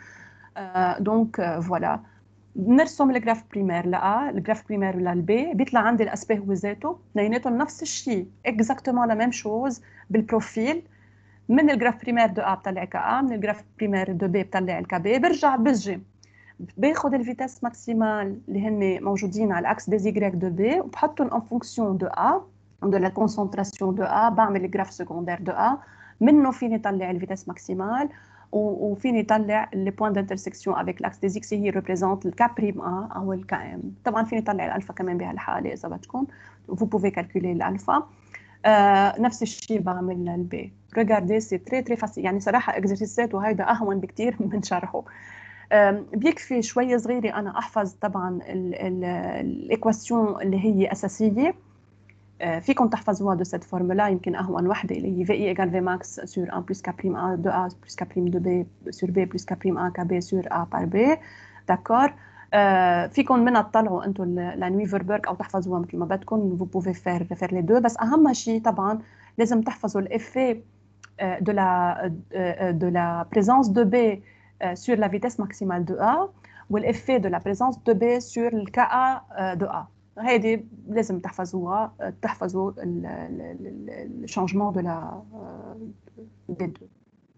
دونك فوالا بنرسم الجراف بريمير لا الجراف بريمير للبي بيطلع عندي الاسبي هو ذاته اثنيناتهم نفس الشيء اكزاكتومون لا ميم شوز بالبروفيل. من الجراف بريمير دو ا بطلع كا ا، من الجراف بريمير دو بي بطلع الكا بي. برجع بجي باخذ الفيتاس ماكسيمال اللي هن موجودين على الاكس دي زيغريك دو بي وبحطهم ان فونكسيون دو ا دو لا كونسنتراسيون دو ا. بعمل الجراف سكوندير دو ا منه فيني طلع الفيتاس ماكسيمال وفيني طلع لي بوين دانترسكسيون افيك لاكس دي زيكس هي ريبريزونت الكا بريم ا او الكا ام. طبعا فيني طلع الالفا كمان بهالحاله اذا بدكم فو بوفي كالكولي الالفا. آه نفس الشيء بعمل للبي. ريغاردي سي تري تري فاسيل يعني صراحه اكزرسيسات وهيدا اهون بكثير من شرحه. آه بيكفي شويه صغيره انا احفظ طبعا الايكواسيون اللي هي اساسيه. آه فيكم تحفظوها دو سيت فورمولا يمكن اهون وحده اللي هي في اي ايغال في ماكس سور واحد بلس كا بريم ا دو ا بلس كا بريم دو بي سور بي بلس كا بريم ا كا بي سور ا بار بي. داكور. آه فيكم منها تطلعوا انتم لانويفربرغ او تحفظوها مثل ما بدكم. فو بوفي فير فير لي دو. بس اهم شيء طبعا لازم تحفظوا الافي de la de la présence de B sur la vitesse maximale de A والeffet de la présence de B sur le K A de A. هذه لازم تحفظوها تحفظوا le changement de la des deux.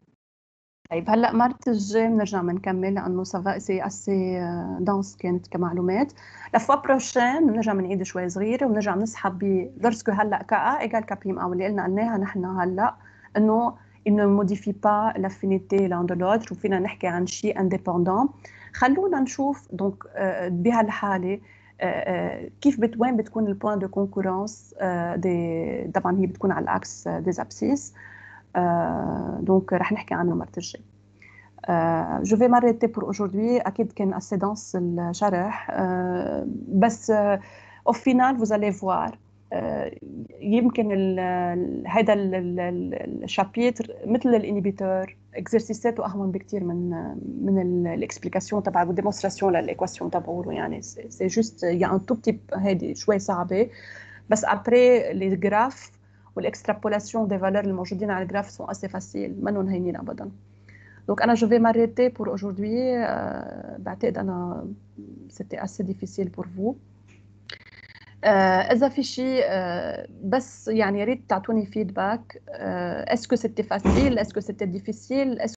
طيب هلا مرت الجاي بنرجع بنكمل لانه سافا سي اسي دانس كانت كمعلومات. لفوا بروشين بنرجع بنعيد شوي صغيره وبنرجع بنسحب ب لورسكو هلا كا ا ايغال كا بريم ا واللي قلنا قلناها نحن هلا انه انه موديفي با لافينيتي لان دو لوتر وفينا نحكي عن شيء انديبوندون. خلونا نشوف دونك بهالحاله كيف بت وين بتكون البوان دو كونكورونس دي طبعا هي بتكون على الاكس دي زابسيس دونك رح نحكي عنه مرة الجاي. جو في m'arrêter pour aujourd'hui. اكيد كان assez dense الشرح بس au final vous allez voir يمكن هذا الشابيتر مثل الانيبيتور اكزرسيساته اهون بكثير من من الاكسبليكاسيون تبع الديمونستراسيون للايكواسيون تبعه يعني سي جوست يا ان تو بتي هذه شوي صعبه بس ابري لي جراف والاكسترابولاسيون دي فالور الموجودين على الجراف سون اسي فاسيل منهم هينين ابدا. دونك انا جو في m'arrêter pour aujourd'hui. بعتقد انا c'était assez difficile pour vous. اذا في شيء بس يعني يا ريت تعطوني فيدباك. اسكو سيتي فاسيل، اسكو سيتي ديفيسيل،